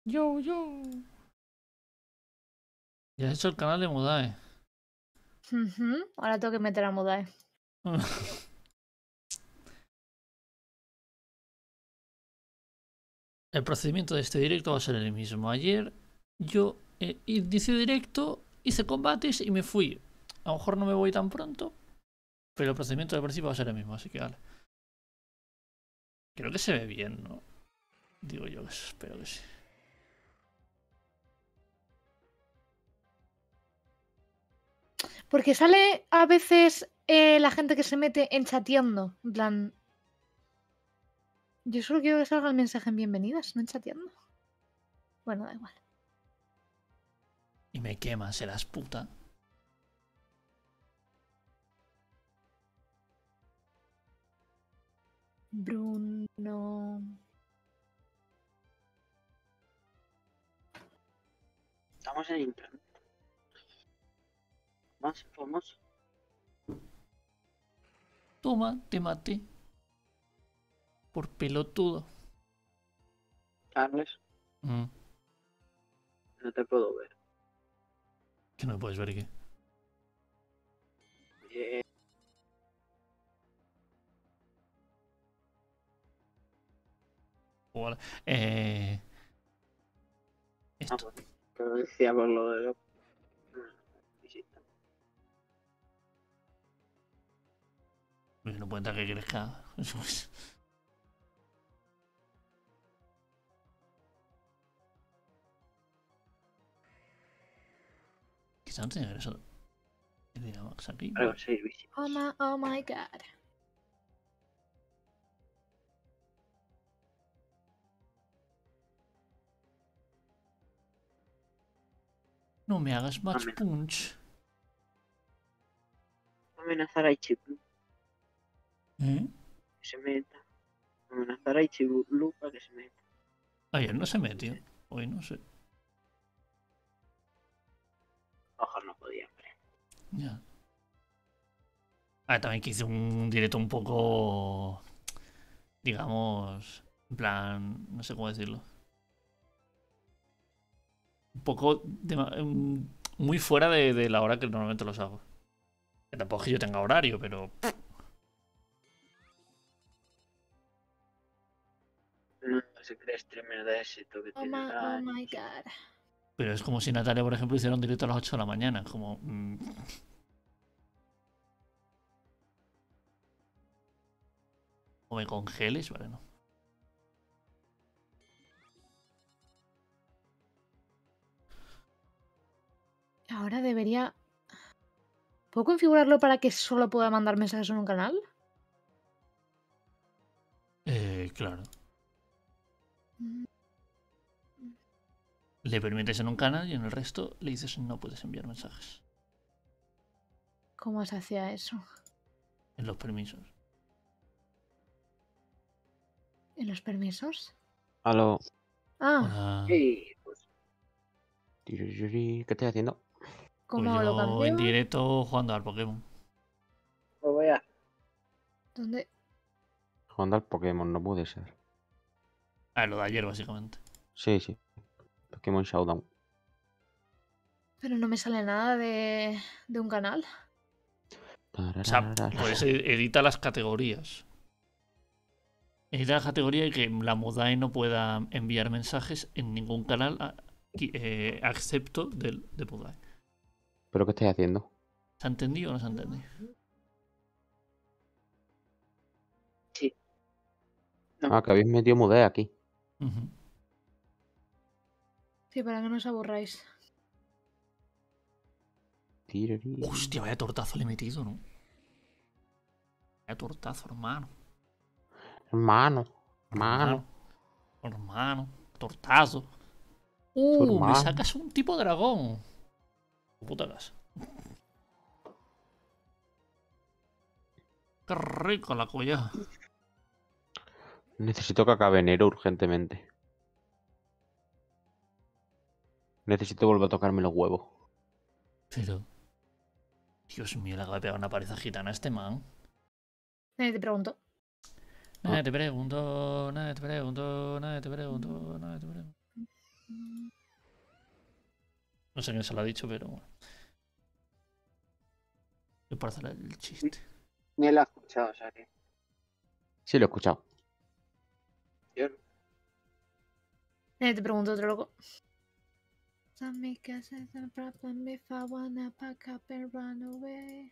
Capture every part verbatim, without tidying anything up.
Yo, yo. Ya has hecho el canal de Mudae. Uh-huh. Ahora tengo que meter a Mudae. El procedimiento de este directo va a ser el mismo. Ayer yo eh, inicié directo, hice combates y me fui. A lo mejor no me voy tan pronto, pero el procedimiento del principio va a ser el mismo, así que vale. Creo que se ve bien, ¿no? Digo yo, espero que sí. Porque sale a veces eh, la gente que se mete en chateando. En plan. Yo solo quiero que salga el mensaje en bienvenidas, no en chateando. Bueno, da igual. Y me queman, serás puta. Bruno. Estamos en internet. Más famoso. Toma, te maté. Por pelotudo. Carles, Mm. no te puedo ver. Que no me puedes ver aquí. Eh, Vale. Eh... ah, Esto. bueno, pero decía por lo de lo... visita. No puede entrar que crezca. Quizá no tiene que ver eso. El Dynamax aquí. Algo Vale. así, visita. Oh my, oh my god. No me hagas match Amen- punch. Amenazar a Ichibu. ¿Eh? Que se meta. Amenazar a Ichibu para que se meta. Ayer no se metió. Hoy no sé. Ojalá no podía, hombre. Ya. Ah, también que hice un directo un poco. Digamos. En plan. No sé cómo decirlo. Un poco. De, um, muy fuera de, de la hora que normalmente los hago. Que tampoco es que yo tenga horario, pero. No se cree streamer de éxito que Oh tiene my, oh horario. my god. Pero es como si Natalia, por ejemplo, hiciera un directo a las ocho de la mañana. Como. Mmm, o me congeles, vale, no. Ahora debería. ¿Puedo configurarlo para que solo pueda mandar mensajes en un canal? Eh, claro. Mm. Le permites en un canal y en el resto le dices no puedes enviar mensajes. ¿Cómo se hacía eso? En los permisos. ¿En los permisos? Aló. Ah, Hola. Sí, pues Tiririrí, ¿qué estoy haciendo? Pues ¿cómo lo yo cambio? en directo jugando al Pokémon. lo voy a... ¿Dónde? Jugando al Pokémon, no puede ser. Ah, lo de ayer, básicamente. Sí, sí. Pokémon Showdown. Pero no me sale nada de, de un canal. O sea, pues edita las categorías. Edita la categoría y que la Mudae no pueda enviar mensajes en ningún canal a, eh, excepto del de Mudae. ¿Pero qué estáis haciendo? ¿Se ha entendido o no se ha entendido? Sí. No. Ah, que habéis metido Mudae aquí. Uh-huh. Sí, para que no os aburráis. Tiririrí. Hostia, vaya tortazo le he metido, ¿no? Vaya tortazo, hermano. Hermano. Hermano. Hermano. Hermano. Tortazo. Su Uh, me hermano. sacas un tipo dragón. Puta casa. Qué rico la colleja. Necesito que acabe enero urgentemente. Necesito volver a tocarme los huevos. Pero. Dios mío, le acaba de pegar una paliza gitana a este man. Nadie te pregunto. Nadie te pregunto, nadie te pregunto, nadie te pregunto, nadie te pregunto. No sé quién se lo ha dicho, pero bueno. Es para hacer el chiste. Ni lo he escuchado, o sea que. Sí, lo he escuchado. Yo Eh, te pregunto otro loco. Some because it's a problem if I wanna pack up and run away.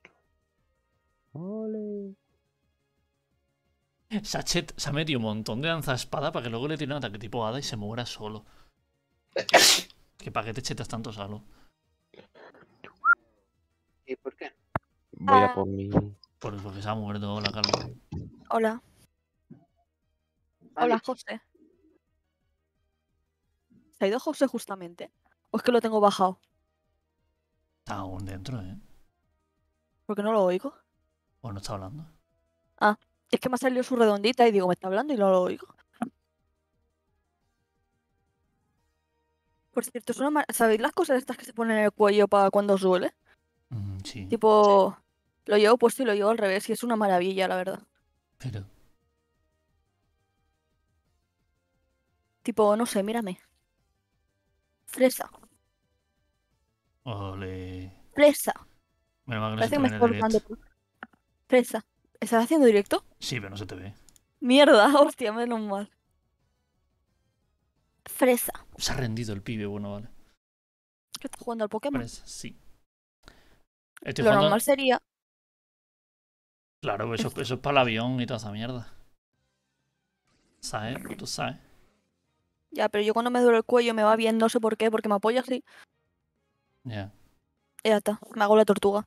Ole. Sachet se ha metido un montón de danza espada para que luego le tire un ataque tipo hada y se muera solo. Que para qué te chetas tanto salo. ¿Y por qué? Voy a Ah. por mi... Por porque se ha muerto la calma. Hola. Hola, José. ¿Se ha ido José justamente? ¿O es que lo tengo bajado? Está aún dentro, ¿eh? Porque no lo oigo. O no está hablando. Es que me ha salido su redondita y digo, me está hablando y no lo oigo. Por cierto, es una mar- ¿sabéis las cosas estas que se ponen en el cuello para cuando os duele? Mm, sí. Tipo, lo llevo puesto y lo llevo al revés y es una maravilla, la verdad. Pero. Tipo, no sé, mírame. Fresa. Ole. Fresa. Menos mal que no se Parece te que ve me en está el hablando. directo. Fresa. ¿Estás haciendo directo? Sí, pero no se te ve. Mierda, hostia, menos mal. Fresa. Se ha rendido el pibe, bueno, vale. ¿Qué estás jugando al Pokémon? Fresa, sí. Estoy Lo jugando. normal sería... Claro, eso, eso es para el avión y toda esa mierda. ¿Sabes? Tú sabes. Ya, pero yo cuando me duele el cuello me va bien, no sé por qué, porque me apoyo así. Ya. Y ya está, me hago la tortuga.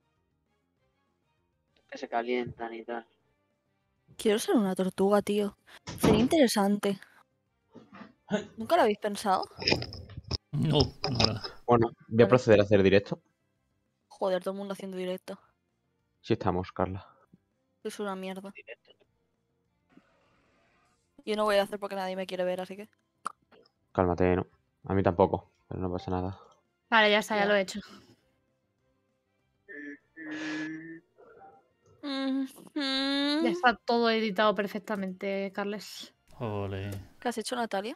Que se calientan y tal. Quiero ser una tortuga, tío. Sería interesante. ¿Nunca lo habéis pensado? No, la verdad. Bueno, voy a proceder a hacer directo. Joder, todo el mundo haciendo directo. Sí estamos, Carla. Es una mierda. Yo no voy a hacer porque nadie me quiere ver, así que... Cálmate, ¿no? A mí tampoco, pero no pasa nada. Vale, ya está, ya Ya. lo he hecho. Mm, Mm, Ya está todo editado perfectamente, Carles. Ole. ¿Qué has hecho, Natalia?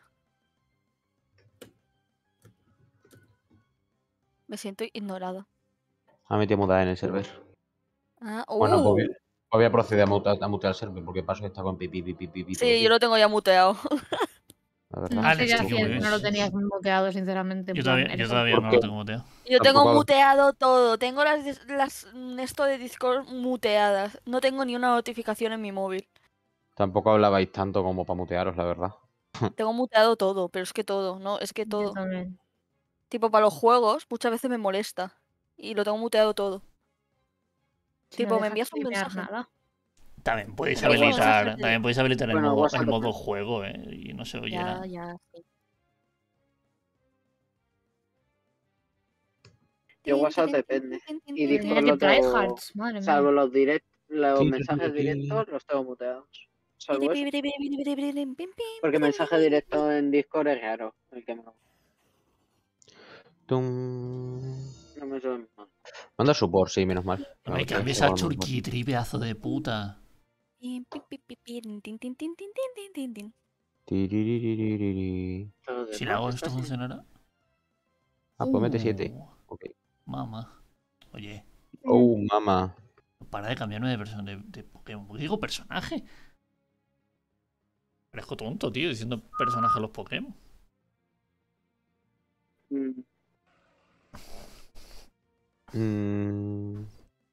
Me siento ignorada. Ha metido muda en el server. Ah, Bueno, pues ¡uh! voy, voy a proceder a mutear, a mutear el server porque paso que está con pipi, pipi, pipi. todo el Sí, yo día, lo tengo ya muteado. la verdad. No sé Alex, qué tío, hacías ¿cómo si ves? no lo tenías muteado, sinceramente. en Yo plan, todavía, eres yo el- todavía no Porque- lo tengo muteado. Yo tengo Tampoco- muteado todo. Tengo las, dis- las mm, esto de Discord muteadas. No tengo ni una notificación en mi móvil. Tampoco hablabais tanto como para mutearos, la verdad. Tengo muteado todo, pero es que todo, ¿no? Es que Yo todo. también. Tipo, para los juegos, muchas veces me molesta. Y lo tengo muteado todo. Si Tipo, no me dejas envías un streamear mensaje. nada. También podéis Me envías un mensaje habilitar, y te también digo, podéis habilitar el Bueno, modo, WhatsApp el modo también. juego, eh. Y no se oye Ya, nada. ya. sí. Yo WhatsApp depende. Y Madre Discord mía, lo qué tengo. tryhards, madre mía. Salvo los direct, los Sí, mensajes sí, sí. directos los tengo muteados. Salvo eso. Porque mensaje directo en Discord es raro. El que me Tum. no me suena mal. Manda support, sí, menos mal. No me Claro, cambies tengo al algo mejor. churquitri, pedazo de puta. Tiririririririri. Pero de Si le no, hago está esto, así. ¿funcionará? Ah, pues mete siete. Uh, Ok. Mamá. Oye, Oh, mamá. para de cambiarme de persona de, de Pokémon. ¿Por qué digo personaje? Parezco tonto, tío, diciendo personaje a los Pokémon. Mm, Mm.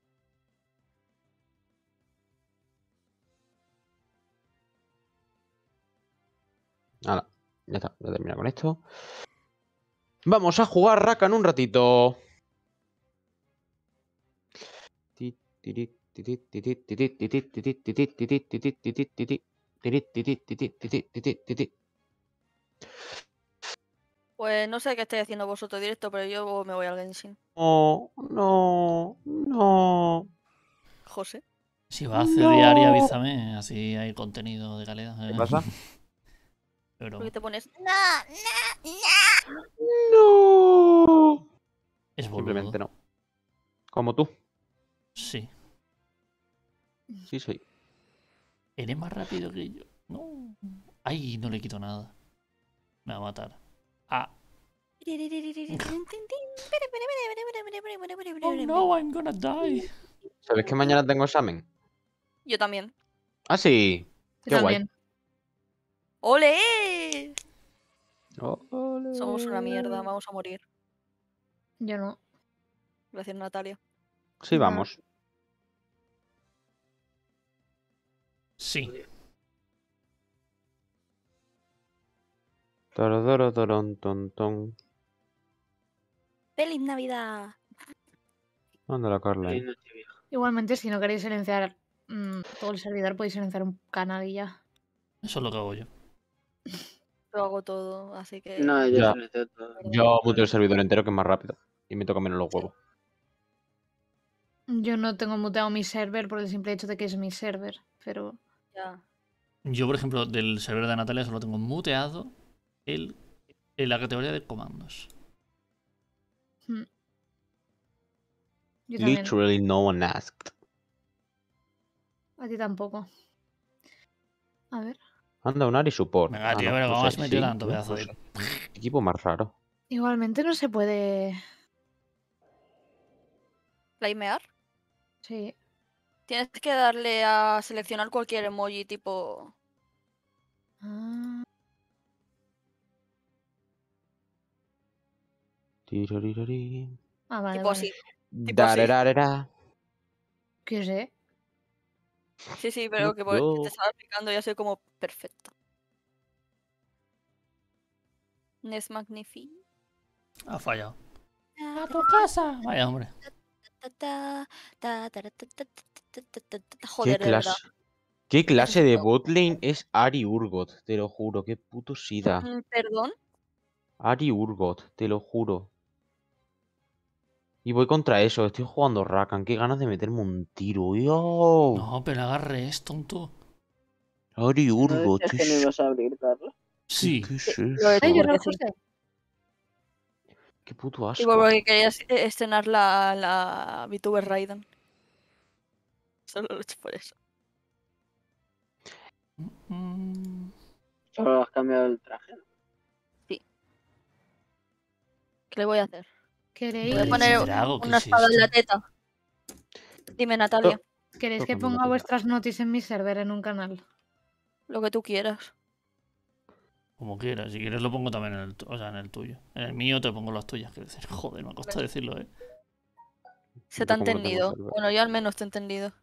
Hala, ya está, voy a terminar con esto. Vamos a jugar Rakan un ratito. Ti, tiri, tiri, tiri, tiri, tiri, tiri, tiri, tiri, tiri, tiri, tiri, tiri, tiri, tiri, tiri, tiri, tiri. Pues no sé qué estáis haciendo vosotros directo, pero yo me voy al Genshin. No, no, no. José. Si va a hacer No. diario, avísame. Así hay contenido de calidad. ¿Qué eh. pasa? Pero ¿Por qué te pones? No. es boludo. Simplemente no. Como tú. Sí. Sí, soy. Eres más rápido que yo. No. Ay, no le quito nada. Me va a matar. Ah. Oh no, I'm gonna die. ¿Sabes que mañana tengo examen? Yo también. Ah, sí. Yo Qué guay. también. ¡Ole! Ole. Somos una mierda, vamos a morir. Yo no. Gracias, Natalia. Sí, Nada. vamos. Sí. Torodoro, toron, ton, ton. ¡Feliz Navidad! Anda la Carla. Feliz ¿eh? Nochevieja. Igualmente, si no queréis silenciar mm, todo el servidor, podéis silenciar un canal y ya. Eso es lo que hago yo. Lo hago todo, así que... No, yo Ya. silencio todo. Yo muteo el servidor entero, que es más rápido. Y me toca menos los huevos. Yo no tengo muteado mi server por el simple hecho de que es mi server, pero... Ya. Yo, por ejemplo, del server de Natalia solo tengo muteado el, en la categoría de comandos. mm. Yo también. Literally no one asked. A ti tampoco. A ver. Anda, un Ari support. Venga, Ah, tío, no, pero no ¿cómo sé, has metido sí, tanto no, pedazo no de...? sé. Equipo más raro. Igualmente no se puede... ¿Flamear? Sí. Tienes que darle a seleccionar cualquier emoji tipo... Ah, Tirorirori. ah, vale, tipo vale. así. Tipo así. Darararara. ¿Qué sé? Sí, sí, pero que, por- que Yo- te estaba explicando y así como perfecto. Es magnífico. Ha fallado. ¡A tu casa! Vaya, hombre. ¿Qué Joder, de verdad. clase, ¿Qué clase de Necesito- botlane es Ari Urgot? Te lo juro, qué puto sida. Mm, Perdón. Ari Urgot, te lo juro. Y voy contra eso, estoy jugando Rakan, qué ganas de meterme un tiro. ¡Yo! No, pero agarre esto, tonto. Ari ¿No Urgot, decías ¿qué que no es, ibas a abrir, Carlos? Sí. ¿qué es Lo he hecho Ay, yo eso? no porque lo sí. sé. Qué puto Tipo asco. porque querías eh, estrenar la, la VTuber Raiden. Solo lo he hecho por eso. Mm, Solo has cambiado el traje. ¿Qué le voy a hacer? ¿Queréis, Voy a poner Drago, ¿qué una es espada en la esto? teta. Dime, Natalia, ¿queréis que Tócame la ponga teta. vuestras notis en mi server en un canal? lo que tú quieras. Como quieras. Si quieres lo pongo también en el, tu- o sea, en el tuyo. En el mío te pongo las tuyas. Quiero decir, joder, me ha costado decirlo, ¿eh? Se te ha Yo como no tengo entendido. server. Bueno, yo al menos te he entendido.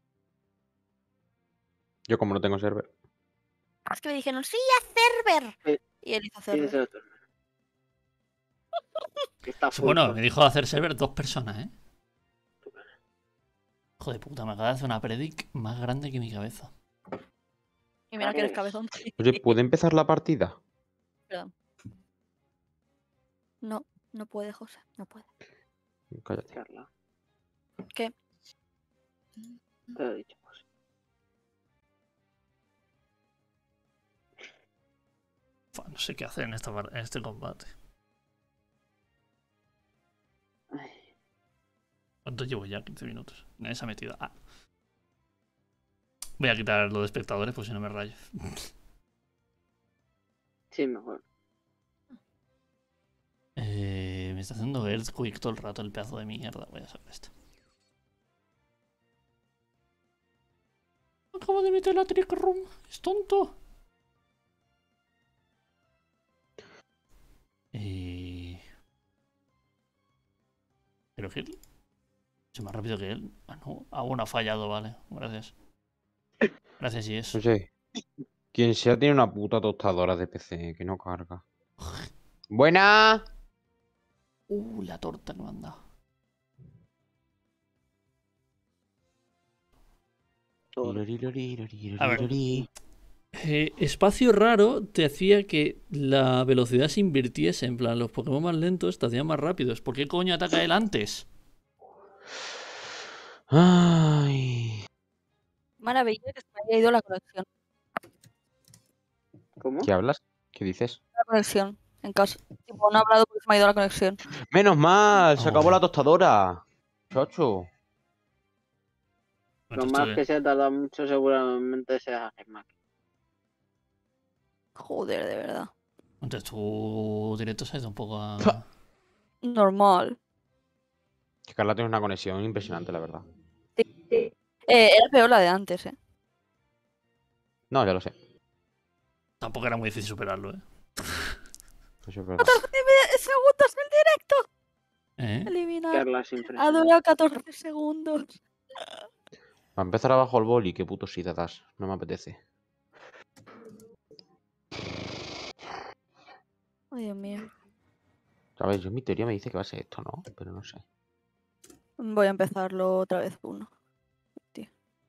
Yo como no tengo server. Es que me dijeron, sí, a server. Sí. Y él hizo Sí, server. díselo a tu hermano. Que está Sí, full bueno, con- me dijo hacer server dos personas, ¿eh? Joder, puta, me acaba de hacer una predic más grande que mi cabeza. Y mira que eres Vamos. cabezón. Oye, ¿puede empezar la partida? Perdón. No, no puede, José. No puede. Cállate. Carla. ¿Qué? Te lo he dicho. Pues. Fua, no sé qué hacer en, esta, par- en este combate. Ay, ¿Cuánto llevo ya? quince minutos. En esa metida. Ah. Voy a quitar lo de espectadores, pues si no me rayo. sí, mejor. Eh, me está haciendo Earthquake todo el rato el pedazo de mierda. Voy a sacar esto. Acabo de meter la trick room. Es tonto. Eh... Pero que él... Es más rápido que él. Ah, no. Ah, bueno, ha fallado, vale. Gracias. Gracias, y eso. Oye, quien sea tiene una puta tostadora de P C que no carga. ¡Buena! Uh, la torta que me han dado. Todo. A ver. Eh, espacio raro te hacía que la velocidad se invirtiese. En plan, los Pokémon más lentos te hacían más rápidos. ¿Por qué coño ataca él antes? Ay. Maravilla que se me haya ido la conexión. ¿Cómo? ¿Qué hablas? ¿Qué dices? La conexión en casa. Tipo, no he hablado porque se me ha ido la conexión. Menos mal, se Oh. acabó la tostadora. Chocho. Lo más que se ha tardado mucho seguramente sea Gemac. Joder, de verdad. Entonces tu directo se ha ido un poco a... Normal. Que Carla tiene una conexión impresionante, la verdad. Eh, era peor la de antes, ¿eh? No, ya lo sé. Tampoco era muy difícil superarlo, ¿eh? Eso es verdad. catorce segundos el directo. ¿Eh? Eliminar. Carla es Ha impresionante. durado catorce segundos. Va a empezar abajo el boli, qué puto sida das. No me apetece. Ay, Dios mío. A ver, yo mi teoría me dice que va a ser esto, ¿no? Pero no sé. Voy a empezarlo otra vez uno. Tío.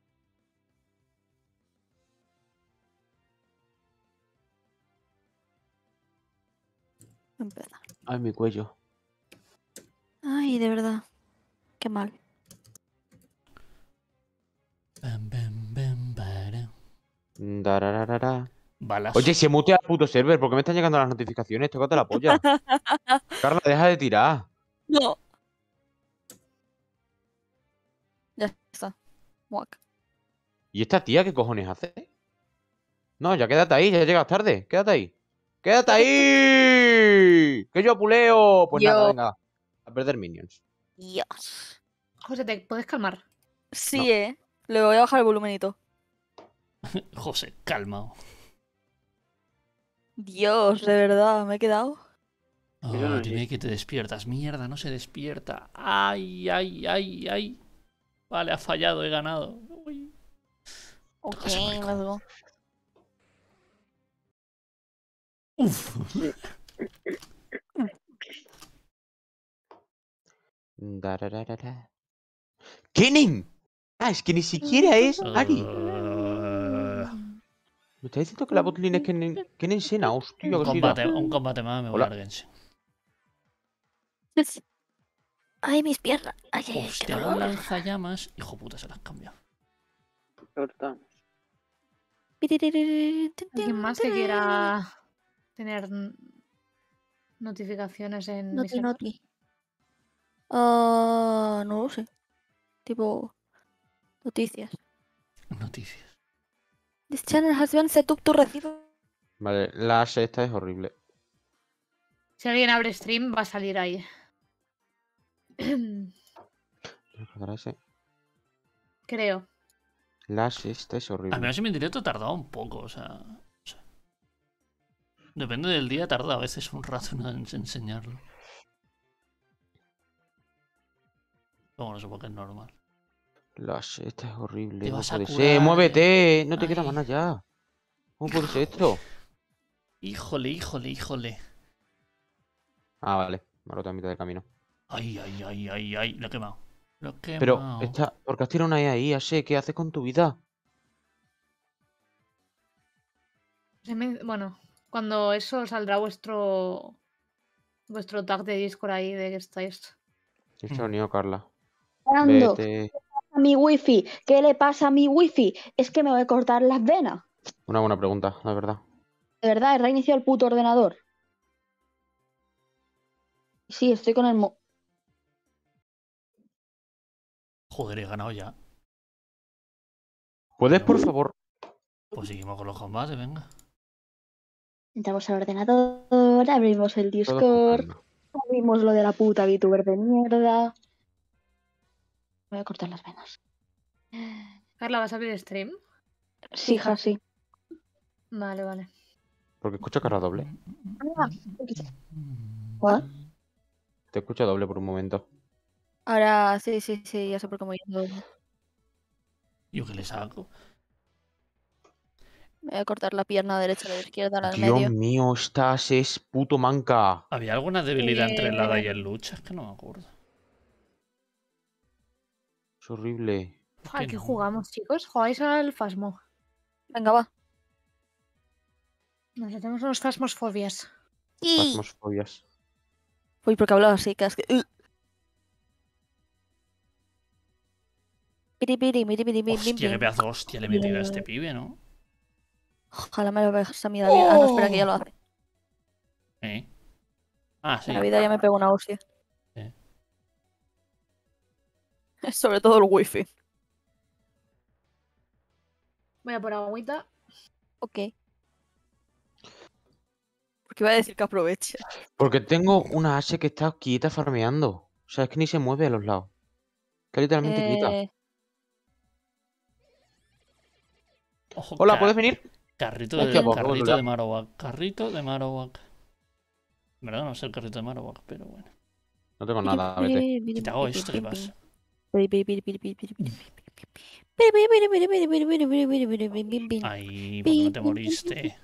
Empezar. Ay, mi cuello. Ay, de verdad. Qué mal. Bam, bam, bam, bara. Darararara. Balas. Oye, se mutea el puto server. ¿Por qué me están llegando las notificaciones? Tócate la polla. Carla, deja de tirar. No. Ya está. Muac. ¿Y esta tía qué cojones hace? No, ya quédate ahí, ya llegas tarde. Quédate ahí. ¡Quédate ahí! ¡Que yo apuleo! Pues nada, Yo. venga. A perder minions. Dios. José, ¿te puedes calmar? Sí, No. eh. Le voy a bajar el volumen y todo. José, calma. Dios, de verdad, me he quedado. Oh, Eso no dime existe. que te despiertas. Mierda, no se despierta. Ay, ay, ay, ay. Vale, ha fallado, he ganado. Uy. Ok, Tócase, maricón. let's go. Uf. Darararara. ¡Kenin! Ah, es que ni siquiera es Ari. Uh, ¿Me está diciendo que la botlane es Kenin, Kenin Sena? Hostia, un, que sí da. combate, un combate más me voy Hola. al Genshin. Ay, mis piernas. Ay, ay, ay, qué Hostia, un dolor. lanzallamas. Hijo puta, se las cambia. Cortamos. ¿Alguien más que quiera tener n- notificaciones en mi Noti, server? noti. Ah, no lo sé. Tipo, noticias. Noticias. This channel has been set up to receive. Vale, la esta es horrible. Si alguien abre stream, va a salir ahí. Para ese. Creo. La esta es Al horrible. menos en mi directo tardaba un poco, o sea, o sea, depende del día, tarda a veces un rato en ens- enseñarlo. Pero bueno, supongo que es normal. La esta es horrible. Te No vas a puede curar, ser. ¡Muévete! No te Ay. queda mana ya. ¿Cómo puede ser esto? Híjole, híjole, híjole. Ah, vale. Me ha roto a mitad de camino. Ay, ay, ay, ay, ay, lo he quemado. Lo he quemado. Pero, esta, ¿por qué has tirado una E ahí, Ashe? ¿Qué haces con tu vida? Se me- Bueno, cuando eso saldrá vuestro vuestro tag de Discord ahí de que estáis. He hecho unido, Carla. Ando, Vete. a mi wifi. ¿Qué le pasa a mi wifi? Es que me voy a cortar las venas. Una buena pregunta, la verdad. De verdad, he reiniciado el puto ordenador. Sí, estoy con el mo... Joder, he ganado ya. ¿Puedes, por favor? Pues seguimos con los combates, venga. Entramos al ordenador, abrimos el Todos Discord, jugando. abrimos lo de la puta VTuber de mierda. Me voy a cortar las venas. Carla, ¿vas a abrir stream? Sí, hija, sí. Vale, vale. Porque escucha cara doble. ¿What? Te escucha doble por un momento. Ahora, sí, sí, sí, ya sé por qué me voy a... Yo que le saco. Me voy a cortar la pierna derecha, la izquierda, la del Dios medio. mío, estás es puto manca. ¿Había alguna debilidad entre el Hada y Eh, el Lucha? Es que no me acuerdo. Es horrible. ¿A ¿Qué qué no? jugamos, chicos? ¿Jugáis al Fasmo? Venga, va. Nos hacemos unos Fasmosfobias. Pasmosfobias. Uy, porque hablaba así, que es que... Uh. Piri, piri, miri, piri, pim, pim, Hostia, qué pim. pedazo de hostia le he metido a este pibe, ¿no? Ojalá me lo dejes a mí, David. Ah, no, espera, que ya lo hace. ¿Eh? Ah, sí. La vida ya me pegó una hostia. Sí. Sobre todo el wifi. Voy a por agüita. Ok. Porque iba a decir que aproveche. Porque tengo una Ashe que está quieta farmeando. O sea, es que ni se mueve a los lados. Que literalmente quieta. Eh, Ojo, Hola, ca- ¿puedes venir? Carrito Hostia, de, pues, voy a carrito volar. de Marowak. Carrito de Marowak. En verdad no sé el carrito de Marowak, pero bueno. No tengo nada, vete. Si te hago esto, ¿qué pasa? Ay, ¿por qué no te moriste?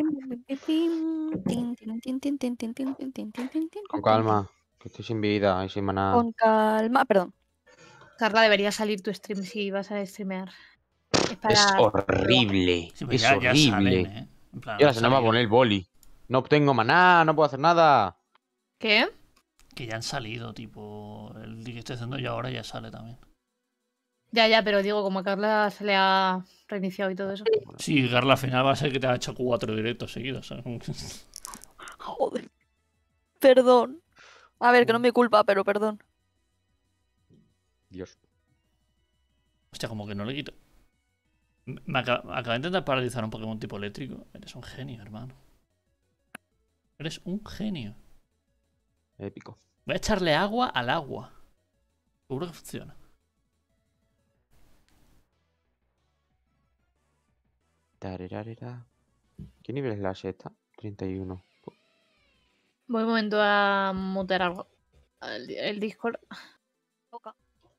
Con calma. Que estoy sin vida y sin maná. Con calma, perdón. Carla, debería salir tu stream si vas a streamear. Es Es para... horrible. Sí, pues Es ya, ya horrible. salen, ¿eh? En plan, Y ahora han se nos va a salido. poner el boli. No tengo maná, no puedo hacer nada. ¿Qué? Que ya han salido, tipo. El que estoy haciendo yo ahora ya sale también. Ya, ya, pero digo, como a Carla se le ha reiniciado y todo eso. Sí, Carla, al final va a ser que te ha hecho cuatro directos seguidos, ¿sabes? Joder. Perdón. A ver, que no es mi culpa, pero perdón. Dios. Hostia, como que no le quito. Me acaba, acaba de intentar paralizar un Pokémon tipo eléctrico. Eres un genio, hermano. Eres un genio. Épico. Voy a echarle agua al agua. Seguro que funciona. Tarararara. ¿Qué nivel es la Ashe esta? treinta y uno. Voy un momento a mutear algo. El, el Discord. Toca.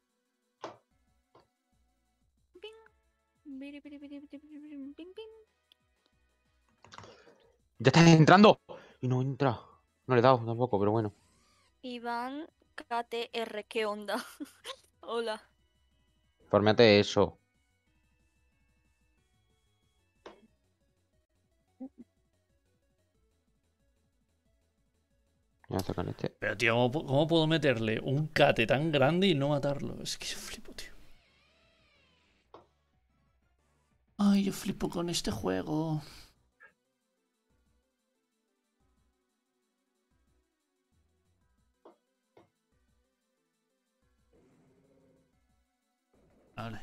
¡Ya estás entrando! Y no entra. No le he dado tampoco, pero bueno. Iván K T R, ¿qué onda? Hola. Fórmate eso. Voy a sacar este. Pero, tío, ¿cómo, pu- cómo puedo meterle un cate tan grande y no matarlo? Es que yo flipo, tío. Ay, yo flipo con este juego. Vale.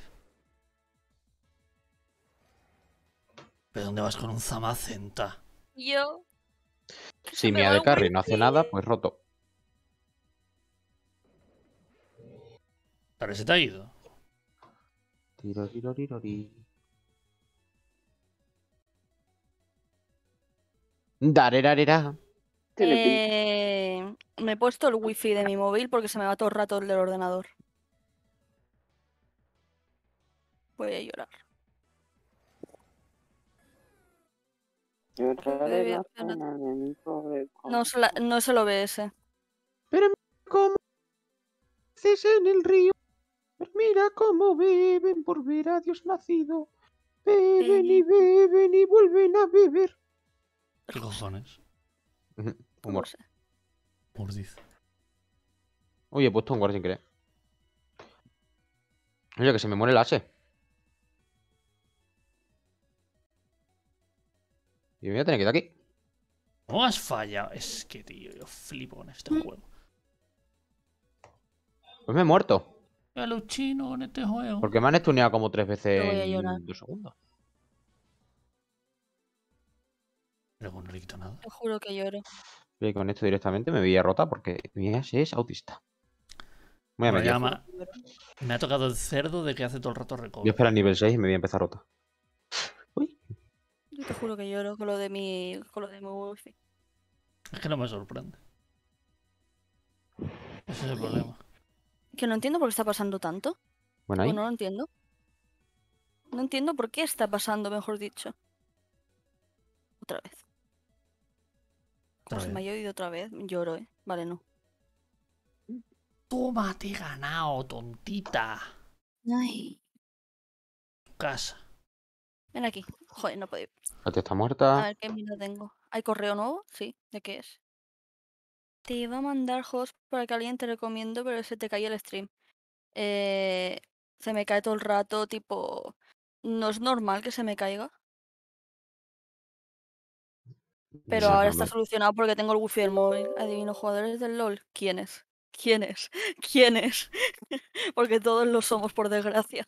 ¿Pero dónde vas con un Zamacenta? Yo. Si me Mia va de el carry no hace wifi. nada, pues roto. Pero se te ha ido. Tiro, tiro, tiro, tiro. Darerarera. Tiene pinta. Eh, me he puesto el wifi de mi móvil porque se me va todo el rato el del ordenador. Voy a llorar. Lloraré Bebé, la espérate. pena de mi pobre No, es la- no es el O B S. Pero mira cómo haces en el río. Mira cómo beben por ver a Dios nacido. Beben y beben y vuelven a beber. ¿Qué cojones? No Humor. sé. Mordiz. Oye, he puesto un guard sin querer. Oye, que se me muere el Ashe. Y me voy a tener que ir de aquí. ¿Cómo has fallado? Es que, tío, yo flipo con este juego. Pues me he muerto. Voy a luchino con este juego. Porque me han estuneado como tres veces Yo voy a llorar. en dos segundos. Pero no le quito nada. Te juro que lloro. Y con esto directamente me veía rota porque mi Ashe es autista. Voy a Me medir. llama. Me ha tocado el cerdo de que hace todo el rato Voy a recover. esperar al nivel seis y me voy a empezar rota. Uy. Yo te juro que lloro con lo de mi, con lo de mi wifi. Es que no me sorprende. Ese es el problema. Que no entiendo por qué está pasando tanto. Bueno, ahí. O no lo entiendo. No entiendo por qué está pasando, mejor dicho. Otra vez. Otra Como se vez. me haya oído otra vez, lloro, ¿eh? Vale, no. Toma, te he ganado, tontita. Ay. Tu casa. Ven aquí. Joder, no puedo ir. La tía está A muerta. ver qué mierda tengo. ¿Hay correo nuevo? Sí. ¿De qué es? Te iba a mandar host para que alguien te recomiendo, pero se te cae el stream. Eh, se me cae todo el rato, tipo... No es normal que se me caiga. Pero No es ahora está normal. solucionado porque tengo el wifi del móvil. Adivino, jugadores del LOL. ¿Quiénes? ¿Quiénes? ¿Quiénes? Porque todos lo somos, por desgracia.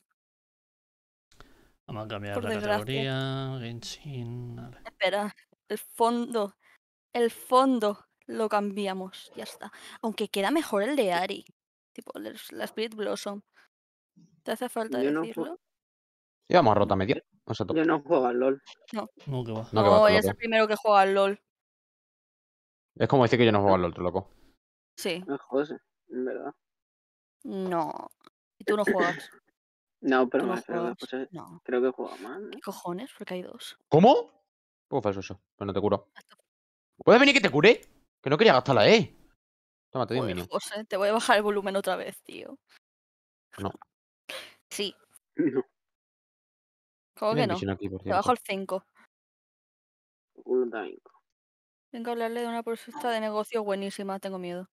Vamos a cambiar Por la desgracia. categoría. Genshin. Vale. Espera, el fondo. el fondo lo cambiamos. Ya está. Aunque queda mejor el de Ari. Tipo, el- la Spirit Blossom. ¿Te hace falta Yo no decirlo? Y vamos a rota medio. Exacto. Yo no juego al LOL. No, que va. No, No, que va, eres loco. el primero que juega al LOL. Es como decir que yo no juego al otro, loco. Sí. Es José, en verdad. No. Y tú no juegas. No, pero Tú me no refiero a juegas. que José No. creo que juega más, ¿no? ¿Qué cojones? Porque hay dos. ¿Cómo? Poco falso eso, pero no te curo. ¿Puedes venir que te cure? Que no quería gastarla, eh. Toma, te doy un Joder, minion. José, te voy a bajar el volumen otra vez, tío. No. Sí. No, ¿Cómo Tiene que no? misión aquí, por Te bajo cierto. el cinco. culo también. Vengo a hablarle de una propuesta de negocio buenísima. Tengo miedo.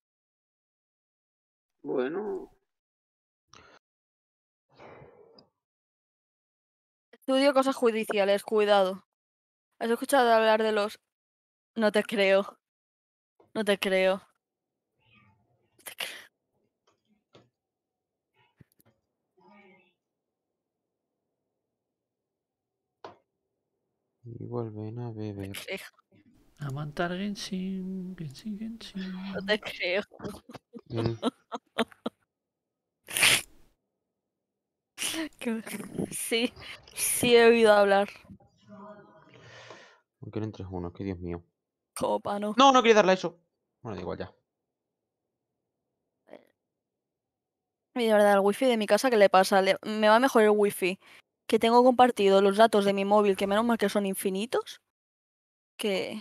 Bueno, Estudio cosas judiciales. Cuidado. ¿Has escuchado hablar de los...? No te creo. No te creo. No te creo. Y vuelven a No te beber. creo. A matar Genshin, Genshin, Genshin. No te creo. Mm. Que- Sí. Sí he oído hablar. Aunque no entres uno, que Dios mío. Como pano. No, no quería darle a eso. Bueno, da igual ya. Y de verdad, el wifi de mi casa, ¿qué le pasa? Le- Me va mejor el wifi. Que tengo compartido los datos de mi móvil, que menos mal que son infinitos. Que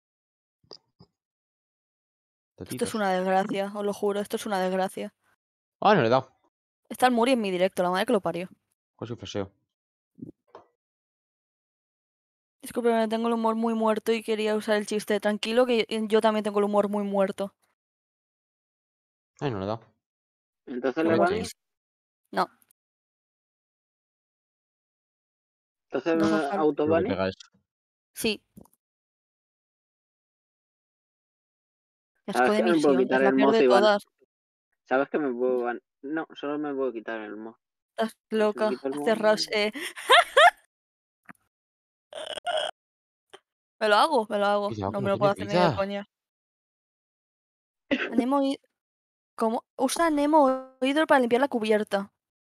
esto Tatitos. es una desgracia, os lo juro, esto es una desgracia. Ah, no le he dado. Está el Muri en mi directo, la madre que lo parió. Casi freseo. Disculpe, tengo el humor muy muerto y quería usar el chiste. Tranquilo, que yo también tengo el humor muy muerto. Ay, no le he dado. entonces Qué le Bueno, van. buenísimo. No, Entonces no hace me falta. Lo que autobane. pega es. Sí. Qué asco ¿Sabes de que me puedo misión, es quitar la el peor mod, de Iván? todas. ¿Sabes que me puedo ban- No, solo me puedo quitar el mod. Estás Si me loca. quito el Haces mod, rush, eh. Me lo hago, me lo hago. Cuidado, No que me no lo puedo tienes hacer ni de vida. coña. Nemo Hi- ¿Cómo? Usa Nemo Hydro para limpiar la cubierta.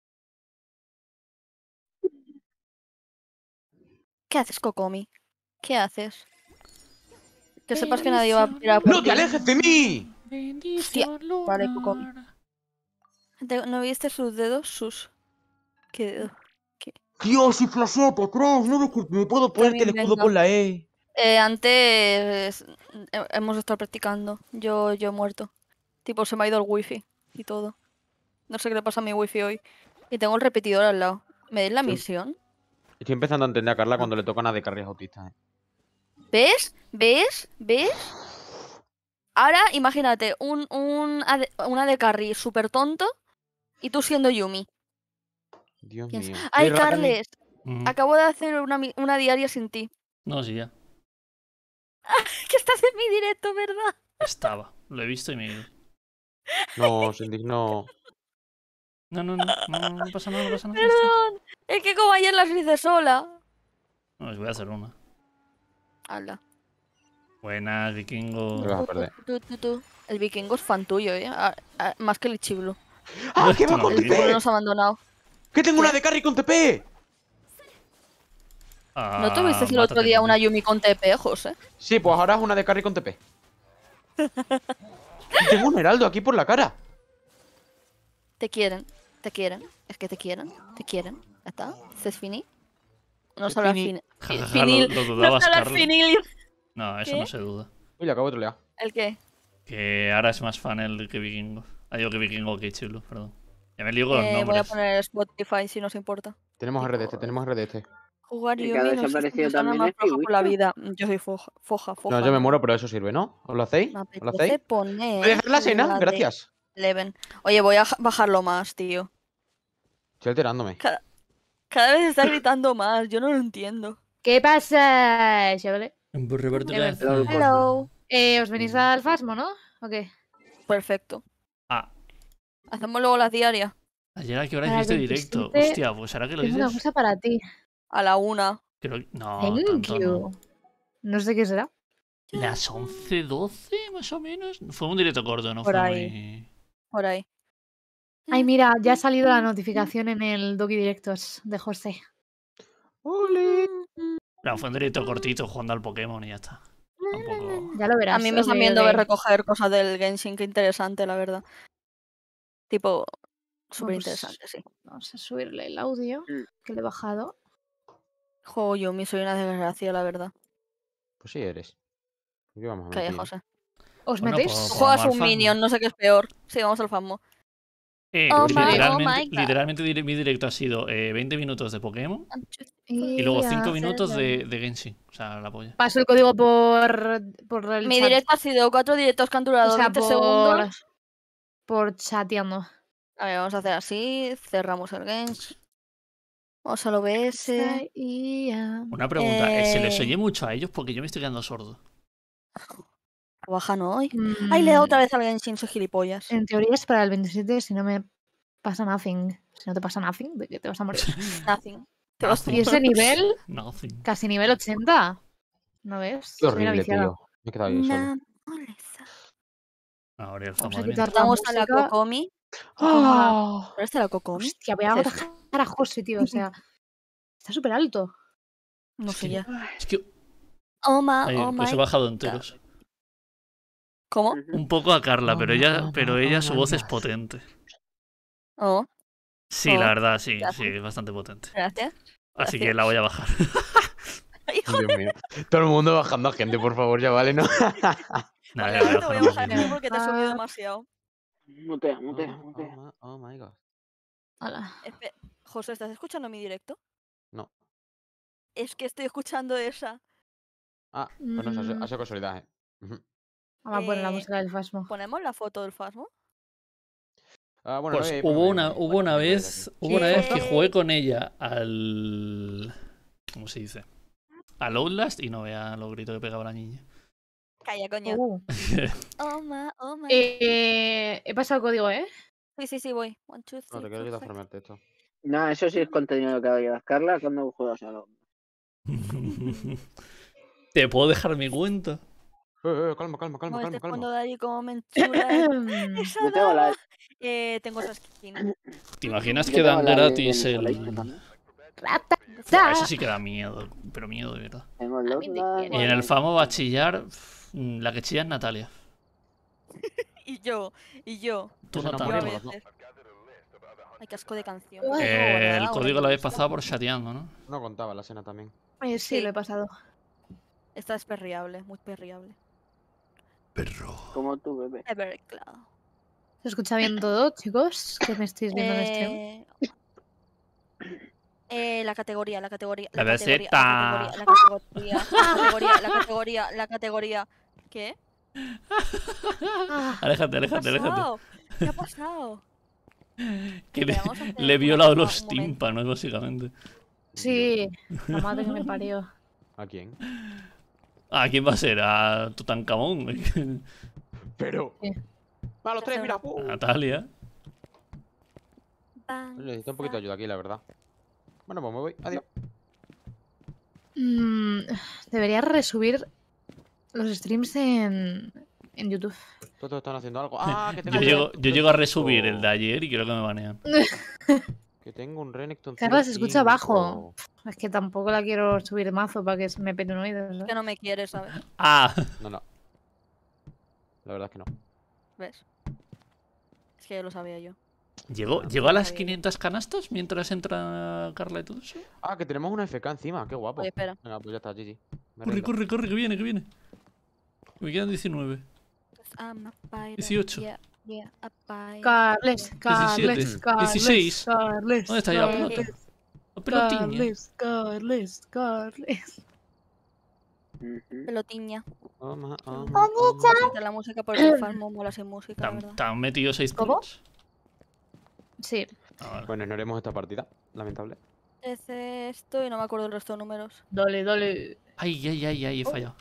¿Qué haces, Kokomi? ¿Qué haces? Que sepas que nadie va a tirar por ¡No te ti. alejes de mí! Bendición, Vale, Kokomi. lunar. ¿Te- ¿No viste sus dedos? Sus... ¿Qué dedo? Dios, y flasheo por atrás. No ves que me puedo ponerte el También escudo venga. con la E. Eh, antes eh, hemos estado practicando. Yo, yo he muerto. Tipo, se me ha ido el wifi y todo. No sé qué le pasa a mi wifi hoy. Y tengo el repetidor al lado. ¿Me dais la Sí. misión? Estoy empezando a entender a Carla cuando le tocan a de carreras autistas. eh. ¿Ves? ¿Ves? ¿Ves? Ahora imagínate un, un, ade- una de carry súper tonto y tú siendo Yumi. Dios Piensa, mío. ¡ay, Soy Rakami. Carles! Mm, Acabo de hacer una, mi- una diaria sin ti. No, sí, ya. Que estás en mi directo, ¿verdad? Estaba. Lo he visto y me he ido. No, se indignó. No, no, no. No, no, no pasa nada, no pasa nada. ya está. Perdón. Es que como ayer las hice sola. No, les voy a hacer una. Hala. Buenas, vikingo. Te vas a perder. Tú, tú, tú. El vikingo es fan tuyo, ¿eh? A- a- más que el Chiblu. ¡Ah, que va Esto con no lo El Chiblu T P! nos ha abandonado. ¡Que tengo ¿Qué? una de carry con T P! Ah, ¿No tuviste el otro mátate, día Coqui. una Yumi con T P, José? Sí, pues ahora es una de carry con T P. Y tengo un heraldo aquí por la cara. Te quieren, te quieren. Es que te quieren, te quieren. ¿Ya está? ¿Es fini? No Es se habla fini. fin... Ja, ja, ja, finil. lo- lo No dudabas, se habla Carla. finil. No, eso ¿Qué? no se duda. Uy, le acabo de trolear. ¿El qué? Que ahora es más fan el que vikingo. Ah, digo que vikingo que chulo, perdón. Ya me lío con los Eh, voy a nombres. poner Spotify si nos importa. Tenemos R D este, tenemos R D este. Jugar El que ha Yumi no existe desaparecido persona también más es floja por la Piwicho. vida. Yo soy foja, foja, foja. No, yo me muero, pero eso sirve, ¿no? ¿Os lo hacéis? Me ¿Os lo apetece hacéis? poner ¿Puedes dejar la cena? la de Gracias. Eleven. Oye, voy a ja- bajarlo más, tío. Estoy alterándome. Cada, cada vez está gritando más, yo no lo entiendo. ¿Qué pasa, chavales? Por Roberto Hello. García. Hello. Eh, ¿os venís al Fasmo, no? ¿O qué? Perfecto. Ah, Hacemos luego las diarias. ayer a qué hora Para hiciste el directo. veintisiete Hostia, pues ahora que lo Tengo una dices. cosa para ti. A la una. Creo... No, Thank tanto you. no. No sé qué será. Las once, doce más o menos. Fue un directo corto, ¿no? Por Fue ahí. muy... Por ahí. Ay, mira, ya ha salido la notificación en el Doki Directos de José. ¡Ole! No, fue un directo cortito jugando al Pokémon y ya está. Tampoco... Ya lo verás. A mí me están ok, viendo ok. ver recoger cosas del Genshin, qué interesante, la verdad. Tipo, súper pues- interesante, sí. Vamos a subirle el audio Mm. que le he bajado. Juego yo, mi soy una desgracia, la verdad. Pues sí eres. ¿Qué vamos a Calla, mentir? José. ¿Os Bueno, metéis? pues- Juegas vamos al un Fasmo. minion, no sé qué es peor. Sí, vamos al Fasmo. Eh, Oh my- literalmente, oh my God. literalmente dire- mi directo ha sido eh, veinte minutos de Pokémon Y, y luego ya. cinco minutos de, de Genshin. O sea, la polla. Paso el código por, por el Mi chat. directo ha sido cuatro directos que han durado O sea, veinte por, segundos. por chateando. A ver, vamos a hacer así. Cerramos el Genshin. Vamos al O B S. Y ya. Una pregunta, eh, ¿se les Eh. oye mucho a ellos? Porque yo me estoy quedando sordo. Trabajan hoy. Ay, le he dado otra vez al Genshin, soy gilipollas. En teoría es para el veintisiete si no me pasa nothing. Si no te pasa nothing, de que te vas a morir. Nothing. Te vas a Y ese nivel, Nothing. casi nivel ochenta. ¿No ves? Qué Soy una horrible, viciada. tío. Me he quedado ahí solo. Una moleza. Ahora el Vamos famo a de quitar mientras. Vamos a la música. Cocomi. ¡Ah! ¿Dónde está la Cocomi? Hostia, voy a ¿Qué es bajar a José, tío. O sea, está súper alto. No Es sé que- ya. Es que Oh my, ay, oh los he my. bajado enteros. ¿Cómo? Ujú. Un poco a Carla, pero ella, pero ella su Oh my voz es God. potente. Oh, Sí, Oh, la verdad, sí, gracias. sí, es bastante potente. gracias. Así que Gracias. la voy a bajar. Hijo, Dios mío. Todo el mundo bajando a gente, por favor, ya vale, ¿no? Nada, vale, ya ahora te voy a un bajar poquito. tú porque te he subido Ah. demasiado. Mutea, mutea, Oh, mutea. my, oh my god. Hola. Espe- José, ¿estás escuchando mi directo? No. Es que estoy escuchando esa. Ah, pues no, ha Mm. sido casualidad, eh. Ujú. Vamos a poner la Eh, música del Fasmo. ¿Ponemos la foto del Fasmo? Ah, bueno, Pues lo voy a- hubo póngame, una, póngame. hubo una Póngame vez, desde aquí. hubo una vez que ¿Qué? jugué con ella al, ¿cómo se dice? Al Outlast y no vea los gritos que pegaba la niña. Calla, coño. Uh. Oh my, oh my. Eh, he pasado el código, ¿eh? Sí, sí, sí, voy. One, two, No, three, te quiero four, quitar five. farmarte esto. No, eso sí es contenido que había. Carla, cuando juegas a lo. ¿Te puedo dejar mi cuenta? Eh, eh, calma, calma, calma, No, calma, este fondo calma. de ahí como me enchula. Esa Yo tengo la. dama. Eh, tengo esa skin. ¿Te imaginas Yo que tengo dan la de gratis Jennifer el...? Lawrence también. Buah, eso sí que da miedo, pero miedo de verdad. Tengo el A mí me Outlast, quiere. Y en el el- famo va a chillar, mm, la que chilla es Natalia. Y yo, y yo. Tú Pues no se Yo a tanto. enamoró. veces. Ay, qué asco de canción. Uy. Eh, el Guardada, código lo guardada. habéis pasado por chateando, ¿no? No contaba la cena también. Eh, sí, Sí. lo he pasado. Esta es perriable, muy perriable. Perro. Como tu bebé. Ever claro. ¿Se escucha bien todo, chicos? Que me estáis viendo en stream. Eh... eh, la categoría, la categoría, La la de categoría, Z. la categoría, la categoría, la categoría, la categoría. ¿Qué? Ah, Aléjate, ¿Qué ha aléjate, aléjate. pasado? ¿Qué ha pasado? Que le, Espera, vamos a hacer le he una violado cosa, los un momento. tímpanos, básicamente. sí, la madre que me parió. ¿A quién? ¿A quién va a ser? ¿A Tutankamón? Pero. Sí. Va, los tres, mira. ¿A uh. Natalia? Necesito un poquito de ayuda aquí, la verdad. Bueno, pues me voy. Adiós. Mm, debería resubir los streams en, en YouTube. Todos están haciendo algo. Ah, que tengo Yo un llego, Renekton yo llego a resubir cinco. el de ayer y creo que me banean. Que tengo un Renekton Carla, se escucha cinco. bajo. Es que tampoco la quiero subir mazo para que se me pete un oído. ¿sabes? Que no me quieres, ¿sabes? ¡Ah! No, no. La verdad es que no. ¿Ves? Es que lo sabía yo. ¿Llegó, ¿Llegó a las quinientas canastas mientras entra Carla y todo eso? Ah, que tenemos una F K encima. Qué guapo. Oye, espera. Venga, pues ya está, G G. Me Corre, rindo. corre, corre, que viene, que viene. Me quedan diecinueve. I'm a pirate, dieciocho. yeah, yeah, a pirate. Carles, Carles, diecisiete, Carles, dieciséis. Carles, ¿Dónde está ya la Carles, pelota? La pelotiña. Carles, Carles, Carles. Ujú. Pelotiña. Oh, ma- oh, ma- oh, ma- Quita la música porque el farmo mola sin música, la ¿Te han- verdad. ¿Te han metido seis ¿Cómo? kills? Sí. Ah, vale. Bueno, no haremos esta partida. Lamentable. Es esto y no me acuerdo el resto de números. Dole, dole. Ay, ay, ay, ay, he Oh. fallado.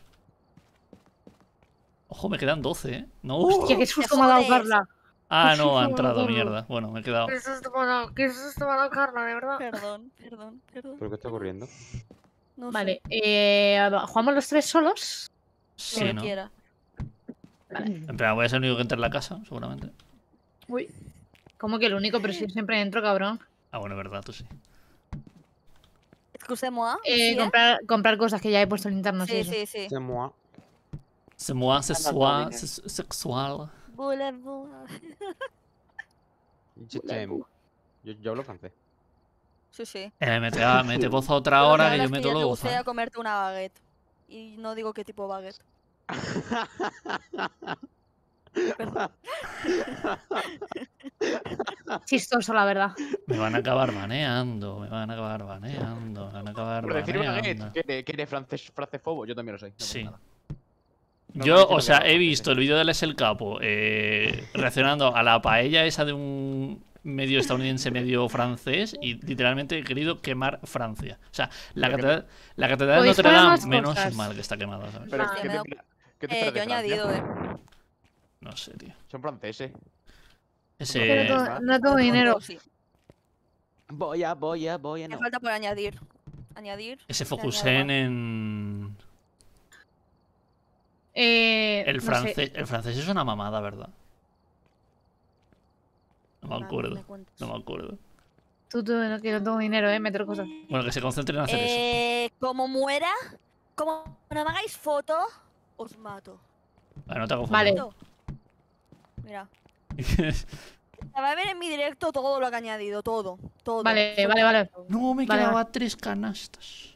Ojo, me quedan doce, ¿eh? No. Hostia, qué susto me ha dado jodes. Carla. Ah, qué no, ha susto, entrado, Carla. mierda. Bueno, me he quedado. Qué susto me ha dado, qué susto me ha dado Carla, de verdad. Perdón, perdón, perdón. ¿Pero qué está ocurriendo? No sé. Vale, eh, ¿jugamos los tres solos? Sí, que ¿no? quiera. En plan, voy a ser el único que entre en la casa, seguramente. Uy. ¿Cómo que el único? Pero si yo siempre entro, cabrón. Ah, bueno, es verdad, tú sí. Excusez-moi, Eh, monsieur. comprar, comprar cosas que ya he puesto en interno. Sí, Sí, sí, sí. C'est moi. C'est moi, Anda, sexual, Dominic. sexual. Voulez-vous- Je t'aime. Yo, yo hablo francés. Sí, sí. Eh, mete, a- mete voz a otra Lo que hora habla que yo es que meto ya te luego. gustaría ¿Sabes? comerte una baguette. Y no digo qué tipo de baguette. Perdón. Chistoso, la verdad. Me van a acabar baneando, me van a acabar baneando, me van a acabar Por decir baguette, baneando. que eres, que eres francés, francefobo, yo también lo soy. No pasa Sí. nada. No, Yo, no, o no, sea, no, he no, visto el vídeo de Les el Capo eh, reaccionando a la paella esa de un medio estadounidense, medio francés, y literalmente he querido quemar Francia. O sea, la Pero que catedral, la catedral de Podéis Notre poner Dame, más menos cosas. mal que está quemada, ¿sabes? Pero, Ah, ¿qué me te, da- ¿qué te Eh, esperas yo de añadido, Francia? eh. No sé, tío. Son franceses. Ese, Pero Eh, to- no tengo De dinero. pronto, sí. Voy a, voy a, voy a, Me no. falta por añadir. Añadir. ese te Focusen añado. en... Eh, El no sé. francés, el francés es una mamada, ¿verdad? No me Vale, acuerdo, me cuentas. no me acuerdo. Tú, tú, no, que no tengo dinero, eh. Meter cosas. Bueno, que se concentren en hacer Eh, como muera, como no me hagáis foto, os mato. eso. Vale, no te hago foto. Vale. Mato. Mira. Se va a ver en mi directo todo lo que ha añadido, todo. Todo. Vale, vale, vale. No, me Vale, quedaba vale. tres canastas.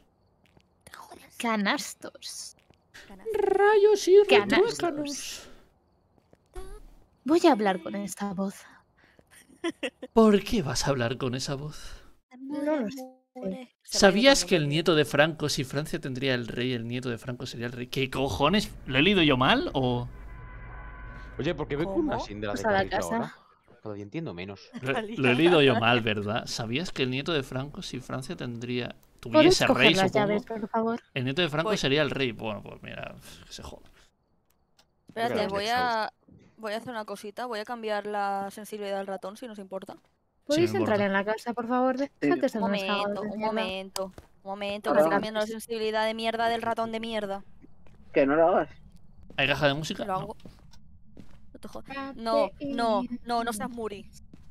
Canastos. Rayos y Canastos. retruécanos. Voy a hablar con esta voz. ¿Por qué vas a hablar con esa voz? No lo sé. Se ¿Sabías va a ir que el cuando- nieto de Franco, si Francia tendría el rey, el nieto de Franco sería el rey? ¿Qué cojones? ¿Lo he leído yo mal o...? Oye, ¿por qué voy con una ¿Cómo? síndrome de Pues a la carrito casa. ahora? Cada día entiendo menos. Lo, lo he leído yo mal, ¿verdad? ¿Sabías que el nieto de Franco, si Francia tendría... ¿Podéis tuviese coger rey, las supongo? llaves, por favor? El nieto de Franco Voy. sería el rey. Bueno, pues mira, que se joda. Espérate, Gracias, voy a, voy a hacer una cosita. Voy a cambiar la sensibilidad del ratón, si nos importa. ¿Podéis me entrar importa. en la casa, por favor? Dejad de ser Un unos cagados momento, de un mierda. momento. Un momento, que Perdón. estoy cambiando la sensibilidad de mierda del ratón de mierda. Que no lo hagas. ¿Hay caja de música? Lo No. hago. No te jodas. No, no, no, no seas Muri.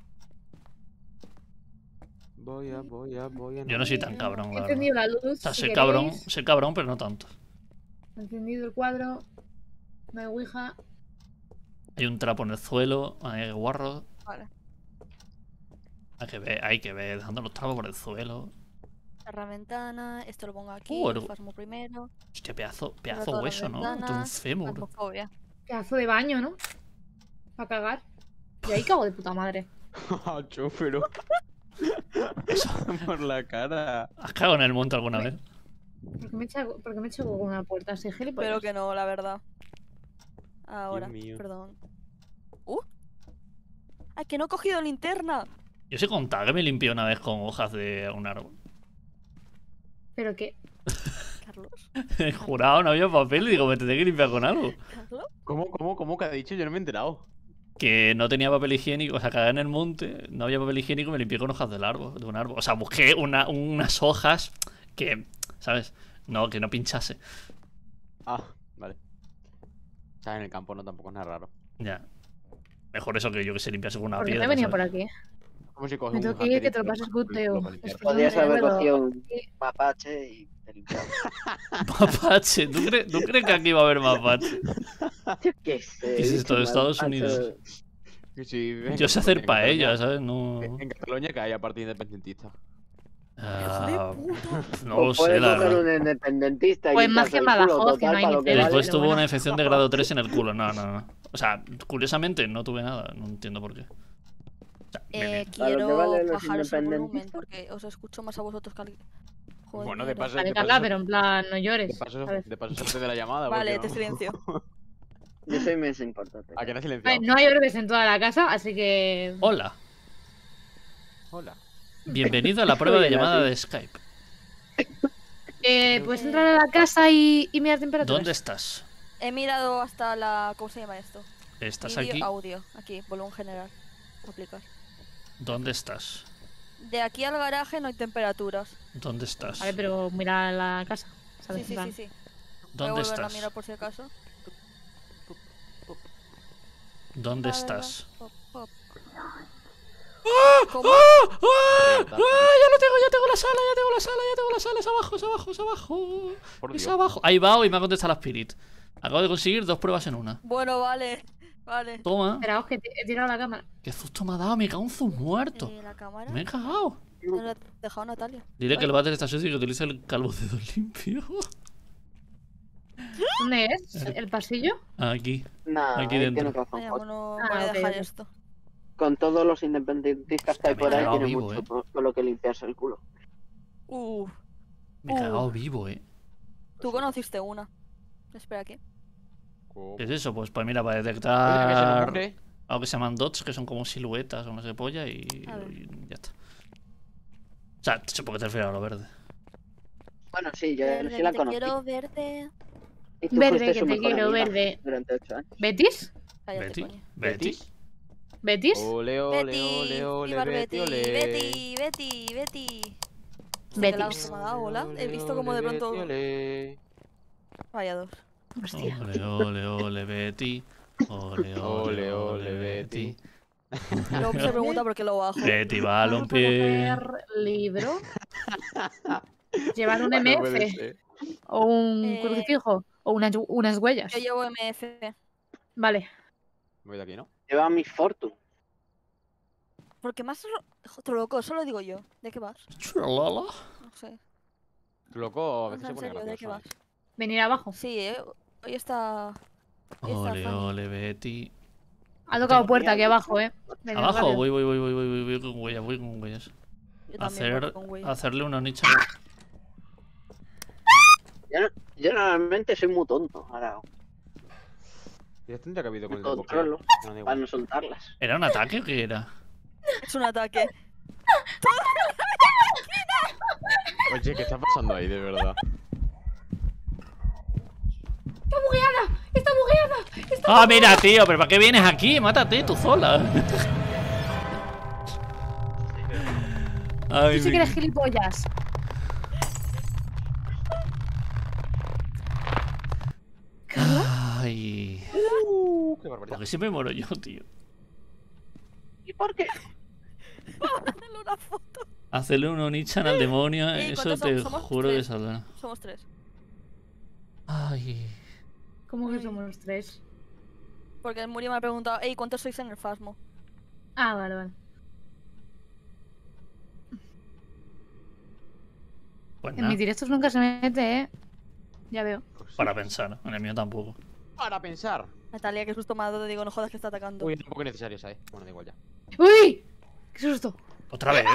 Voy a, voy a, voy a. Yo no soy tan cabrón, He la verdad. encendido la luz. O sea, si soy queréis. cabrón, soy cabrón, pero no tanto. He encendido el cuadro. No hay ouija. Hay un trapo en el suelo, hay guarro. Vale. Hay que ver, hay que ver, dejando los trapos por el suelo. Cerra ventana, esto lo pongo aquí, Uh, el- el fasmo primero. Hostia, pedazo, Cierra pedazo todas las hueso, ¿no? ventanas, De un fémur. Fasmofobia. Pedazo de baño, ¿no? Para cagar. Y ahí cago de puta madre. Acho, pero. Por la cara. ¿Has cagado en el monte alguna vez? ¿Por qué me echo, por qué me echo con una puerta así, gilipollas? Pero que no, la verdad. Ahora, mío. perdón. ¡Uh! ¡Ay, que no he cogido linterna! Yo sé contar que me limpié una vez con hojas de un árbol. ¿Pero qué? Carlos. He jurado, no había papel y digo, me tendré que limpiar con algo. ¿Carlos? ¿Cómo, cómo, cómo que ha dicho? Yo no me he enterado. Que no tenía papel higiénico, o sea, cagué en el monte, no había papel higiénico y me limpié con hojas del árbol, de un árbol. O sea, busqué una, unas hojas que, ¿sabes? No, que no pinchase. Ah, vale. O sea, en el campo no tampoco es nada raro. Ya. Mejor eso que yo que se limpiase con una ¿Por qué piedra. me venía ¿sabes? por aquí? Como si coges Me un tengo que ir, que te lo jarterito pases good, y lo Teo. limpias. Esto Podías es un haber recuerdo. cogido un mapache y te limpiabas. Mapache, ¿tú, crees- ¿tú crees que aquí va a haber mapache? Yo qué sé. ¿Qué es he esto, dicho de Estados mapache. Unidos? Que sí, en Yo sé Cataluña- hacer en paella, Cataluña- ¿sabes? No. En Cataluña que haya partido independentista. Ah, no O lo sé, puedes la coger verdad. un independentista y Pues quitarse magia el en culo, Badajoz, que total, no hay para ni lo que tele. Y vale. después pero tuvo bueno. una infección de grado tres en el culo. No, no, no. O sea, curiosamente no tuve nada. No entiendo por qué. O sea, bien, Eh, bien. Para lo que quiero valen los bajaros el volumen independentistas. porque os escucho más a vosotros que al... Joder, Bueno, de mierda. paso, Vale, de Carla, paso, pero en plan, no de llores. paso, ¿sabes? de paso salte de la llamada. Vale, porque te no- silencio. Yo soy más importante. ¿A quién ha Vale, silenciado? no hay orbes en toda la casa, así que... Hola, Hola. bienvenido a la prueba de Bien, llamada así. de Skype. Eh, ¿Puedes entrar a la casa y, y mirar temperaturas? ¿Dónde estás? He mirado hasta la... ¿Cómo se llama esto? ¿Estás Vídeo, aquí? audio. Aquí, volumen general. Aplicar. ¿Dónde estás? De aquí al garaje no hay temperaturas. ¿Dónde estás? Vale, pero mira la casa. Sí, ¿sabes? sí, En plan, sí, sí. Voy a ¿Dónde volver a estás? mirar por si acaso. ¿Dónde La verdad. estás? Pop, pop. ¡Ah! ¿Cómo? ¡Ah! ¡Ah! ¡Ah! Ya lo tengo, ya tengo la sala, ya tengo la sala, ya tengo la sala. Es abajo, es abajo, es abajo. Por Es Dios. abajo. Ahí va y me ha contestado la Spirit. Acabo de conseguir dos pruebas en una. Bueno, vale. Vale. Toma. Esperaos que he tirado la cámara. Qué susto me ha dado, me cago en su muerto. Eh, la cámara. Me he cagado. No la he dejado Natalia. Dile que Ay. el váter está sucio y que utilice el calvo dedo limpio. ¿Dónde es? ¿El pasillo? Aquí. Nah, Aquí ahí dentro. tienes razón, Vaya, José. bueno, Ah, voy a ok, dejar ok. esto. Con todos los independentistas que hay Me he por ahí, cagado tiene vivo, mucho eh. por- con lo que limpiarse el culo. Uh, Me he Uh. cagado vivo, eh. tú conociste una. Espera aquí. ¿Cómo? ¿Qué es eso? Pues, pues mira, para Oye, que se nos detectar muere. algo que se llaman dots, que son como siluetas o no sé qué polla y, A ver. y ya está. O sea, supongo que te refieres a lo verde. Bueno, sí, yo Verde, sí la te conocí. quiero verde. Y tú Verde, fuiste que su te mejor quiero, amiga verde. durante ocho años. ¿Betis? Cállate, Betty. coño. Betty. ¿Betis? Ole, ole, Betty, ole, ole, viva Betty, Betty, ole. Betty, Betty, Betty. Hostia, qué Betis. lagos me ha dado, hola. He visto como de Ole, pronto. Betty, ole. Vaya dos. Hostia. Ole, ole, ole, Betty. Ole, ole, Ole, ole, ole, Betty. Luego se pregunta por qué lo bajo. Betty balompié. Recoger libro. Llevar un No puede M F. ser. O un Eh, crucifijo. O unas, unas huellas. Yo llevo M F. Vale. Voy de aquí, ¿no? Lleva mi fortune. Porque más otro loco, eso lo digo yo. ¿De qué vas? Chulala. No sé. Loco, a No veces sé se en pone serio, ¿de qué gracioso. vas? ¿eh? Venir abajo. Sí, eh. Hoy está. Hoy está Ole, funny. ole, Betty. Ha tocado puerta aquí abajo, eh. Venid Abajo, rápido. voy, voy, voy, voy, voy, voy, voy con huellas, voy con huellas. Yo también Hacer, voy con güey. hacerle una nicha. Yo, no- yo normalmente soy muy tonto. Ahora Ya tendría que haber ido con me el de boxeo. controlo No, da para igual. no soltarlas. ¿Era un ataque o qué era? Es un ataque. Oye, ¿qué está pasando ahí, de verdad? ¡Está bugueada! ¡Está bugueada! Ah, mira, tío, pero ¿para qué vienes aquí? Mátate tú sola. Ay, Tú sí mi- que eres gilipollas. Ay. Uh, qué barbaridad. Porque siempre muero yo, tío. ¿Y por qué? Hazle una foto. Hacerle un onichan al demonio, Ey, eso ¿cuántos te somos? Somos juro que tres. saldrá. Somos tres. Ay. ¿Cómo que Ay. somos tres? Porque el Muri me ha preguntado, hey, ¿cuántos sois en el Fasmo? Ah, vale, vale. Pues En nada, mis directos nunca se mete, eh. Ya veo. para pensar, en el mío tampoco. Para pensar. Natalia, que susto me ha dado, digo, no jodas que está atacando. Uy, tampoco es necesario esa, eh. Bueno, da igual ya. ¡Uy! ¡Qué susto! Otra vez.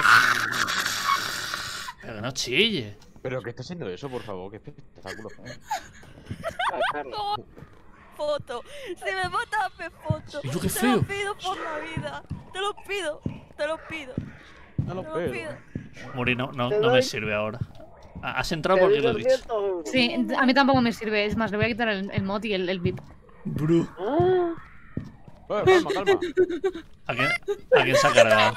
Pero que no chille. Pero ¿qué está haciendo eso, por favor? Qué espectáculo. Ah, Carlos. No, foto. Si me mata, me foto. Yo, qué Te feo. lo pido por la vida. Te lo pido. Te lo pido. No lo Te lo veo. pido. Muri, no, no, Te no me doy- sirve ahora. Ah, Has entrado Te porque doy lo he dicho. doscientos euros. Sí, a mí tampoco me sirve. Es más, le voy a quitar el, el mod y el, el bip. Bru. Ah, Eh, calma, calma. ¿A quién, ¿A quién se ha cargado?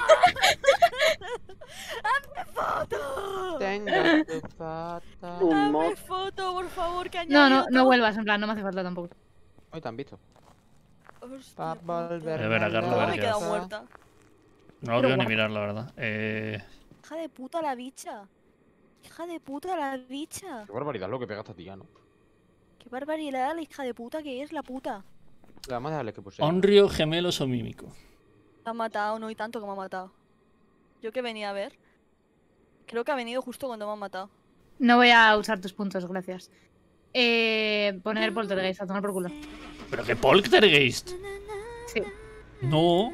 ¡Foto! Tengo que fatal. un mod. Dame foto, por favor, que No, añade no, otro. no vuelvas, en plan, no me hace falta tampoco. Hoy te han visto. Hostia, Pa' puta. volver. De ver a Carla, a No, ver me he qué quedado hace. muerta. No lo quiero ni mirar, la verdad. Eh, Hija de puta la bicha. Hija de puta la bicha. Qué barbaridad lo que pega esta tía, ¿no? Qué barbaridad la hija de puta que es la puta. Vamos a darle que puse. Onryo, gemelos o mímico. Me ha matado, no y tanto que me ha matado. Yo que venía a ver. Creo que ha venido justo cuando me han matado. No voy a usar tus puntos, gracias. Eh, poner el poltergeist a tomar por culo. ¿Pero qué poltergeist? Sí. No.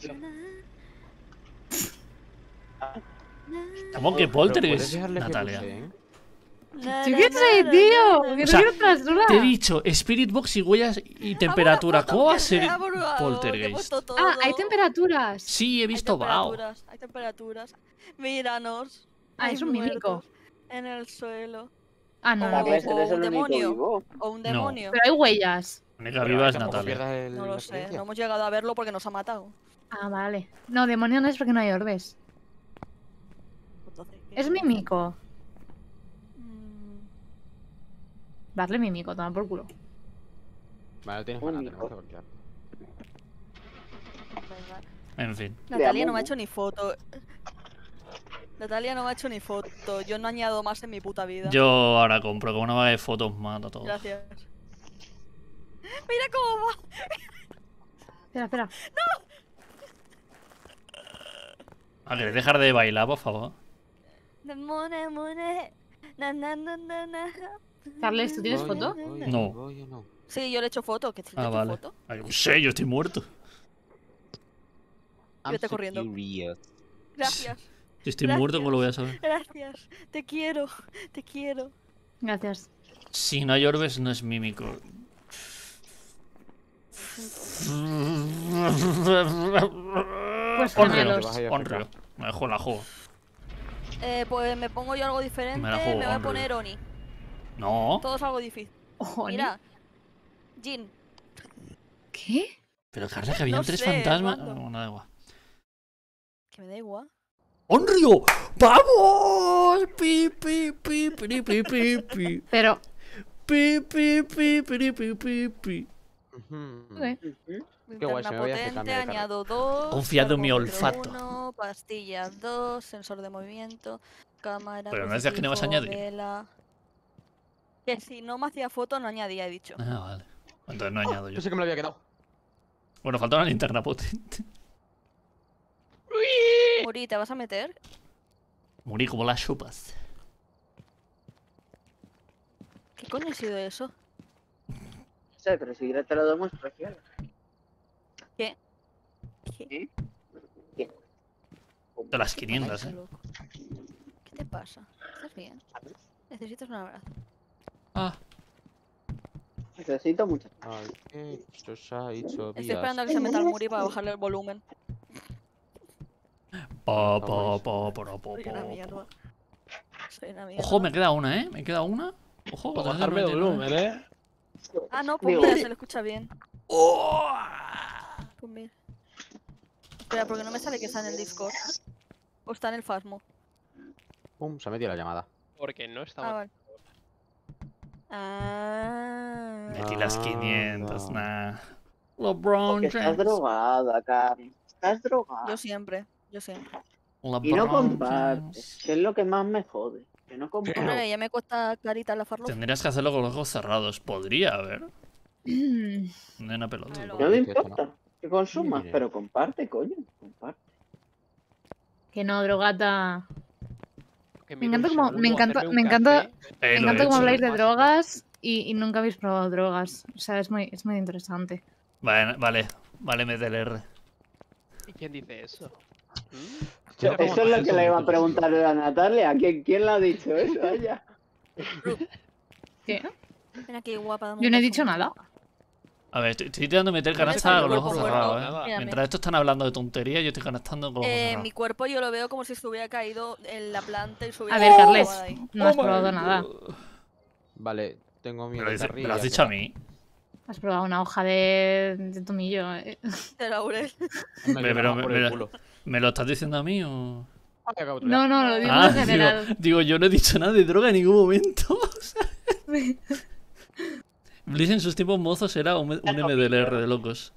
¿Cómo que Pero puedes poltergeist, dejarle que Natalia? puse, ¿eh? ¿Tú qué traes, tío? Que O no sea, quiero otra sola. Te he dicho Spirit Box y huellas y temperatura. ¿Cómo va a ser poltergeist? Ah, hay temperaturas. Sí, he visto Bao. temperaturas, hay temperaturas. Míranos. Ah, hay es un mímico. muertos En el suelo. Ah, no, O- no. Tal vez o eres un el único demonio. vivo. O un No. demonio. Pero hay huellas. La única Pero viva es tampoco Natalia. pierdas el- No la lo sé, experiencia. no hemos llegado a verlo porque nos ha matado. Ah, vale. No, demonio no es porque no hay orbes. Entonces, ¿qué? Es mímico. Mm, Darle mímico, toma por culo. Vale, lo tienes Un para hijo. tenemos que bloquear. En fin. Natalia no me ha Mumu. hecho ni foto. Natalia no me ha hecho ni foto. Yo no añado más en mi puta vida. Yo ahora compro, como no va a haber fotos, mato todo. Gracias. Mira cómo va. Espera, espera. Ah, ¿queréis dejar de bailar, por favor? Mone, mone. Na, na, na, na, na. Carles, ¿tú tienes Voy, foto? voy, No. voy o no. Sí, yo le he hecho foto. ¿Que te he Ah, hecho vale. foto? Ah, yo qué sé, yo estoy muerto. I'm Vete so corriendo. curious. Gracias. Si estoy muerto, ¿cómo lo voy a saber? Gracias. Te quiero. Te quiero. Gracias. Si no hay orbes, no es mímico. Pues Honrio, gemelos. Te vas a ir a honrio. Me dejo la juego. Eh, pues me pongo yo algo diferente. Me la Me, juego, voy a hombre. poner Oni. No. Todo es algo difícil. Ojo, Mira. Jin. ¿Qué? Pero Carla, que habían No tres sé, fantasmas. random. No, no da igual. Que me da igual. ¡Honrio! ¡Vamos! Pi, pi, pi, pi, pi, pi, pi. Pero, Pi, pi, pi, pi, pi, pi, pi. Ujú. ok. Ujú. Qué guay, Linterna se me voy a hacer potente, cambio de carro. añado dos. Confiad en mi termómetro olfato. uno, pastillas dos, sensor de movimiento, cámara. Pero no decías que no ibas a crucifijo, añadir. vela. Que si no me hacía foto, no añadía, he dicho. Ah, vale. Entonces no añado yo. Yo sé que me lo había quedado. Bueno, falta una linterna potente. Muri, ¿te vas a meter? Morí como las chupas. ¿Qué coño ha sido eso? No sé, pero si quieres te lo demuestro, cielo. ¿Qué? ¿Sí? De las quinientas, Ay, eh. loco. ¿Qué te pasa? ¿Estás bien? Necesitas un abrazo. Ah, Necesito mucho. Ay, qué society Estoy esperando a que se meta el Muri para bajarle el volumen. pa, pa, pa, pa, pa, Soy una pa, mierda. pa. Soy una mierda. Ojo, me queda una, ¿eh? Me queda una. Ojo, Por con bajarme el volumen, ¿eh? Ah, no, pues Digo- mira, se le escucha bien. ¡Oh! Pues mira. Espera, porque no me sale que está en el Discord. O está en el Fasmo. Pum, se ha metido la llamada. Porque no Ah, estaba. vale. Ah. Metí las quinientas, Anda. nah. LeBron Porque estás James. drogada, Carlos. Estás drogada. Yo siempre, yo siempre. Y no LeBron compartes, James. que es lo que más me jode. Que no compartes. Hombre, ya me cuesta carita la farlopa. Tendrías que hacerlo con los ojos cerrados. Podría haber. Mm, Nena pelota. Vale, No me Dice esto, importa que consumas, Mire. pero comparte, coño. Comparte. Que no, drogata. Que Me miro encanta un como- segundo, me encanta- hacerme un me encanta- café. Eh, Me lo he encanta cómo hecho. habláis de Más. drogas y, y nunca habéis probado drogas. O sea, es muy, es muy interesante. Vale, vale. Vale, me del R. ¿Y quién dice eso? ¿Mm? Ya, Mira cómo Eso es lo pasa que eso. le iba a preguntar a Natalia. ¿Quién, quién le ha dicho eso a ella? ¿Qué? Ven aquí, guapa. dame un Yo no he beso. dicho nada. A ver, estoy, estoy intentando meter No me canasta sale con los cuerpo ojos muerto. cerrados, Nada. eh. Mírame. Mientras estos están hablando de tonterías, yo estoy canastando con los ojos Eh, cerrados. mi cuerpo yo lo veo como si estuviera caído en la planta y subiera A ver, la Carles, boda ahí. no has Oh my probado nada. God. Vale, tengo Me miedo lo, de dice- Carrie me lo has y ya dicho a está. mí. Has probado una hoja de, de tomillo. eh. De laurel. Me Pero- pero, pero- por el pero- culo. ¿Me lo estás diciendo a mí o...? Ay, acabo de No, no, lo digo Ah, en general. digo, digo, yo no he dicho nada de droga en ningún momento. Bliss en sus tiempos mozos era un, un M D L R de locos.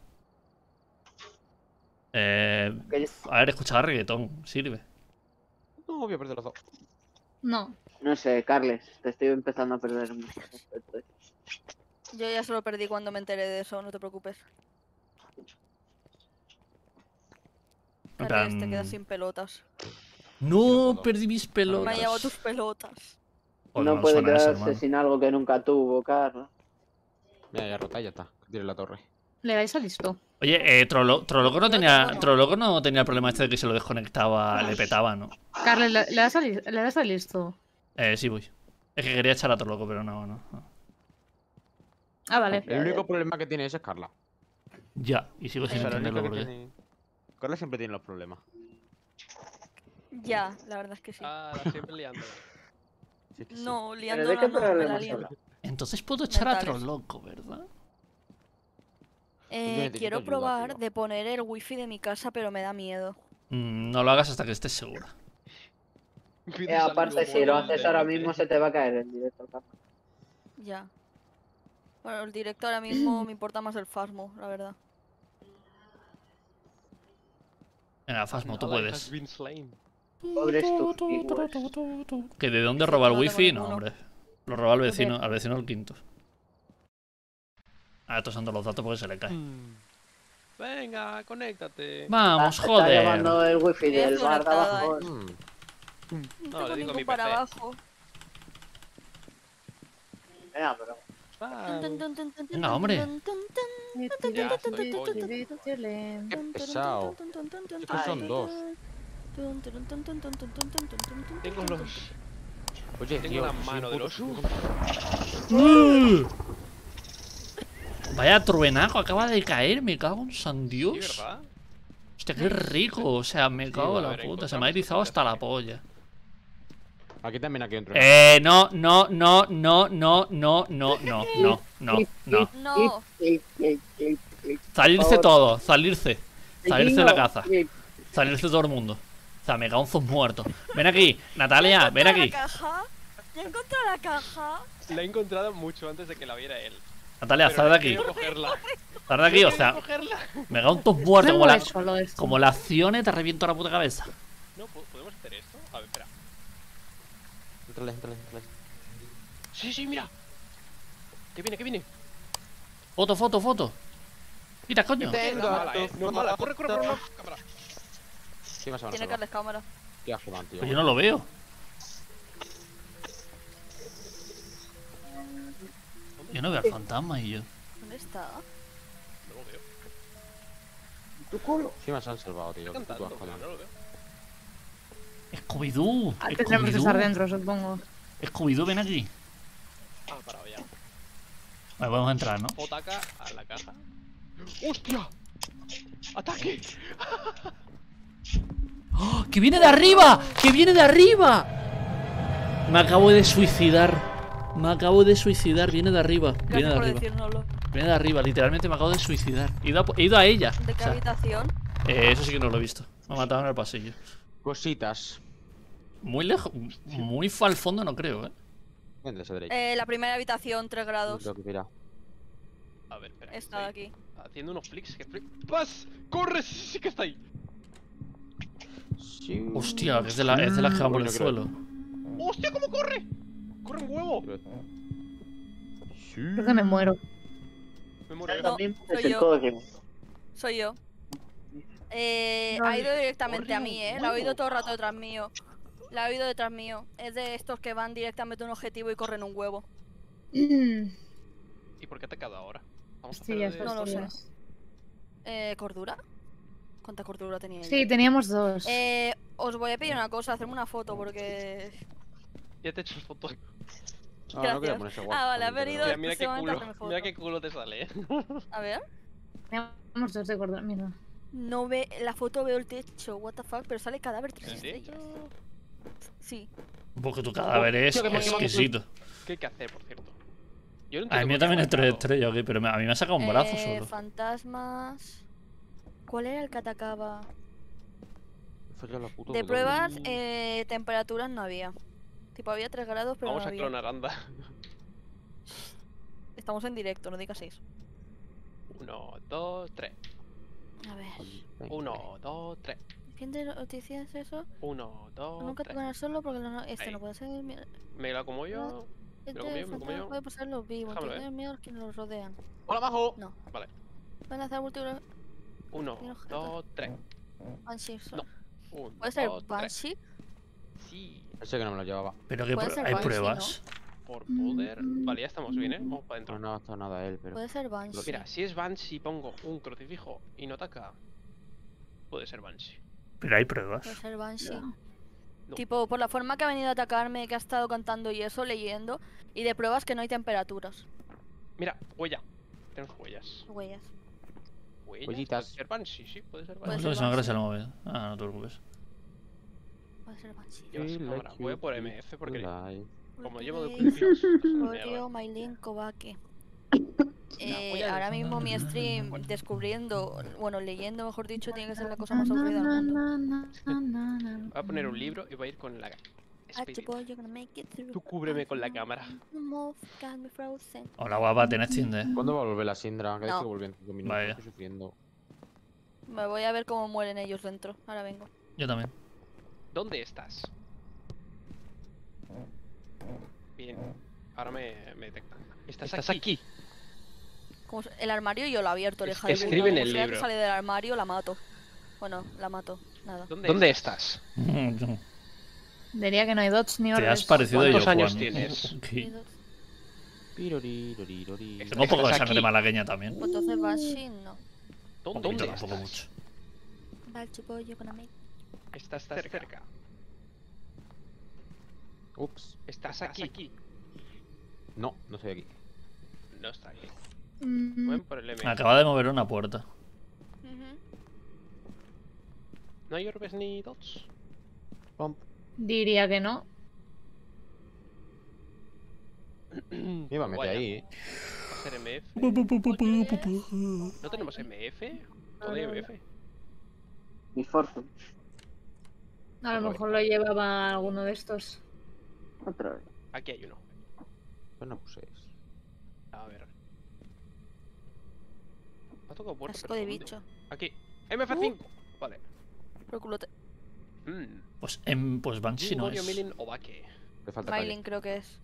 Eh, Que- a ver, escuchaba reggaetón, sirve. No, voy a perder los dos. No. No sé, Carles, te estoy empezando a perder mucho respeto. Yo ya se lo perdí cuando me enteré de eso, no te preocupes. En Carles, te plan- quedas sin pelotas. No, puedo. perdí mis Me pelotas. han llevado tus pelotas. Joder, No mal puede suena eso, quedarse hermano. sin algo que nunca tuvo, Carlos. Mira, ya rota y ya está. Que tire la torre. Le dais a listo. Oye, eh, Trollo- Troloco no Yo tenía, tengo- Troloco no tenía el problema este de que se lo desconectaba, le petaba, ¿no? Carles, ¿le, le das a, li- le das a listo? Eh, sí voy. Es que quería echar a Troloco, pero no, no. no. Ah, vale. El único problema que tiene ese es Carla. Ya, y sigo O sin sea, lo entenderlo único que por qué. tiene... Carla siempre tiene los problemas. Ya, la verdad es que sí. Ah, la siempre liándola. Sí, que sí. No, ¿Pero liándola de qué no, me la problemas lío. habla? Entonces puedo echar a Mentales. Troloco, ¿verdad? Eh, necesito quiero ayuda, probar tío. de poner el wifi de mi casa, pero me da miedo. Mm, no lo hagas hasta que estés segura. Eh, aparte, si lo haces ahora mismo se te va a caer el directo, Carlos. Ya. Bueno, el directo ahora mismo me importa más el Fasmo, la verdad. Venga, Fasmo, tú Ally has puedes. been slain. Pobres tus figuras. ¿Que de dónde Sí, roba el no tengo wifi? No, ninguno. hombre. Lo roba al Joder. vecino, al vecino del quinto. Ah, estos son los datos porque se le cae. Mm. Venga, conéctate. Vamos, Está joder. llevando el wifi Estoy del bar de desconectada, abajo. Mm. No, No, le tengo digo a mi ningún para P C. abajo. Venga, pero. Vamos. Venga, hombre. Ya estoy, coño. Qué pesado. Es que son dos. Tengo los. Oye, Tengo tío, la soy mano un de puto- los. ¡Uh! Vaya truenaco, acaba de caer, me cago en San Sí, Dios. ¿verdad? Hostia, qué rico, o sea, me Sí, cago en a la ver, puta, se me ha encontramos erizado otra hasta la vez. polla. Aquí también aquí dentro. Eh, no, no, no, no, no, no, no, no, no, no, no. No, Salirse todo, salirse. Salirse de la casa. Sí, Salirse todo el mundo. O sea, me cago en sus muertos. Ven aquí, Natalia, ven aquí. ¿La caja? ¿Ya encontré la caja? La he encontrado mucho antes de que la viera él. Natalia, Pero sal de no he aquí. querido cogerla. Sal de aquí, o sea, cogerla. me cago en tus muertos. No Como la, es solo esto. como la accione, te reviento la puta cabeza. No, ¿po- ¿podemos hacer esto? A ver, espera. Entrale, entrale, entrale. Sí, sí, mira. Que viene, que viene. Foto, foto, foto. Mira, coño. No es mala, eh. No es mala. Corre, corre, corre. Cámara. ¿Qué más se van a Tiene salvar? Carles cámara. Qué asco, man, tío. Pues yo no lo veo. Yo no veo al fantasma y yo. ¿Dónde está? No lo veo. tu culo. Sí, más han salvado, tío. Está Qué puto cantando, asco, pero man. no lo veo. Scooby-Doo. Ah, tendremos que estar Scooby-Doo. dentro, supongo. Scooby-Doo, ven aquí. Ah, parado ya. Vale, podemos entrar, ¿no? Otaka a la caja. ¡Hostia! ¡Ataque! ¡Oh, ¡que viene de arriba! ¡Que viene de arriba! Me acabo de suicidar. Me acabo de suicidar. Viene de arriba. Viene Gracias de por arriba. decírnoslo. Viene de arriba. Literalmente me acabo de suicidar. He ido a, he ido a ella. ¿De O qué sea, habitación? eh, eso sí que no lo he visto. Me ha matado en el pasillo. Cositas. Muy lejos. Muy fa- al fondo no creo, ¿eh? Vente, esa derecha. Eh, la primera habitación, tres grados. Creo que mira. A ver, espera. Esta de estoy aquí. Haciendo unos flicks que flip. ¡Vas! ¡Corre! Sí, sí que está ahí. Sí. Hostia, que es de, la, es de las que van por el Bueno, creo- suelo. ¡Hostia, cómo corre! ¡Corre un huevo! Sí. Creo que me muero. Me muero. No, También soy es el yo. código. Soy yo. Eh, No, ha ido directamente a corre mí, un eh. La ha oído huevo. todo el rato detrás mío. La ha oído detrás mío. Es de estos que van directamente a un objetivo y corren un huevo. Mm, ¿Y por qué te ha quedado ahora? Vamos a Hostias, hacer de- No lo sé. hostias. Eh, ¿cordura? ¿Cuánta cordura tenía ella? Sí, teníamos dos. Eh, os voy a pedir una cosa, hacerme una foto porque... Ya te he hecho fotos. No, no Gracias. quería ponerse guapo. Ah, vale, ha porque no- venido- Mira, mira qué exclusivamente culo. hacerme foto. Mira qué culo te sale, eh. A ver. Teníamos dos de cordura, mira. No ve... La foto veo el techo, what the fuck, pero sale cadáver tres ¿En estrellas. serio? Sí. Porque tu cadáver es Hostia, que me- exquisito. ¿Qué hay que hacer, por cierto? Yo no A entiendo mí por qué también ha es tres marcado. estrellas, ok, pero me- a mí me ha sacado un brazo Eh, solo. fantasmas... ¿Cuál era el que atacaba? Fue la puta De W. pruebas, eh, temperaturas no había. Tipo, había tres grados, pero Vamos no a había. clonar, anda. Estamos en directo, no digas seis. Uno, dos, tres. A ver. Uno, dos, tres. ¿Quién de noticias eso? Uno, dos, Nunca te tres. pones solo porque no- este Ahí. no puede ser. Mira, Me la como yo. este lo comí yo, me lo comí fantasma yo. puede pasar los vivos. Déjame Tiene ver. miedo a quienes los rodean. ¡Hola, majo! No. Vale. Pueden hacer múltiples Uno, Tiene objeto. dos, tres. Banshee. No. Uno, ¿Puede ser dos, tres. Banshee? Sí. Ese que no me lo llevaba. Pero que puede pr- ser hay Banshee, pruebas. Por poder. Vale, ya estamos bien, ¿eh? Vamos para No, adentro. no ha gastado nada él, pero. Puede ser Banshee. Mira, si es Banshee pongo un crucifijo y no ataca, puede ser Banshee. Pero hay pruebas. Puede ser Banshee. No. Tipo, por la forma que ha venido a atacarme, que ha estado cantando y eso, leyendo. Y de pruebas que no hay temperaturas. Mira, huella. Tenemos huellas. Huellas. Huellas. Huellitas. Puede ser Banshee, sí, puede ser Puede Banshee. Eso que ser se me Banshee. el móvil. Ah, no te preocupes. Puede ser Banshee. Llevas Sí, cámara. like Voy a you, por you M F porque like. como llevo de Porque crucifijos, eso no me Odio haga. Maylin Kobake. La Eh, polla de- ahora mismo mi stream descubriendo, bueno, leyendo mejor dicho, tiene que ser la cosa más aburrida del mundo. Voy a poner un libro y voy a ir con la At espíritu. your boy, you're gonna make it through. Tú cúbreme con la cámara. Move, got me frozen. Hola, guapa, tenés Tinder. ¿Cuándo va a volver la Sindra? Que No. dice que volvió en cinco minutos. Vaya. Estoy sufriendo. Me voy a ver cómo mueren ellos dentro. Ahora vengo. Yo también. ¿Dónde estás? Bien. Ahora me, me detecta. Estás, Estás aquí. aquí. Como se- el armario yo lo he abierto, Es- hija de puta. escribe en Como el sea que libro. sale del armario, la mato. Bueno, la mato. Nada. ¿Dónde, ¿Dónde estás? Diría que no hay dots ni Te orbes. has parecido a ¿Cuántos yo, años Juan. tienes? Ok. Pirorirorirori. Tengo un poco de ¿Estás sangre aquí? malagueña también. Pues entonces Banshee no. ¿Dónde, Poquito, ¿Dónde tampoco estás? mucho. Estás cerca. Ups. Estás aquí. No, no estoy aquí. No está aquí. Mm, Ven por el M. Acaba de mover una puerta. Ujú. ¿No hay orbes ni dots? Pump. diría que no. Me iba a meter Vaya. ahí, eh. ¿Va a ser M F? ¿No tenemos M F? ¿Todo hay M F? Mi Fortune. A lo mejor lo llevaba alguno de estos. Otra vez. Aquí hay uno. Pues no puse eso. A ver. Me ha tocado puerta. Asco pero de ¿dónde? bicho. Aquí. M F cinco. Vale. Por culote. Mm. Pues, em, pues Banshee no Morio es. Milin Obake. Le falta calle. Mylin creo que es.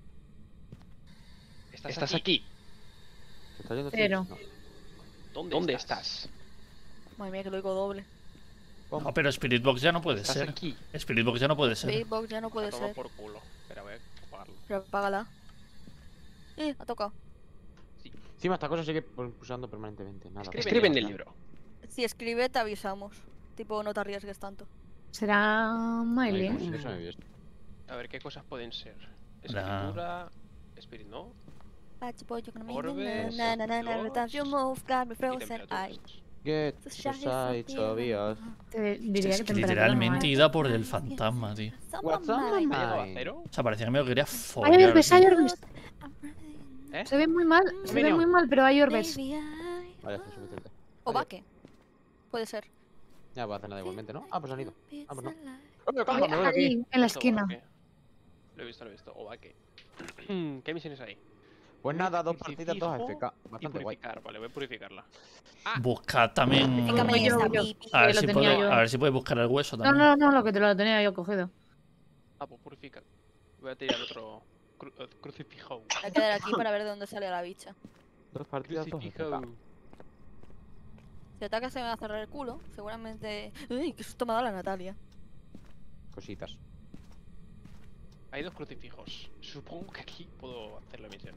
Estás, Estás aquí. aquí. ¿Se está yendo Pero- No. ¿Dónde, ¿Dónde estás? Madre mía, que lo digo doble. No, pero Spirit Box ya no puede Estás ser. aquí. Spirit Box ya no puede ser. Beatbox ya no puede Toma ser. por culo. Espera, voy a apagarlo. Pero apágala. Eh, ha tocado. Encima esta cosa sigue pulsando permanentemente. Nada. Escribe, Escribe en el libro. Si escribe, te avisamos. Tipo, no te arriesgues tanto. ¿Será Ay, Miley? como si eso me viese. A ver qué cosas pueden ser. La- Escritura. Spirit, ¿no? Orbes, Orbes, na, na, na, na, dots, that you move, got me Y frozen temperaturas. eye. Get The the shy is sights so of yours. Te diría Es que que temperatura literalmente no ida por el fantasma, tío. What's on my ¿Ha llegado a mind? cero? O sea, parecía que me lo quería hay. follar. Hay orbes, hay tío. orbes. ¿Eh? Se ve muy mal, se ve Minion. muy mal, pero hay orbes. Vale, es suficiente. O vaque. Puede ser. Ya va a hacer nada igualmente, ¿no? Ah, pues han ido. Ah, pues no. Ahí, Calma, me voy de aquí. ahí, en la Esto, esquina. Obake. Lo he visto, lo he visto. Obake. ¿Qué misiones hay? Pues nada, dos Crucifijo partidas, dos A F K. Y Bastante guay. purificar, vale, voy a purificarla. Buscad también. Purifícame yo, esta yo. pipi. A ver, que lo si tenía puedo, yo. a ver si puedes buscar el hueso No, también. no, no, lo que te lo tenía yo cogido. Ah, pues purifica. Voy a tirar otro cru eh, crucifijo. Voy a quedar aquí para ver de dónde sale la bicha. Dos partidas, dos A F K. Crucifijo. Si ataca se me va a cerrar el culo. Seguramente. Uy, qué susto me ha dado la Natalia. Cositas. Hay dos crucifijos. Supongo que aquí puedo hacer la misión.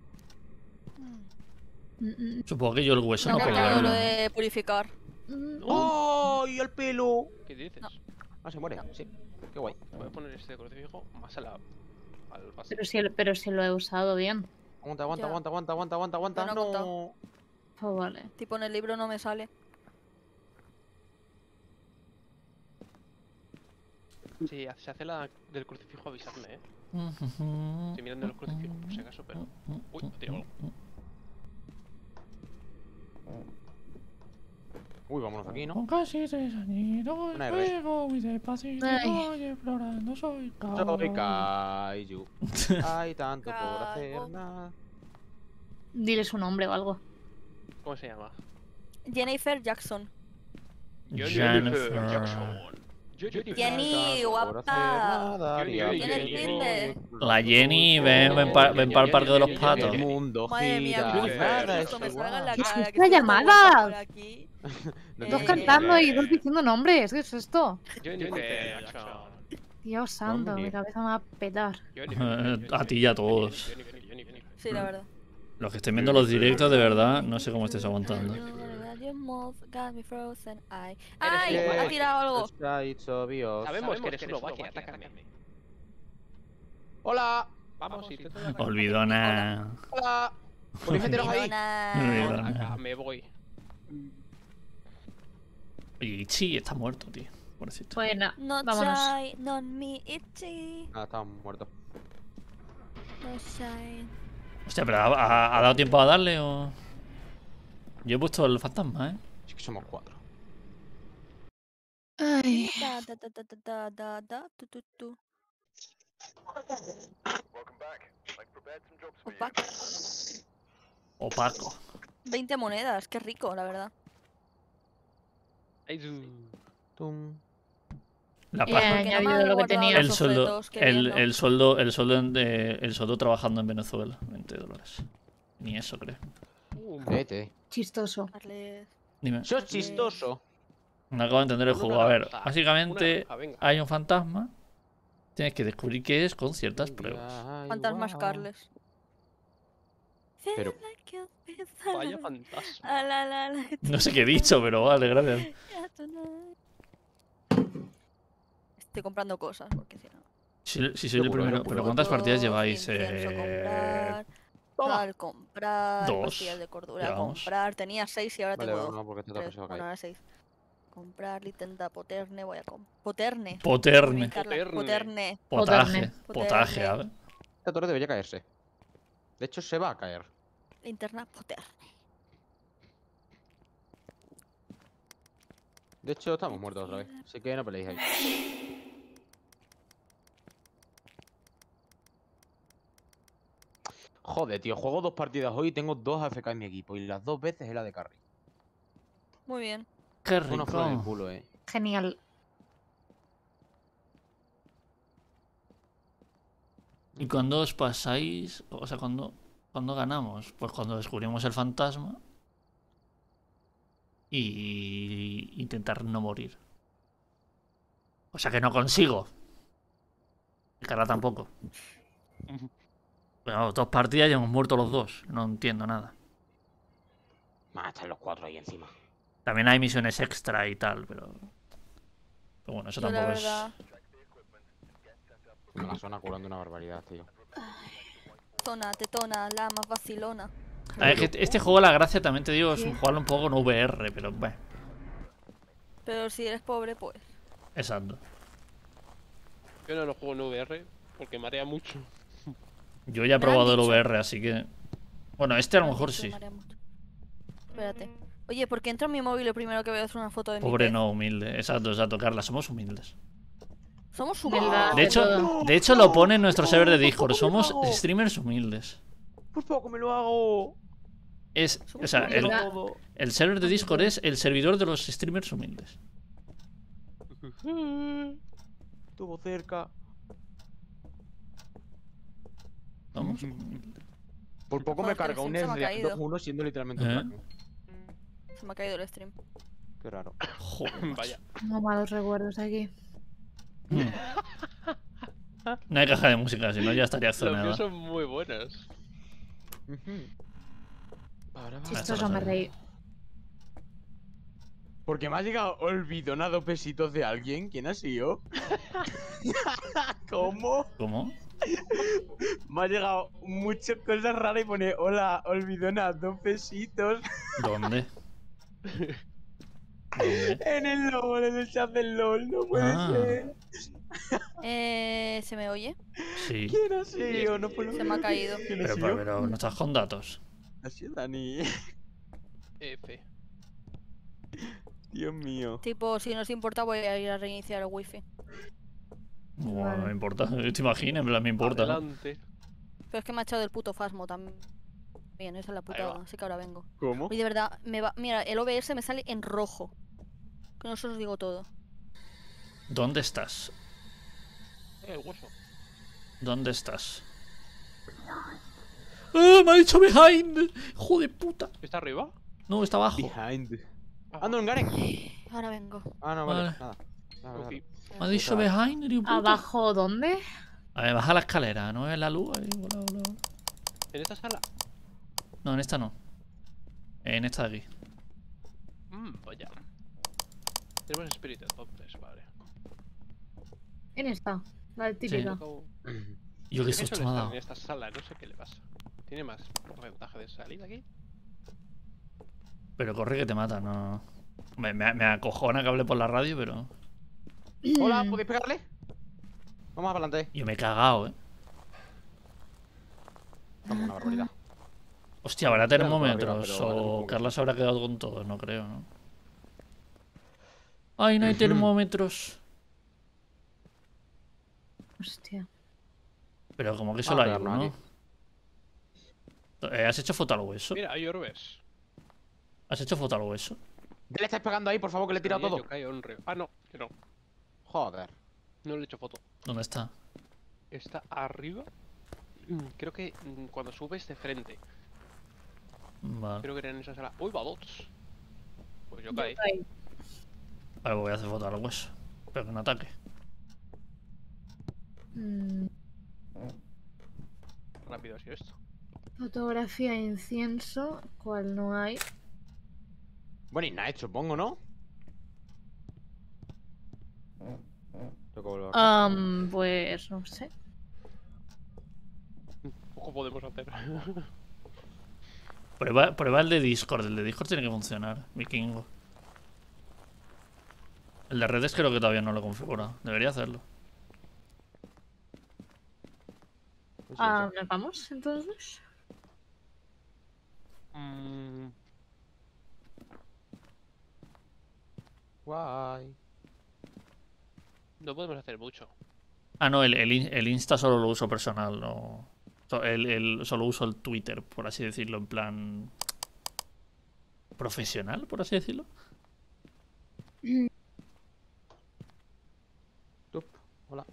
Mm, mm, Supongo que yo el hueso No no he puedo cargado lo verlo. de purificar. mm. ¡Ay, el pelo! ¿Qué dices? No. Ah, se muere. Sí. Qué guay. Voy a poner este crucifijo más a la, al base. Pero si, pero si lo he usado bien. Aguanta, aguanta, Ya. aguanta, aguanta, aguanta, aguanta, aguanta. no he No. contado. Pues vale. Tipo en el libro no me sale. Si se hace la del crucifijo, avisadme, eh. Estoy Estoy mirando los crucifijos por si acaso, pero. Uy, he tirado algo. Uy, vámonos aquí, ¿no? Con casi tres añitos, Una R. juego muy despacito, Ay. voy explorando, soy Soy cabrón. Kaiju. Hay tanto por hacer Calvo. nada. Dile su nombre o algo. ¿Cómo se llama? Jennifer Jackson. Jennifer. Jenny, Por guapa. hacer nada, Jenny, haría Jenny, bien. Jenny. La Jenny, ven, ven para ven pa el parque de los patos. El mundo Madre mía, gira cómo y se nada ve es esto, me salga en igual. la ¿Qué es cara. esta que estoy llamada? guapa por aquí. No Dos Eh, cantando y dos eh, diciendo nombres. ¿Qué es esto? Jennifer Jackson. Dios santo, Hombre. mi cabeza me va a petar. A ti y a todos. Sí, la verdad. Los que estén viendo los directos, de verdad, no sé cómo estés aguantando. ¡Ay! Eres Me ha tú. tirado algo. Sights of yours. Sabemos que eres un Obake, atácame. Hola, Vamos, si te Olvidona. hola. ¿Podéis meteros ahí? Perdona. Olvidona. Acá me voy. Y Ichi está muerto, tío. Pobrecito. Pues nada, No vámonos. shine, not me, itchy. Ah, estaba muerto. No shine. Hostia, pero ¿ha, ha- ha dado tiempo a darle o...? Yo he puesto el fantasma, ¿eh? Es que somos cuatro. Ay. Da, da, da, da, da, da, da, da, tu, tu, tu. Opaco. Opaco. veinte monedas, qué rico, la verdad. Ahí su- Tum. La He paja. Porque no me añadido han lo que guardado tenía. El los sueldo, objetos, qué el, bien, ¿no? el sueldo, el sueldo, en- de- el sueldo trabajando en Venezuela, veinte dólares. Ni eso creo. Uh, Vete. Chistoso. Darles- Dime. Sos darles- chistoso. No acabo de entender el Una juego. A ver, naranja, básicamente una naranja, venga. hay un fantasma. Tienes que descubrir qué es con ciertas Ay, pruebas. ay, Fantasmas guau. Carles. Pero- Vaya fantasma. Ah, la, la, la, No sé qué he dicho, pero vale, gracias. Estoy comprando cosas, porque si no. Si, si soy el Seguro, primero. seguro. ¿Pero cuántas partidas Frutos, lleváis? incienso, Eh, comprar, Toma. sal, comprar, Dos. pastillas de cordura, Llevamos. comprar. Tenía seis y ahora Vale, tengo vamos, dos. no, porque esta Tres. cosa va a Bueno, caer. ahora seis. Comprar, litenda, poterne, voy a comprar. Poterne. Poterne. Carla, Poterne. Poterne. Potaje. Poterne. Potaje, a ver. Esta torre debería caerse. De hecho, se va a caer. Linterna, poterne. De hecho, estamos muertos otra vez. Así que no peleéis ahí. Joder, tío. Juego dos partidas hoy y tengo dos A F K en mi equipo. Y las dos veces es la de carry. Muy bien. Qué Una flor en el rico. culo, eh. Genial. Y cuando os pasáis, o sea, cuando, cuando ganamos, pues cuando descubrimos el fantasma y intentar no morir. O sea que no consigo. Y Carla tampoco. Bueno, dos partidas y hemos muerto los dos. No entiendo nada. Más están los cuatro ahí encima. También hay misiones extra y tal, pero... Pero bueno, eso Yo la tampoco es... verdad, Me la zona curando una barbaridad, tío. zona, tetona, la más vacilona. A ver, que este juego, la gracia, también te digo, es un jugarlo un poco con V R, pero bueno, Pero si eres pobre, pues. exacto. Yo no lo juego en V R porque marea mucho. Yo ya he Me lo han probado el dicho. V R, así que... Bueno, este a lo Me han mejor dicho, sí. marea mucho. Espérate. Oye, ¿por qué entro en mi móvil y lo primero que veo es una foto de mi Pobre pez? no, humilde. Exacto, exacto, Carla, somos humildes. Somos ¿Verdad? humildes. De hecho, todo. de hecho lo pone en nuestro server de no, Discord, ¿cómo somos lo hago? streamers humildes. Por poco me lo hago. Es, o Somos sea, el, humildes. Todo. el server de Discord es el servidor de los streamers humildes. Estuvo cerca. Somos humildes. Por poco Joder, me carga que un el stream se me ha Ezreal caído. dos uno siendo literalmente ¿Eh? un Kraken. Se me ha caído el stream. Qué raro. Joder, macho. Vaya. No malos recuerdos aquí. Mm. No hay caja de música, si no ya estaría Los míos accionada. son muy buenos. Ujú. Para, para. Chistoso me reí. Porque me ha llegado olvidonado pesitos de alguien. ¿Quién ha sido? ¿Cómo? ¿Cómo? Me ha llegado muchas cosas raras y pone hola, olvidonado pesitos. ¿Dónde? ¿Dónde? En el LOL, en el chat del LOL, no puede Ah. ser. Eh, ¿Se me oye? Sí. ¿Quién ha sido? No puedo Se me ha creer. caído. ¿Quién ha Pero, sido? pero, pero no estás con datos. Ha sido Dani. F. Dios mío. Tipo, si no os importa, voy a ir a reiniciar el wifi. Bueno, Vale. no me importa. Te imaginas, en plan, me importa. ¿no? Adelante. Pero es que me ha echado del puto Fasmo también. Bien, esa es la putada, va. así que ahora vengo. ¿Cómo? Oye, de verdad, me va... Mira, el O B S me sale en rojo. Con eso os digo todo. ¿Dónde estás? Eh, el hueso. ¿Dónde estás? ¡Ah! ¡Me ha dicho behind! ¡Hijo de puta! ¿Está arriba? No, está abajo. Behind. Ah, Ah, no, en Garen. Ahora vengo. Ah, no, vale. Vale. Nada. Nada, nada. ok. Me ha dicho behind, tío, puta. ¿Abajo dónde? A ver, baja la escalera, ¿no ves la luz? Ahí, hola, hola, hola. ¿En esta sala? No, en esta no. En esta de aquí. Mmm, vaya. Tenemos espíritu entonces, vale. En esta. La típica. Tocó- Yo qué ¿Por qué susto suele me ha estar dado. en esta sala? No sé qué le pasa. ¿Tiene más porcentaje de salida aquí? Pero corre que te mata, no. Me, me, me acojona que hable por la radio, pero. Hola, ¿podéis pegarle? Vamos adelante. Yo me he cagado, eh. Vamos, una barbaridad. Hostia, habrá Claro, por arriba, termómetros. pero ahora mismo O que Carla se habrá quedado con todos, no creo, ¿no? Ay, no hay termómetros. Hostia. Pero como que solo hay pegarnos uno. Eh, ¿Has hecho foto al hueso? Mira, hay orbes. ¿Has hecho foto al hueso? Ya le estáis pegando ahí, por favor, que le he tirado todo. Yokai Onryo. Ah, no, que no. Joder. No le he hecho foto. ¿Dónde está? Está arriba. Mm, Creo que mm, cuando subes de frente. Vale. Creo que era en esa sala. ¡Uy, va dos! Pues Yokai. Yokai. Vale, voy a hacer foto al hueso. Pero que no ataque. Mm, Rápido ha sido esto. fotografía e incienso. ¿Cuál no hay? Bueno, y Night, supongo, ¿no? Tengo que volver acá. Um, pues no sé. Poco podemos hacer. Prueba, prueba el de Discord. El de Discord tiene que funcionar, vikingo. El de redes creo que todavía no lo configura. Debería hacerlo. Sí, sí, Ah, sí. ¿nos vamos entonces? Mm, Guay. no podemos hacer mucho. Ah, no, el, el, in- el Insta solo lo uso personal. No. So- El, el- solo uso el Twitter, por así decirlo, en plan. Profesional, por así decirlo. Tup, hola.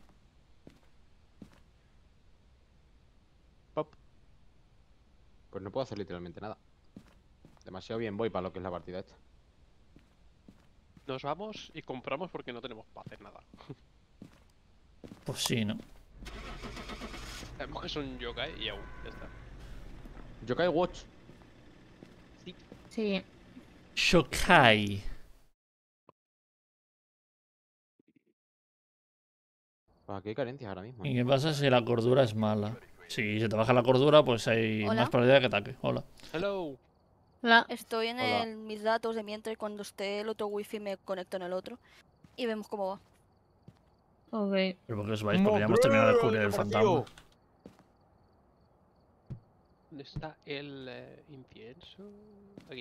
Pop. Pues no puedo hacer literalmente nada. Demasiado bien voy para lo que es la partida esta. Nos vamos y compramos porque no tenemos para hacer nada. Pues sí, ¿no? Sabemos que son yokai y aún, ya está. Yokai Watch. Sí. Shokai. Pues aquí hay carencias ahora mismo. ¿Y ¿eh? qué pasa si la cordura es mala? Si se te baja la cordura, pues hay Hola. más probabilidad de que ataque. Hola. Hello. La... Estoy en Hola. el, mis datos de mientras y cuando esté el otro wifi me conecto en el otro. Y vemos cómo va. Ok. Pero porque os vais, porque ya hemos terminado de descubrir el fantasma. ¿Dónde está el eh, incienso? Aquí.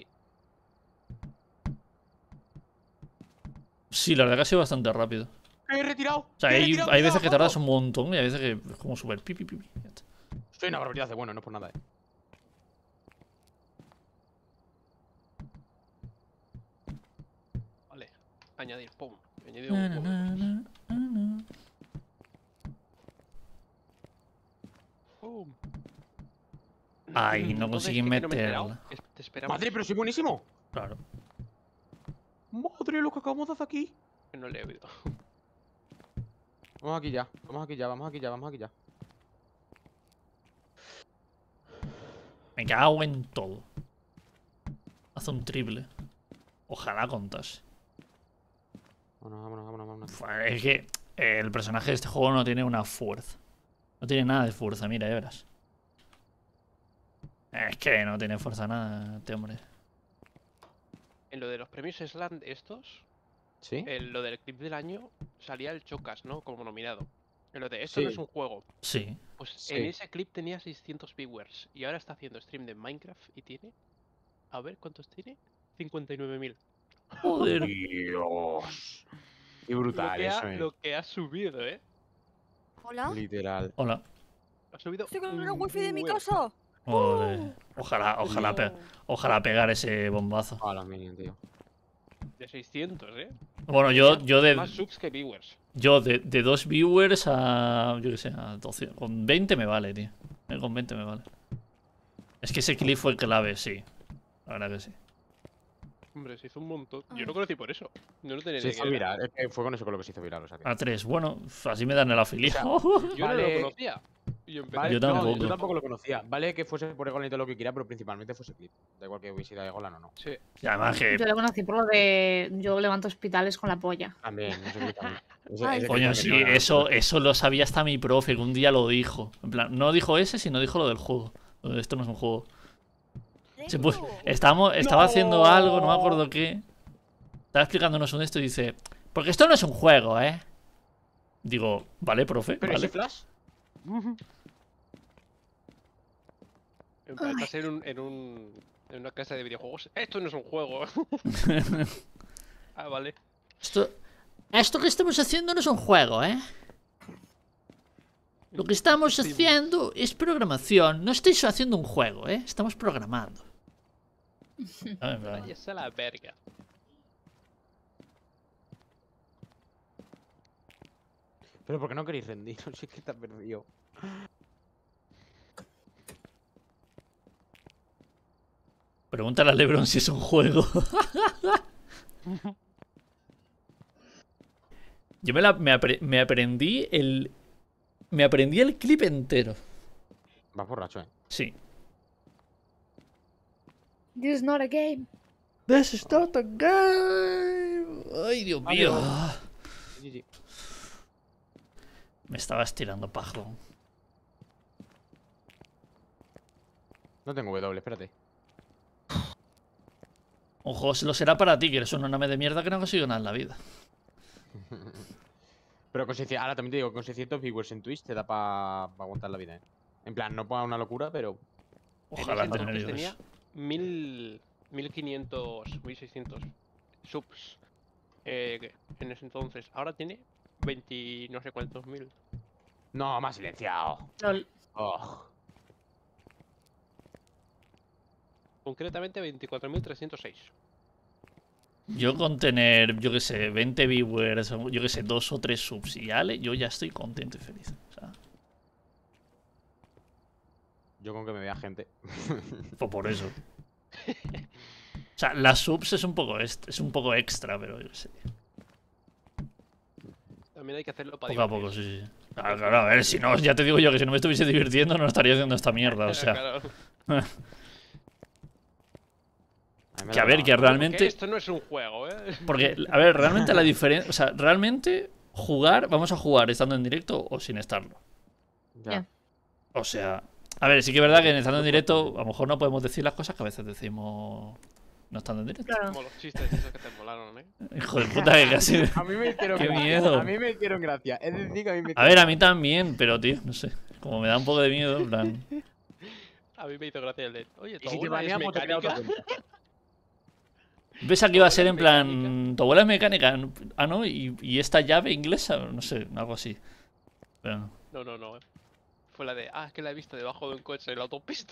Sí, la verdad que ha sido bastante rápido. ¡He retirado! O sea, ¡He hay, retirado! hay veces ¡Cuidado, que tardas Juanjo! un montón y hay veces que es como súper pipi pipi. Ya está. Soy una barbaridad de bueno, no es por nada, eh. Vale. Añadir. Pum. Añadir un Na, na, huevo. na, na, na. Pum. Ay, no Entonces, conseguí ¿qué que no me he enterado? meterla. Es- Te esperamos. ¡Madre, pero soy buenísimo! Claro. ¡Madre, lo que acabamos de hacer aquí! Que no le he oído. Vamos aquí ya, vamos aquí ya, vamos aquí ya, vamos aquí ya. Me cago en todo. Hace un triple. Ojalá contase. Vámonos, vámonos, vámonos, vámonos. Fua, Es que eh, el personaje de este juego no tiene una fuerza. No tiene nada de fuerza, mira, ya verás. Es que no tiene fuerza nada, este hombre. En lo de los premios Slam estos, ¿Sí? en lo del clip del año, salía el Chocas, ¿no? Como nominado. En lo de esto no Sí. es un juego. Sí. Pues Sí. en ese clip tenía seiscientos viewers. Y ahora está haciendo stream de Minecraft y tiene. A ver cuántos tiene. cincuenta y nueve mil. Joder. Dios. Y Lo brutal que, eso, ha, eh. lo que ha subido, ¿eh? Hola. Literal. Hola. Ha subido. Estoy con el un wifi de mi huevo. casa. Joder. Ojalá, ojalá, pe- ojalá pegar ese bombazo. A los minions, tío. De seiscientos, ¿eh? Bueno, yo, yo de, Más subs que viewers. yo de, de dos viewers a. Yo qué sé, a doce. Con veinte me vale, tío. Eh, Con veinte me vale. Es que ese clip fue clave, sí. La verdad que sí. Hombre, se hizo un montón. Yo Ay. lo conocí por eso. Yo no tenía Se ni hizo idea. viral, es que fue con eso con lo que se hizo viral, o sea que... A tres. Bueno, así me dan el afiliado. Yo no Vale. lo conocía. Y yo empecé. Vale, Yo no, tampoco. yo tampoco lo conocía. Vale que fuese por Egolan y todo lo que quiera, pero principalmente fuese clip. Da igual que hubiese ido a Egolan o no. Sí. Y además que. Yo lo conocí por lo de yo levanto hospitales con la polla. También, ese clip también. Ese- Ay. ese clip Coño, también sí, era una eso, locura. eso lo sabía hasta mi profe, que un día lo dijo. En plan, no dijo ese, sino dijo lo del juego. Lo de esto no es un juego. Sí, pues, estábamos, estaba haciendo algo, no me acuerdo qué. Estaba explicándonos un esto y dice, porque esto no es un juego, ¿eh? Digo, vale, profe, ¿Pero vale. ese flash? En plan, estás en, un, en, un, en una casa de videojuegos. Esto no es un juego. Ah, vale. Esto, esto que estamos haciendo no es un juego, ¿eh? Lo que estamos Sí, haciendo es programación. No estáis haciendo un juego, ¿eh? Estamos programando. Ah, en plan, Váyase a la verga. Pero ¿por qué no queréis rendir? Si es que está perdido. Pregúntale a LeBron si es un juego. Yo me, la, me, apre, me aprendí el... Me aprendí el clip entero. Vas borracho, eh. Sí. This is not a game. This is not a game. Ay, Dios mío. G G. Me estaba estirando pajo. No tengo W, espérate. Ojo, lo será para ti, que eres una nave de mierda que no ha conseguido nada en la vida. Pero con seiscientos, ahora también te digo, con seiscientos viewers en Twitch te da para pa aguantar la vida, eh. En plan, no ponga una locura, pero... Ojalá en ese tener entonces ellos. tenía mil, mil quinientos, mil seiscientos subs. Eh, en ese entonces. Ahora tiene veinte no sé cuántos mil. No, más silenciado. Lol. Oh. Concretamente veinticuatro mil trescientos seis. Yo con tener, yo que sé, veinte viewers, yo que sé, dos o tres subs y ale, yo ya estoy contento y feliz. O sea, Yo con que me vea gente. pues por eso. O sea, las subs es un poco est- es un poco extra, pero yo qué sé. También hay que hacerlo para Poco a poco, divertirse. sí, sí. Claro, claro, a ver, si no, ya te digo yo que si no me estuviese divirtiendo no estaría haciendo esta mierda, o sea. Claro. A mí me Que a da ver, la- que Porque realmente... esto no es un juego, ¿eh? Porque, a ver, realmente la diferencia... O sea, realmente jugar, vamos a jugar estando en directo o sin estarlo. Ya. Ya. O sea, a ver, sí que es verdad que estando en directo a lo mejor no podemos decir las cosas que a veces decimos no estando en directo. Claro. Como los chistes esos que te molaron, ¿eh? Hijo de puta, que casi... A mí me hicieron Qué gracia. miedo. A mí me hicieron gracia. Es decir, que a mí me A ver, a mí también, pero tío, no sé. Como me da un poco de miedo, en plan... A mí me hizo gracia el de. Oye, Y tu si te abuela es banea, pues te crea otra mecánica. cuenta. Pensaba que iba a ser en plan... Tu abuela es mecánica. Ah, ¿no? Y, y esta llave inglesa, no sé, algo así. Pero no. No, no, no. Fue la de. Ah, es que la he visto debajo de un coche en la autopista.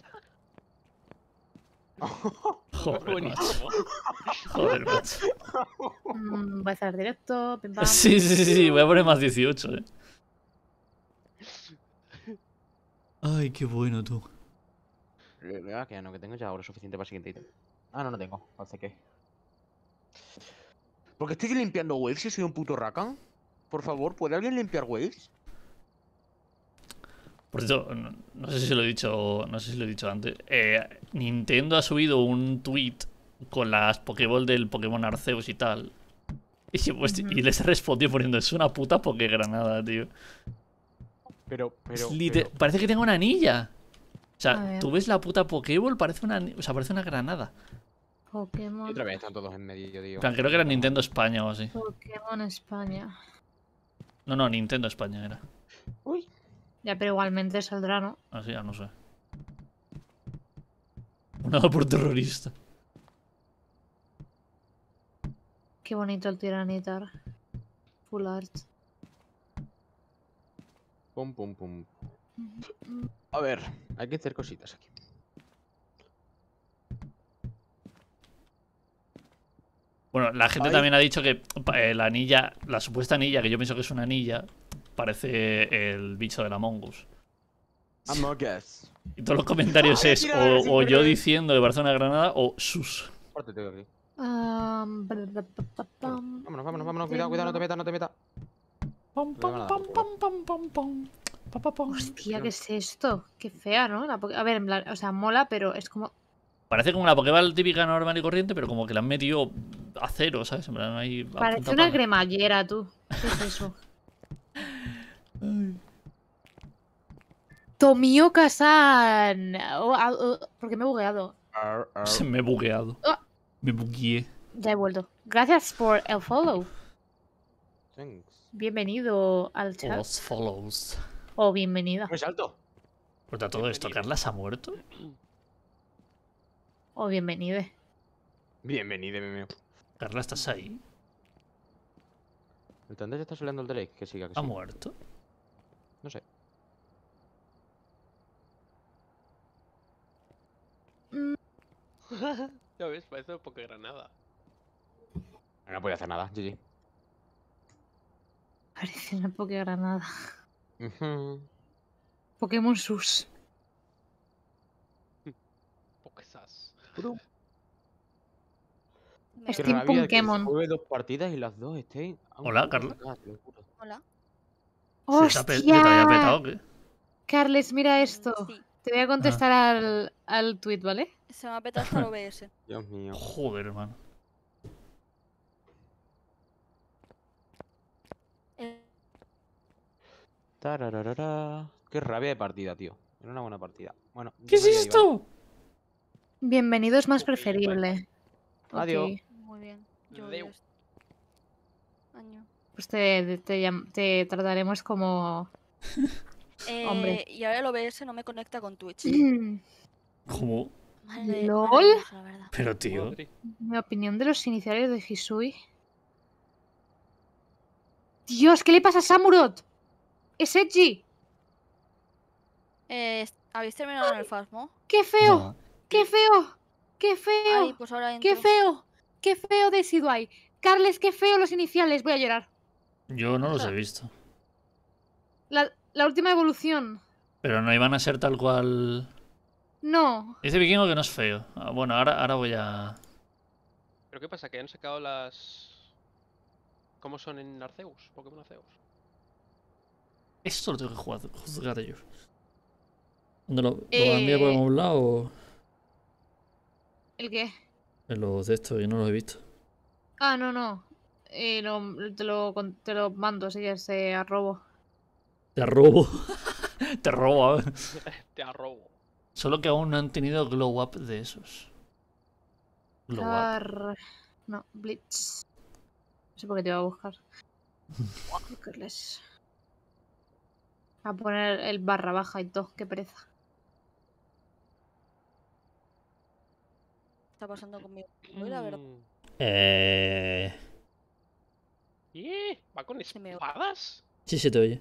Joder, macho. Buenísimo. Joder, macho. Mm, voy a hacer directo. Pim, pam. Sí, sí, sí, sí, voy a poner más dieciocho, eh. Ay, qué bueno tú. Ah, que no, que tengo ya ahora suficiente para el siguiente ítem. Ah, no, no tengo. Parece que. ¿Por qué estoy limpiando waves si soy un puto Rakan? Por favor, ¿puede alguien limpiar waves? Por cierto, no, no sé si lo he dicho, no sé si lo he dicho antes. Eh, Nintendo ha subido un tweet con las Pokéball del Pokémon Arceus y tal. Y, yo, pues, Ujú. y les respondió poniendo, es una puta Pokégranada, tío. Pero, pero. Es liter- pero- Parece que tenga una anilla. O A sea, ver. tú ves la puta Pokéball, parece una, ani- o sea, parece una granada. Y Pokémon. otra vez están todos en medio, tío. En plan, creo que era Nintendo España o así. Pokémon España. No, no, Nintendo España era. Uy. Ya, pero igualmente saldrá, ¿no? Así, ya no sé. Una por terrorista. Qué bonito el tiranitar. Full art. Pum, pum, pum. A ver, hay que hacer cositas aquí. Bueno, la gente Ay. también ha dicho que pa- eh, la anilla, la supuesta anilla, que yo pienso que es una anilla, parece el bicho de la Among Us. Among Us. Y todos los comentarios Ay, es tira, o, sí, o pero yo es- diciendo que parece una granada o sus. Pártete aquí. Um, ba- ba- ba- ba- pam. Vámonos, vámonos, vámonos. Cuidado, cuidado, no te metas, no te metas. Pam, Me van a pam, dar pam, por pam, pam, pam, pam. Pa, pa, pam. Hostia, ¿qué es esto? Qué fea, ¿no? La poke- a ver, en plan, o sea, mola, pero es como. Parece como la Pokéball típica normal y corriente, pero como que la han metido a cero, ¿sabes? En plan, ahí a Parece punta una pala. cremallera, tú. ¿Qué es eso? Ay. Tomioka-san. Oh, ah, oh, ¿por qué me he bugueado? Ar, ar. Se me he bugueado. Ah. Me bugueé. Ya he vuelto. Gracias por el follow. Thanks. Bienvenido al chat. Los follows. O bienvenida. Me salto. Por todo esto, Bienvenido. ¿Carla se ha muerto? O bienvenide. Bienvenido, mi mío. Carla, ¿estás ahí? El tandem está soleando el Drake. Que siga, que ¿Ha siga. muerto? No sé. Ya ves, parece un poco granada. No puede hacer nada, G G. Parece una Pokégranada. Ujú. Pokémon Sus. Poquesas. Bro, Me- qué Steampunk rabia que Pokémon. juegue dos partidas y las dos estén a un Hola, punto Carla. sacadas, te lo juro. Hola. ¿Se te, ha pe- se te había ¡Hostia! petado o qué? Carles, mira Mm, esto. Sí, Te voy a contestar al, al tweet, ¿vale? se me ha petado hasta el O B S. Dios mío. Joder, hermano. Eh, Tarararara. Qué rabia de partida, tío. Era una buena partida. Bueno, ¿Qué yo es me voy ahí, ¿vale? esto? Bienvenido es más Ok, bye, preferible. Adiós. Ok. Muy bien. Yo Deu. odio esto. Año. Pues te, te, llam- te trataremos como hombre. Eh, y ahora el O B S no me conecta con Twitch. ¿Cómo? Madre, ¿Lol? madre hermosa, la verdad. Pero, tío. Madre. Mi opinión de los iniciales de Hisui. Dios, ¿qué le pasa a Samurott? ¿Es Edgy? Eh, ¿Habéis terminado en el Fasmo? ¡Qué feo! No. ¡Qué feo! ¡Qué feo! Ay, pues ahora entro. ¡Qué feo! ¡Qué feo de Sidway! Carles, qué feo los iniciales. Voy a llorar. Yo no los he visto. La, la última evolución. Pero no iban a ser tal cual. No. Dice Vikingo que no es feo. Ah, bueno, ahora, ahora voy a. ¿Pero qué pasa? ¿Que han sacado las... ¿Cómo son en Arceus? Pokémon Arceus. Esto lo tengo que jugar, juzgar yo. ¿Dónde lo, lo Eh, envía por algún lado o ¿El qué? en los de estos? Yo no los he visto. Ah, no, no. Eh, lo- te, lo, con- te lo mando si quieres eh, a robo. Te robo. Te robo, a ver. Te arrobo. Solo que aún no han tenido glow up de esos. Glow up. Car... No, Blitz. No sé por qué te iba a buscar. Carles. A poner el barra baja y todo. Qué pereza. ¿Qué está pasando conmigo? Voy a ver. Mm. Eh. ¿Eh? ¿Va con Se me oye. espadas? Sí, se te oye.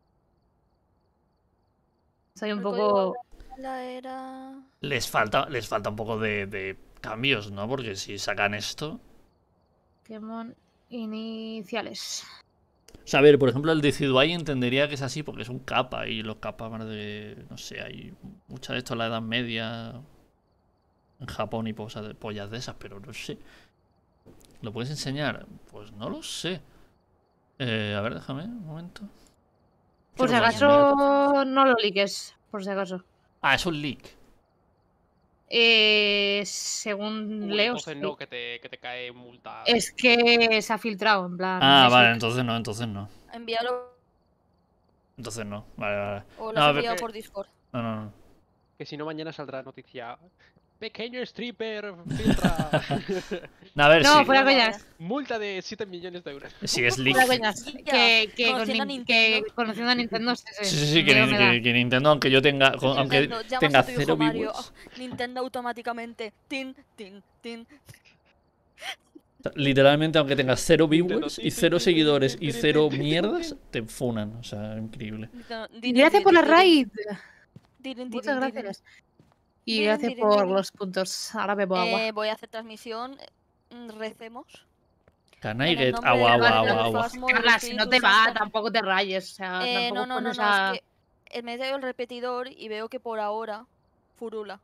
Soy un El poco... código de la era... Les falta, les falta un poco de, de cambios, ¿no? Porque si sacan esto. Pokémon iniciales. O sea, a ver, por ejemplo, el Decidueye entendería que es así porque es un capa y los capas van de. No sé, hay mucha de esto en la Edad Media. En Japón y cosas de pollas de esas, pero no sé. ¿Lo puedes enseñar? Pues no lo sé. Eh, a ver, déjame un momento. Por si Quiero poner- acaso no lo liques. Por si acaso. Ah, es un leak. Eh, según Uy, Leo. entonces sí. no, que te, que te cae multa. Es que se ha filtrado, en plan. Ah, es vale, leak. entonces no, entonces no. Envíalo Entonces no. Vale, vale. o lo No, has a ver, enviado que- por Discord. No, no, no. Que si no, mañana saldrá noticia. Pequeño stripper filtra. No, a ver, No, si, fuera Vale. coñas. Multa de siete millones de euros. si es leak. Fuera coñas. Ya, Que, que, con conociendo a Nin- Nintendo. que conociendo a Nintendo. Sí, sí, Sí, sí, sí, que, miedo ni- me da. que- que Nintendo, aunque yo tenga. con- aunque Nintendo, llamas tenga a tu hijo cero Mario. viewers. Oh, Nintendo automáticamente. Tin, tin, tin. O sea, literalmente, aunque tengas cero Nintendo, viewers ti, y ti, cero ti, seguidores ti, y ti, cero ti, ti, mierdas, te funan. O sea, increíble. Nintendo, din, Gracias din, por la din, raid. din, din, Muchas din, din, gracias. Y Dirin, gracias dirin, por dirin. los puntos. Ahora bebo agua. Eh, voy a hacer transmisión. mm, Recemos. Can I En el get nombre agua, del agua, Padre, agua, del agua? Fasmo, del Carla, si no Espíritu te va, Santo. tampoco te rayes. O sea, Eh, tampoco no, no, no, pones no, a- es que eh, me he traído el repetidor y veo que por ahora furula.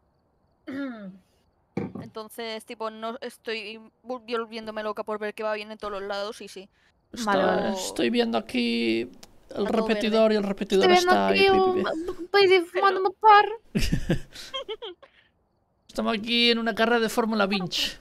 Entonces, tipo, no estoy vol- volviéndome loca por ver que va bien en todos los lados y sí. Vale, Está- vale. Estoy viendo aquí el todo repetidor y el repetidor Estoy viendo está ahí. aquí pi, un pi, pi. un país fumando un par. Estamos aquí en una carrera de Fórmula Vinch.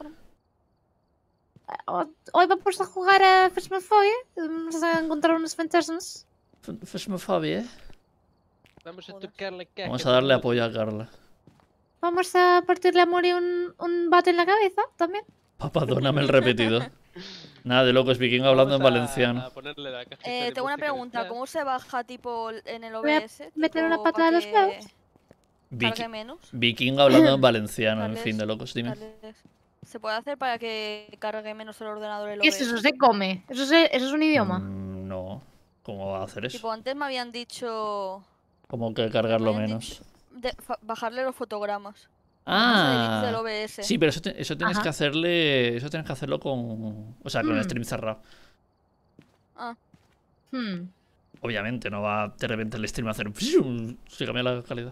Hoy vamos a jugar a Phasmophobia. Vamos a encontrar unos fantasmas. Phasmophobia, ¿eh? Vamos a Joder. tocarle caca. Vamos a darle apoyo a Carla. Vamos a partirle a Mori un, un bate en la cabeza también. Papá, dóname el repetidor. Nada de locos, vikingo hablando en Vamos a- valenciano. a ponerle la cajita Eh, de tengo una música pregunta. detrás. ¿Cómo se baja, tipo, en el Voy a O B S? meter una tipo, patada pa' a los que huevos. cargue Viki- menos. Vikingo hablando en valenciano, en Carles, fin de locos, dime. Carles, ¿se puede hacer para que cargue menos el ordenador el ¿Qué es O B S? eso? ¿Se come? ¿Eso es, eso es un idioma? Mm, no. ¿Cómo va a hacer eso? Tipo, antes me habían dicho ¿Cómo que cargarlo me habían menos? dicho de fa- bajarle los fotogramas. Bajarse de bits del Ah, O B S. sí, pero eso, te- eso tienes Ajá. que hacerle. Eso tienes que hacerlo con. O sea, con el Mm. stream cerrado. Ah, Hmm. Obviamente, no va de repente el stream a hacer... Se cambia la calidad.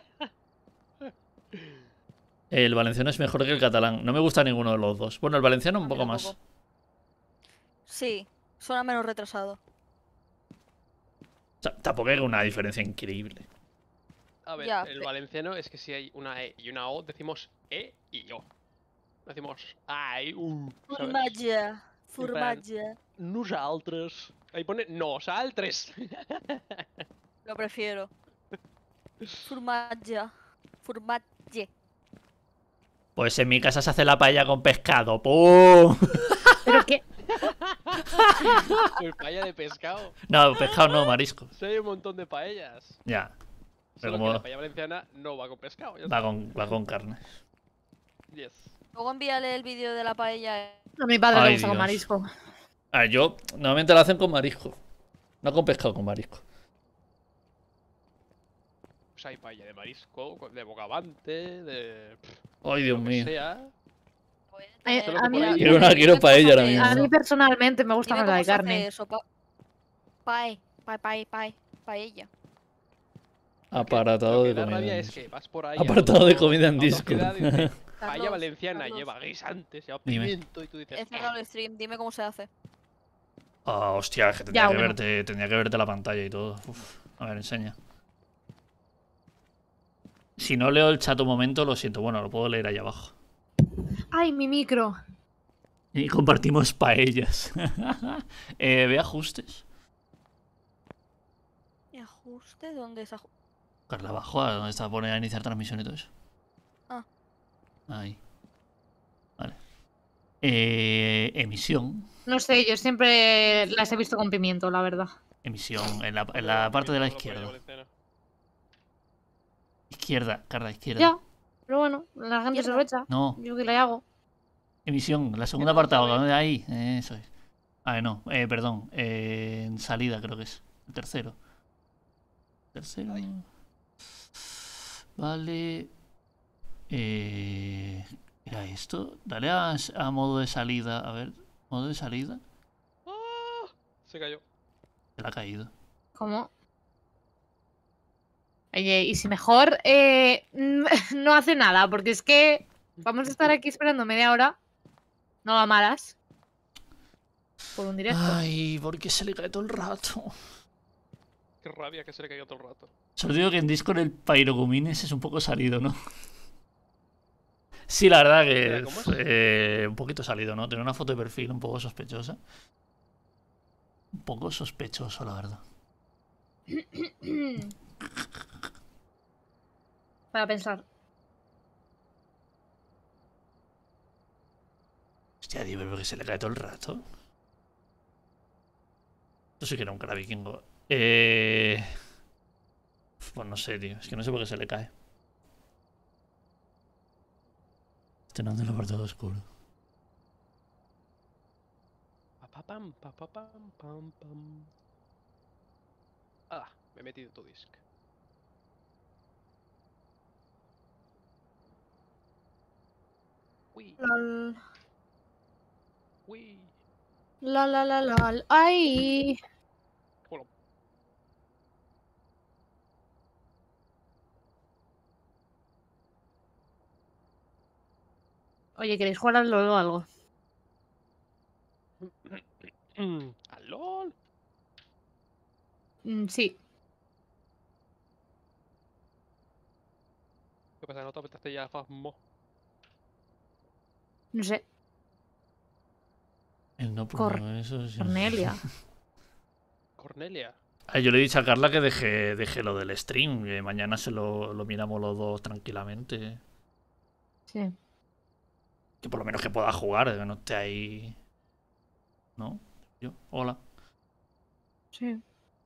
El valenciano es mejor que el catalán. No me gusta ninguno de los dos. Bueno, el valenciano un A mí poco más. tampoco. Sí, suena menos retrasado. O sea, tampoco hay una diferencia increíble. A ver, Ya, el pe- valenciano es que si hay una E y una O, decimos E y O. No decimos ai, u, ¿sabes? Formatge. plan- Formatge. Nosaltres. Ahí pone nosaltres. Lo prefiero. Formatge. Formatge. Pues en mi casa se hace la paella con pescado. ¡Pum! ¿Pero qué? Pues paella de pescado. No, pescado no, marisco. Sí, hay un montón de paellas. Ya, Solo como- que la paella valenciana no va con pescado. Ya va está. con, va con carne. Yes. Luego envíale el vídeo de la paella. A mi padre Ay, le gusta con Dios. marisco. A ver, yo normalmente lo hacen con marisco. No con pescado, con marisco. Pues hay paella de marisco, de bogavante, de... pff, Ay, Dios lo que mío. sea. Eh, Solo a que mí, por ahí- Quiero una- quiero paella ahora mismo. a mí personalmente me gusta Dime más la cómo de se hace carne. eso, pa- Pae, pae, pae, pae, paella. Apartado Lo de que da comida. rabia en es Discord. que vas por ahí... Apartado a de otro- comida en a otra Discord. ciudad y dice, paella Carlos, valenciana Carlos. lleva guisantes, lleva Dime. pimiento y tú dices... He cerrado el stream, dime cómo se hace. Ah, hostia, es que tendría Ya, que, bueno. verte, tendría que verte la pantalla y todo. Uf. A ver, enseña. Si no leo el chat un momento, lo siento. Bueno, lo puedo leer ahí abajo. Ay, mi micro. Y compartimos paellas. eh, ve ajustes. ¿Y ajuste? ¿Dónde es ajuste? Carla, abajo, a donde está pone a iniciar transmisión y todo eso. Ah. Ahí. Vale. Eh, emisión. No sé, yo siempre las he visto con pimiento, la verdad. Emisión. En la, en la parte de la izquierda. Izquierda, Carla, izquierda. Ya, pero bueno, la gente se Izquierda. lo echa. No, Yo que le hago. emisión. La segunda no apartado. sabes. ¿Dónde? Ahí. Eso es. Ah, no. Eh, perdón. Eh, en salida creo que es. El tercero. Tercero. Vale. Eh, ¿Era esto? Dale a, a modo de salida. A ver. Modo de salida. ¡Ah! Se cayó. Se le ha caído. ¿Cómo? Oye, y si mejor eh, no hace nada, porque es que vamos a estar aquí esperando media hora. No la malas. Por un directo. Ay, ¿por qué se le cae todo el rato? Qué rabia que se le cayó todo el rato. Solo digo que en Discord el Pyrogumines es un poco salido, ¿no? Sí, la verdad que Espera, ¿cómo es? eh, un poquito salido, ¿no? Tener una foto de perfil un poco sospechosa. Un poco sospechoso, la verdad. Para pensar. Hostia, tío, pero que se le cae todo el rato. Esto sí que era un cara vikingo. Eh... Pues no sé, tío. Es que no sé por qué se le cae. Estrenando el apartado oscuro. Pa, pa, pam, pa, pa, pam, pam, pam. Ah, me he metido en tu disc. Uy, Lol. uy. La la la la. Ay. Bueno, Oye, ¿queréis jugar al LOL o algo? ¡Ah, lol! Mm, sí. ¿Qué pasa? ¿No te apetece ya Fasmo? No sé. El no Cor- problema, eso sí. Cornelia. Cornelia. Ah, yo le he dicho a Carla que deje, deje lo del stream, que mañana se lo, lo miramos los dos tranquilamente. Sí. Que por lo menos que pueda jugar, que no esté ahí. ¿No? Yo, hola. Sí.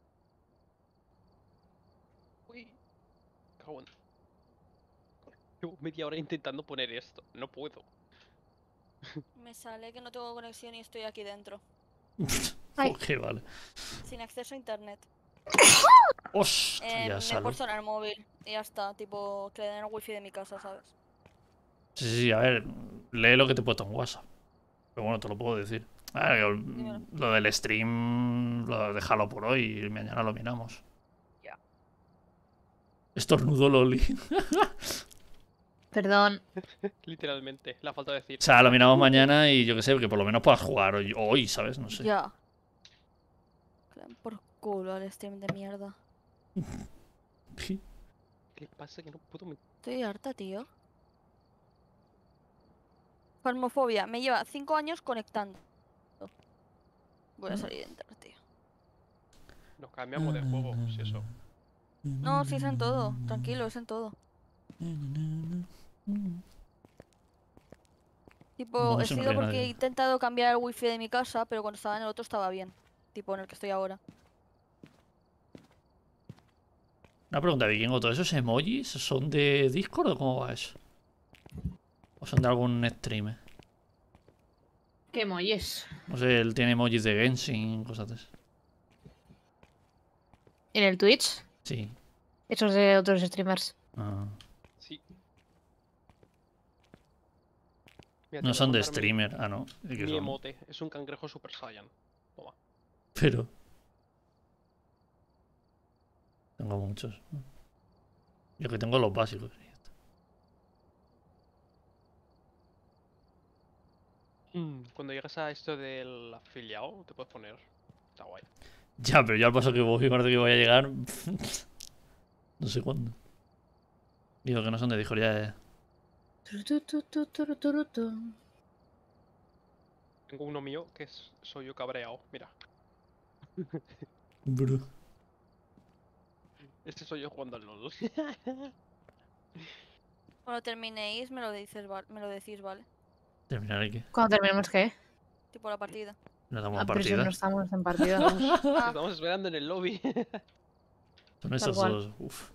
Uy. Cago en- Llevo media hora intentando poner esto. No puedo. Me sale que no tengo conexión y estoy aquí dentro. Ay. Ok, vale. Sin acceso a internet. Hostia, Eh, me he salud. puesto en el móvil y ya está. Tipo, que den el wifi de mi casa, ¿sabes? Sí, sí, sí, a ver, lee lo que te he puesto en WhatsApp. Pero bueno, te lo puedo decir. Ah, lo- Dímelo. lo del stream, lo, déjalo por hoy y mañana lo miramos. Ya. Estornudo Loli. Perdón. Literalmente, la falta de decir. O sea, lo miramos mañana y yo qué sé, que por lo menos puedas jugar hoy, hoy, ¿sabes? No sé. Ya. Que le den por culo al stream de mierda. ¿Qué le pasa que no puedo meter? Estoy harta, tío. Farmofobia. Me lleva cinco años conectando. Voy a salir a entrar, tío. Nos cambiamos de juego, si eso. No, sí es en todo. Tranquilo, es en todo. Tipo, No me he sido sonríe porque nadie. he intentado cambiar el wifi de mi casa, pero cuando estaba en el otro estaba bien. Tipo, en el que estoy ahora. Una pregunta, Vikingo, ¿todos esos emojis son de Discord o cómo va eso? ¿O son de algún streamer? ¿Qué molles? No sé, él tiene emojis de Genshin, cosas de eso. ¿En el Twitch? Sí. Esos de otros streamers. Ah. Sí. Mira, te No voy a son de mandar mi- streamer. Ah, no. ¿De qué Mi son? emote. Es un cangrejo Super Saiyan. Toma. Pero... Tengo muchos. Yo que tengo los básicos. y ya está. Mm, Cuando llegas a esto del afiliado, te puedes poner. Está guay. Ya, pero yo al paso que voy, parece que voy a llegar... no sé cuándo. Digo que no son de Discord ya. eh. Tu, tu, tu, tu, tu, tu. Tengo uno mío que es, soy yo cabreado. Mira. Bro. Este soy yo jugando al LOL. Cuando terminéis me lo dices, val- me lo decís, ¿vale? Terminaré que... Cuando terminemos, ¿qué? Tipo la partida. No damos Ah, una pero si partida. no estamos en partida. Ah, Estamos esperando en el lobby. Son esos cual. dos. Uf.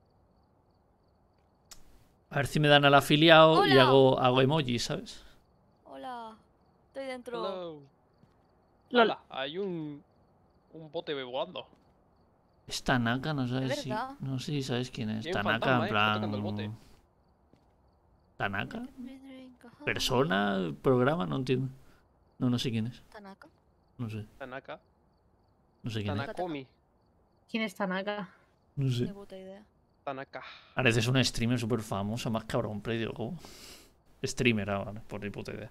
A ver si me dan al afiliado y Hola. hago, hago emojis, ¿sabes? hola. Estoy dentro. Hello. Lol. Hola, hay un. Un bote volando. Es Tanaka, no sabes si... verdad? No sé si sabes quién es. Bien Tanaka, fantasma, en eh, está tocando el plan... bote. ¿Tanaka? Tanaka. ¿Persona? ¿Programa? No entiendo. No, no sé quién es. Tanaka. No sé. Tanaka. No sé quién es. Tanakomi. ¿Quién es Tanaka? No Ni sé. puta idea. Tanaka. Parece es un streamer súper famoso, más cabrón, pero digo, ¿cómo? Streamer, ah, vale, por ni puta idea.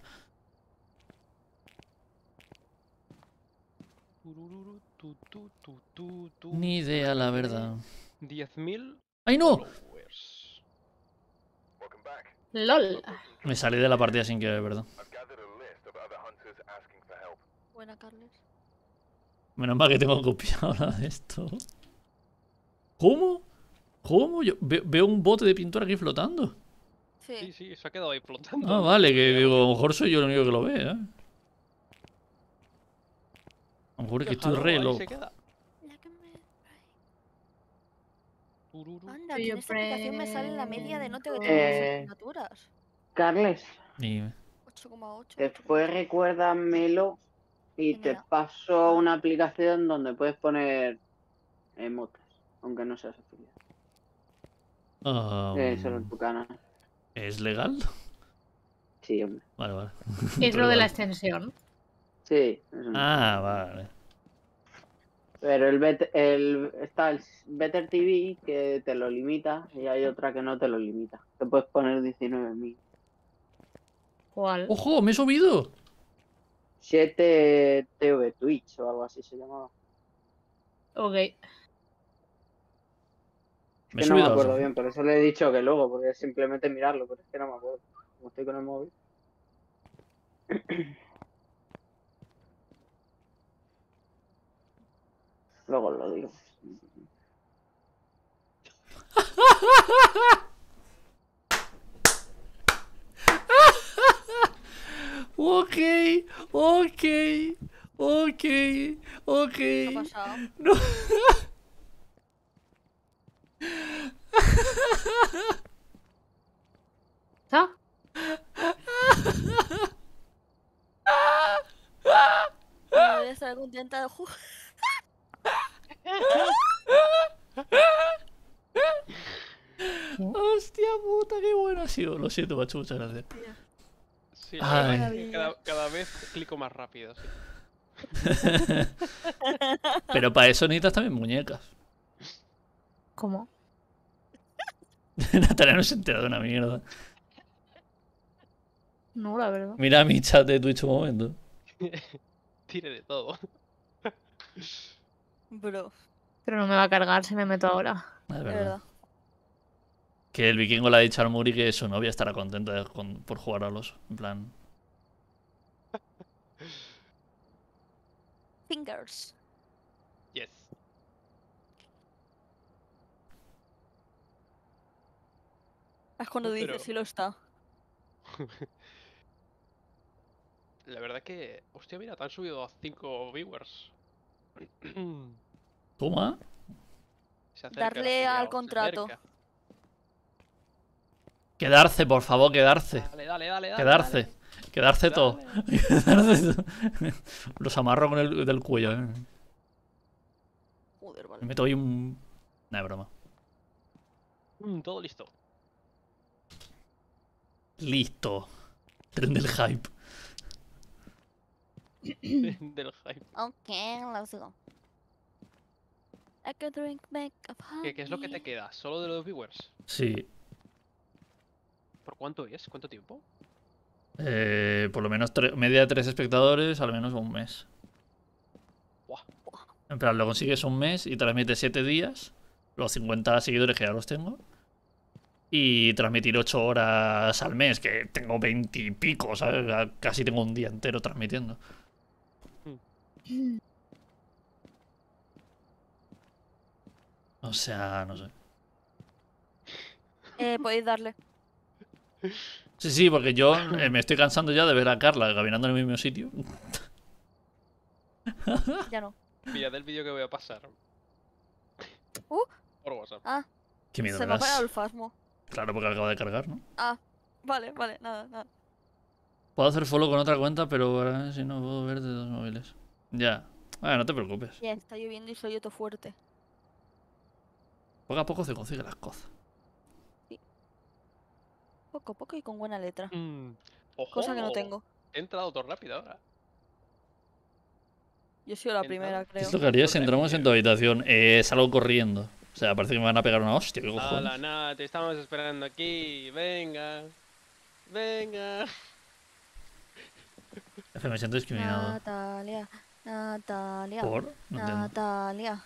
Turururu, tu, tu, tu, tu, tu. Ni idea, la verdad. diez mil ¡Ay, no! followers. LOL. Me salí de la partida sin querer, perdón. Buena, Carles. Menos mal que tengo copiado la de esto. ¿Cómo? ¿Cómo? Yo ve- veo un bote de pintura aquí flotando. Sí, Sí. sí, se ha quedado ahí flotando. Ah, vale, que digo, a lo mejor soy yo el único que lo ve, ¿eh? A lo mejor es que estoy Déjalo, re ahí loco. se queda. Tururu. Anda, que en esta aplicación me sale la media de nota que tengo en Eh. las asignaturas. Carles, Dime. ocho coma ocho. después recuérdamelo y te Venga. paso una aplicación donde puedes poner emotes, aunque no seas afiliado. Ah, Eh, solo en tu canal. ¿Es legal? Sí, hombre. Vale, vale. Es lo de la Perdón. extensión. Sí. es un- Ah, vale. Pero el, bet- el está el Better T V que te lo limita y hay otra que no te lo limita. Te puedes poner diecinueve mil. ¿Cuál? ¡Ojo! ¡Me he subido! siete T V Twitch o algo así se llamaba. Ok. Me he Que no me subido. al acuerdo sofá. bien, por eso le he dicho que luego, porque es simplemente mirarlo, pero es que no me acuerdo. Como estoy con el móvil. Luego lo digo. Ok, ok, ok, ok. ¿Qué ha pasado? No. ¿Ah? No voy a estar contenta de jugar. Hostia puta, qué bueno ha sido. Lo siento, macho, muchas gracias. Sí, la verdad Ay. es que cada, cada vez clico más rápido, sí. Pero para eso necesitas también muñecas. ¿Cómo? Natalia no se entera de una mierda. No, la verdad. Mira mi chat de Twitch un momento. Tire de todo. Bro, Pero no me va a cargar si me meto ahora. Es de verdad. verdad. Que el vikingo le ha dicho al Muri que su novia estará contenta de- con- por jugar al oso. En plan. Fingers. Yes. Es cuando No, dices pero- si lo está. La verdad que... Hostia, mira, te han subido a cinco viewers. Toma. Se acerca la Darle al filial, se contrato. acerca. Quedarse, por favor, quedarse. Dale, dale, dale, dale. Quedarse. dale. Quedarse todo. Dale. Quedarse todo. Los amarro con el del cuello, eh. Joder, vale. Me meto ahí un. Nah, es broma. Mm, todo listo. Listo. Tren del hype. Del hype. Ok, let's go. I can drink make of ¿Qué, ¿Qué es lo que te honey. queda? ¿Solo de los viewers? Sí. ¿Por cuánto es? ¿Cuánto tiempo? Eh, por lo menos tre- media de tres espectadores, al menos un mes. Buah. En plan, lo consigues un mes y transmites siete días. Los cincuenta seguidores que ya los tengo. Y transmitir ocho horas al mes, que tengo veinte y pico, ¿sabes? Ya casi tengo un día entero transmitiendo. O sea, no sé. Eh, podéis darle. Sí, sí, porque yo eh, me estoy cansando ya de ver a Carla caminando en el mismo sitio. Ya no. Mirad el vídeo que voy a pasar. Uh. Por WhatsApp. Ah, Qué miedo se me me ha parado das. el fasmo. Claro, porque acaba de cargar, ¿no? Ah, vale, vale, nada, nada. Puedo hacer follow con otra cuenta, pero ahora si no puedo ver de dos móviles. Ya. Ah, no te preocupes. Ya está lloviendo y soy yo todo fuerte. Poco a poco se consigue las cosas. Poco a poco y con buena letra. Mm. ¡Ojo! Cosa que no tengo. He entrado todo rápido ahora. Yo he sido la Entrado. primera, ¿Qué creo. es lo que harías si entramos en tu habitación? Eh, salgo corriendo. O sea, parece que me van a pegar una hostia. ¿Qué Hala, cojones? nada, te estamos esperando aquí. Venga. Venga. F, me siento discriminado. Natalia, Natalia, ¿Por? No entiendo. Natalia.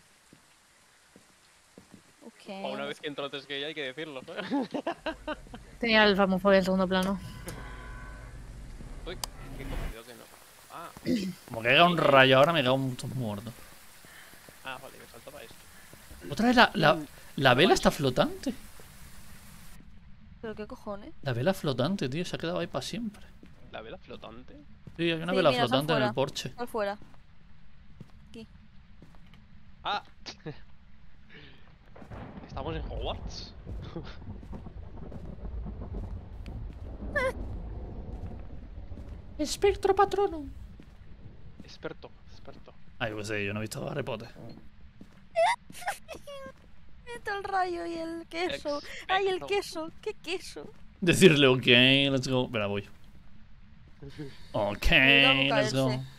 Ok. A una vez que entro antes que ella hay que decirlo. Tenía el famofobia en segundo plano. Uy, qué cogido que no. Ah, Como que caiga un rayo ahora, me cago un muerto. ah, vale, me faltaba esto. Otra vez la, la, Mm, la vela mancha. está flotante. ¿Pero qué cojones? La vela flotante, tío. Se ha quedado ahí para siempre. ¿La vela flotante? Sí, hay una Sí, vela mira, sal flotante en el fuera. porche. Sal fuera. Ah. Estamos en Hogwarts. Espectro patrono. Experto, experto. Ay, pues sé, yo no he visto Harry Potter. Mete el rayo y el queso. ¡Ay, el Expecto. queso! ¿Qué queso? Decirle, ok, let's go. Espera, voy. Ok, Cuidado let's go. caerse.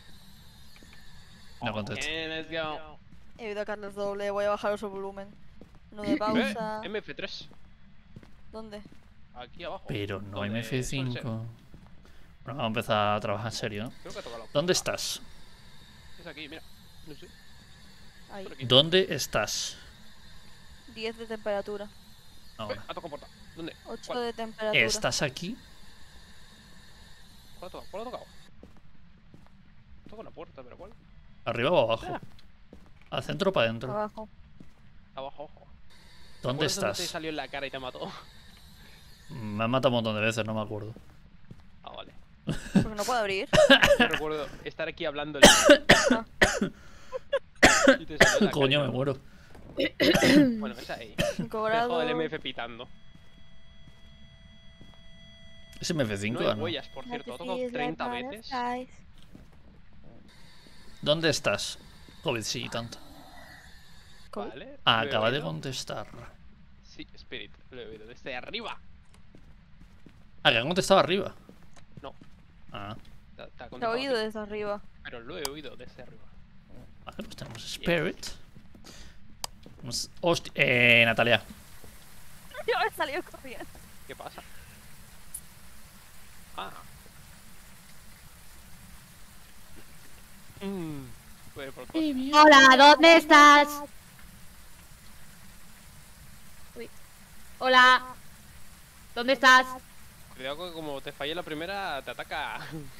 No contesto. Okay, let's go. He oído a Carlos doble, voy a bajar su volumen. No de Ve, pausa. M F tres. ¿Dónde? Aquí abajo. Pero no Donde M F suele ser. cinco. Bueno, vamos a empezar a trabajar en serio, ¿no? Creo que ha tocado la ¿Dónde puerta. estás? Es aquí, mira. No sé. Ahí. Por aquí. ¿Dónde estás? diez de temperatura. Ve, Ahora. ha tocado puerta. ¿Dónde? ocho ¿Cuál? de temperatura. ¿Estás aquí? ¿Cuál ha tocado? ¿Cuál ha tocado? Toca una puerta, pero ¿cuál? ¿Arriba o abajo? ¿Al centro o para adentro? Abajo. Abajo, ojo. ¿Dónde ¿Te acuerdas dónde te estás? salió en la cara y te mató? Me han matado un montón de veces, no me acuerdo. Ah, vale. Porque no puedo abrir. Yo recuerdo estar aquí hablándole. Y te salió en la Coño, cara. me muero. Bueno, esa ahí. cinco Dejo grados. el M F pitando. Es M F cinco, No hay ¿no? huellas, por cierto. Ha tocado treinta veces. ¿Dónde estás? COVID, sí, tanto. ¿Covid? Vale. Ah, lo he acaba de oído. contestar. Sí, Spirit, lo he oído desde arriba. Ah, que han contestado arriba. No. Ah, Te, te ha Te he contestado oído a ti, desde arriba. pero lo he oído desde arriba. vale, pues tenemos Spirit. Vamos- Hostia, eh, Natalia. Yo he salido corriendo. ¿Qué pasa? Ah. Mmm. Pues por cosas. Hola, ¿dónde estás? Uy. Hola. ¿Dónde estás? Cuidado que como te falle la primera, te ataca.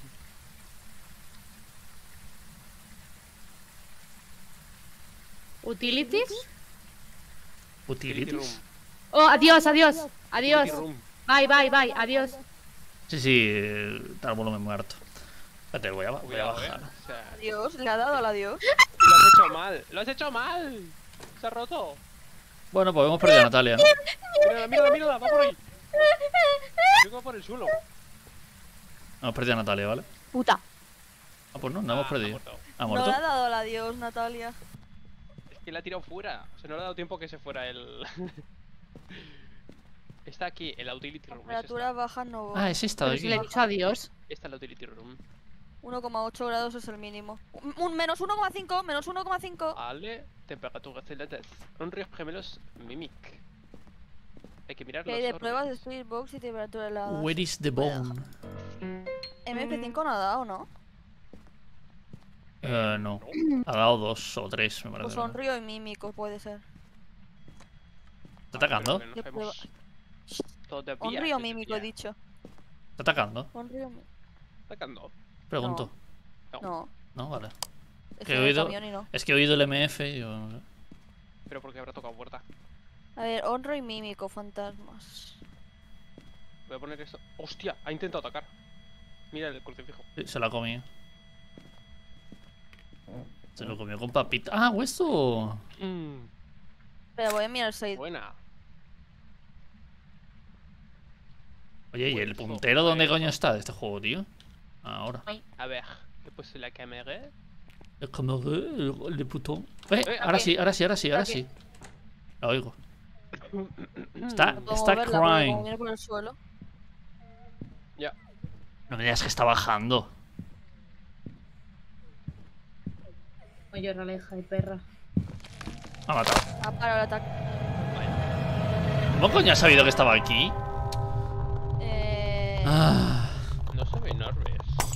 ¿Utilities? Utility Utilities. room. Oh, adiós, adiós. Adiós. Utility room. Bye, bye, bye. Adiós. Sí, sí, eh, está el volumen muerto. Espérate, voy a, voy a Cuidado, eh. bajar. O sea, Dios, le ha dado al adiós. lo has hecho mal. Lo has hecho mal. Se ha roto. Bueno, pues hemos perdido a Natalia, ¿no? Mírala, mírala, mírala. Va por ahí. Creo que va por el suelo. Hemos perdido a Natalia, ¿vale? Puta. Ah, pues no, no hemos Ah, perdido. Ha muerto. ¿Ha No muerto? le ha dado al adiós, Natalia. Es que la ha tirado fuera. O sea, no le ha dado tiempo que se fuera el. Está aquí, en la utility room. Es Temperatura esta. baja no. Ah, es esta de Pero si aquí. le he dicho adiós. Esta es la utility room. uno coma ocho grados es el mínimo. Un, un menos uno coma cinco, menos uno coma cinco. Vale, temperatura excelente. Un río gemelos Mimic. Hay que mirar Que los hay de orbes. pruebas de Spirit Box y temperatura helada. Where is the bone? M F cinco no ha dado, ¿no? Eh, no. Ha dado dos o tres, me Pues parece. son río y mímico, puede ser. ¿Está atacando? Pero que no De sabemos todavía Un río qué mímico, he sería. dicho. ¿Está atacando? Un río mímico. Atacando. Pregunto. No, No, vale. es Que he el oído- camión y no. Es que he oído el M F y yo no sé. Pero porque habrá tocado puerta. A ver, honro y mímico, fantasmas. Voy a poner esto. ¡Hostia! Ha intentado atacar. Mira el crucifijo. Sí, se la ha comido. Se lo comió con papita. Ah, esto. Mmm. Pero voy a mirar Said. Buena. Oye, ¿y el Hueso, puntero dónde hueso. coño está de este juego, tío? Ahora. A ver. He puesto la cámara. Es como el, el de putón. Eh, Eh, ahora aquí. sí, ahora sí, ahora sí, ahora Aquí. sí. La oigo. Está, No puedo está moverla porque como crying. viene por el suelo. Ya. No me digas que está bajando. Oye, la hija de perra. Me ha matado. Ha parado el ataque. ¿Cómo coño ha sabido que estaba aquí? Eh. Ah, No se ven orbes.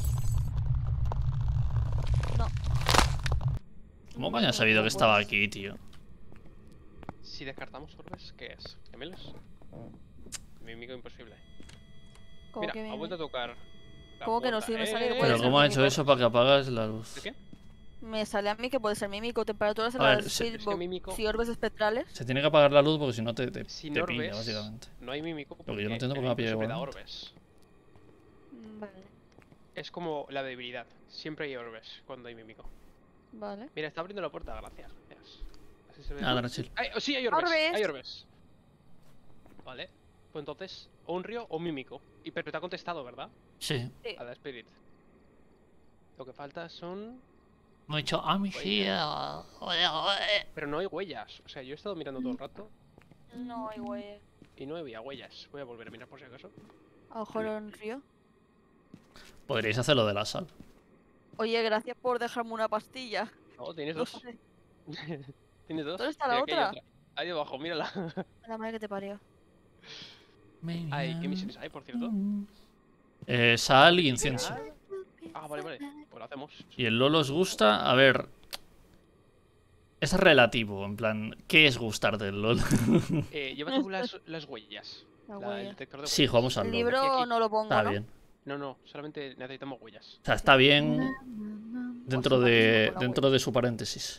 No. ¿Cómo coño ha sabido que estaba aquí, tío? Si descartamos orbes, ¿qué es? ¿Gemelos? Mímico imposible. ¿Cómo Mira, que ha viene? vuelto a tocar. la ¿Cómo que no? puerta. Sí, me sale que ¡Eh! puede Pero ser ¿cómo ha mímico. hecho eso para que apagas la luz? ¿De qué? Me sale a mí que puede ser mímico. Temperaturas en A ver, las se- Spirit es que Box mímico- y orbes espectrales. Se tiene que apagar la luz porque si no te, te, Sin te piña, orbes, básicamente. no hay mímico. Lo que yo no porque entiendo el por qué me ha mímico pillado siempre da igualmente. orbes. Mm, Vale. Es como la debilidad. Siempre hay orbes cuando hay mímico. Vale. Mira, está abriendo la puerta, gracias. gracias. Así se ve. Nada, no chill. Ay, oh, sí, hay orbes. Orbes. Hay orbes. Vale. Pues entonces, o un río o un mímico. Y pero te ha contestado, ¿verdad? Sí. A la Spirit. Lo que falta son. Me he dicho, I'm here. Pero no hay huellas. O sea, yo he estado mirando todo el rato No hay güey. y no había huellas. Voy a volver a mirar por si acaso. A lo mejor un río. Podríais hacer lo de la sal. Oye, gracias por dejarme una pastilla. Oh, tienes No dos. sé. Tienes dos. ¿Dónde está la Mira, aquí hay otra? Ahí debajo, mírala. La madre que te parió. Ay, ¿qué misiones hay, por cierto? Eh, sal y incienso. Ah, vale, vale. Pues lo hacemos. ¿Y el LOL os gusta? A ver. Es relativo, en plan, ¿qué es gustar del LOL? Eh, llévate tú las, las huellas. La La- el huella. detector de Sí, huellas. jugamos al El LOL. libro Aquí, aquí. no lo pongo, Está ¿no? bien. No, no, solamente necesitamos huellas. O sea, está bien Pues dentro sí, vamos de, con la dentro de su paréntesis.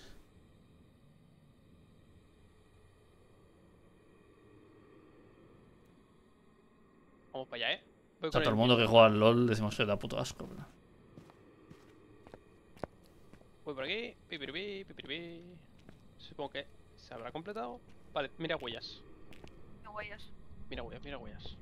Vamos para allá, ¿eh? Voy O sea, con todo el mundo que mímico. juega al LOL decimos que da puto asco. Pero... Voy por aquí. Pipiripi, pipiripi. Supongo que se habrá completado. Vale, mira huellas. No hay huellas. Mira huellas, mira huellas.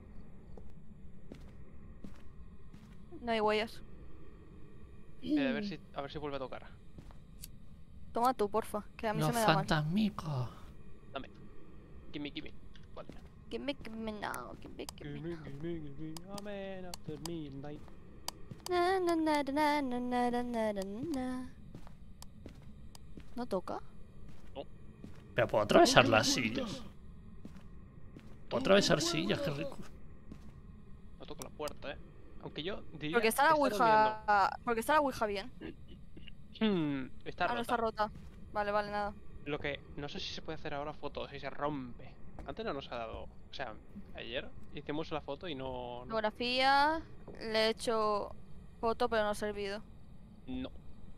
No hay huellas. Eh, a ver si a ver si vuelve a tocar. Toma tú, porfa, que a mí Los se me da mal. fantasmicos. Dame. Gimme, gimme. Vale. Gimme, gimme now, gimme, gimme Gimme, now. gimme, gimme. Amen after midnight. Na, na, na, na, na, na, na, na, na, na. ¿No toca? Pero puedo atravesar las sillas. Puedo atravesar sillas, qué rico. No toco la puerta, eh. Aunque yo diría Porque está la que está redondeando. ouija... Porque está la ouija bien. Hmm, está Ah, no rota. está rota. Vale, vale, nada. Lo que no sé si se puede hacer ahora foto, si se rompe. Antes no nos ha dado. O sea, ayer hicimos la foto y no. No. Fotografía... Le he hecho foto, pero no ha servido. no.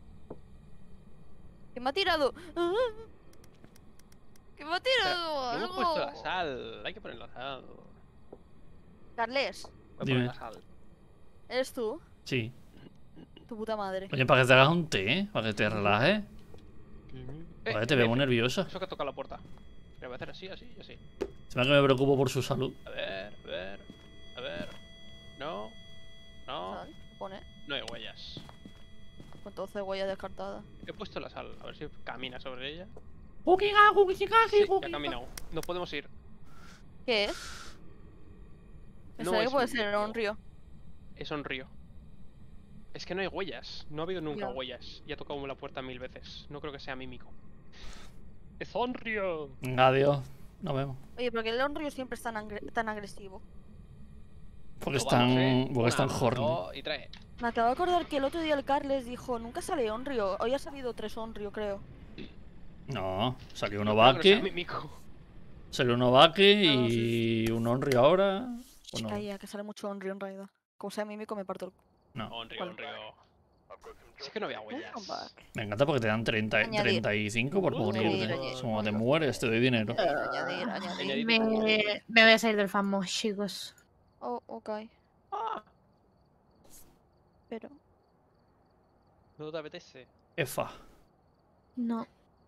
¿Qué me ha tirado? ¡Ah! ¿Qué me ha tirado? No hemos puesto la ¡Algo! sal. Hay que poner la sal. Voy Carles, a Dime. poner la sal. ¿eres tú? Sí. Tu puta madre. Oye, para que te hagas un té, ¿eh? Para que te relajes. Eh, Joder, te veo eh, muy nerviosa. Eso que toca la puerta. Le voy a hacer así, así y así. Se me que me preocupo por su salud. A ver, a ver, a ver. No, no, Sal, pone. no hay huellas. Con todo cebolla descartada. He puesto la sal, a ver si camina sobre ella. Sí, ya ha caminado. No podemos ir. ¿Qué es? No Pensaba que es puede un ser río. un río. Es un río. Es que no hay huellas. No ha habido nunca Ya. huellas. Y ha tocado la puerta mil veces. No creo que sea mímico. ¡Es un río! Adiós. Nos vemos. Oye, pero que el río siempre es tan, angre- tan agresivo. Porque Lo vamos, están. ¿eh? Porque Una, están horny. dos y tres. Me acabo de acordar que el otro día el Carles dijo, nunca sale Onryo. Hoy ha salido tres Onryo, creo. No, salió un No creo que no sea Ovake. mímico. Salió un Ovake y un Onry ahora. Bueno, Calla, que sale mucho Onryo en realidad. Como sea mímico me parto el... no. Un río, Vale. un río. Es que no había huellas. Welcome back. Me encanta porque te dan treinta, Añadir. treinta y cinco por Añadir, morirte. añadir. Como te mueres, te doy dinero. Añadir, añadir. Añadir. Me, me voy a salir del famo, chicos. Oh, ok. Ah, Pero... no te apetece. Efa. No.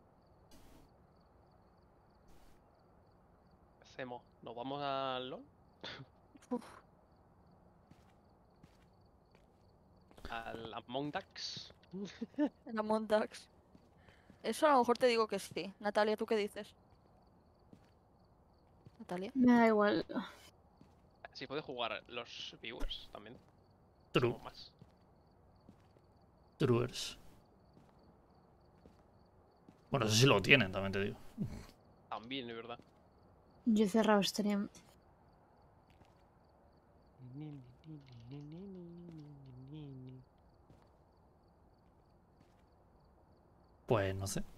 ¿Qué hacemos? ¿Nos vamos al LOL? Uf. ¿Al Among Us? La Montax. Eso a lo mejor te digo que sí. Natalia, ¿tú qué dices? Natalia. Me da igual. Si puede jugar los viewers también. True. Somos más. Truers. Bueno, eso sí lo tienen, también te digo. También, de verdad. Yo he cerrado stream. Pues no sé.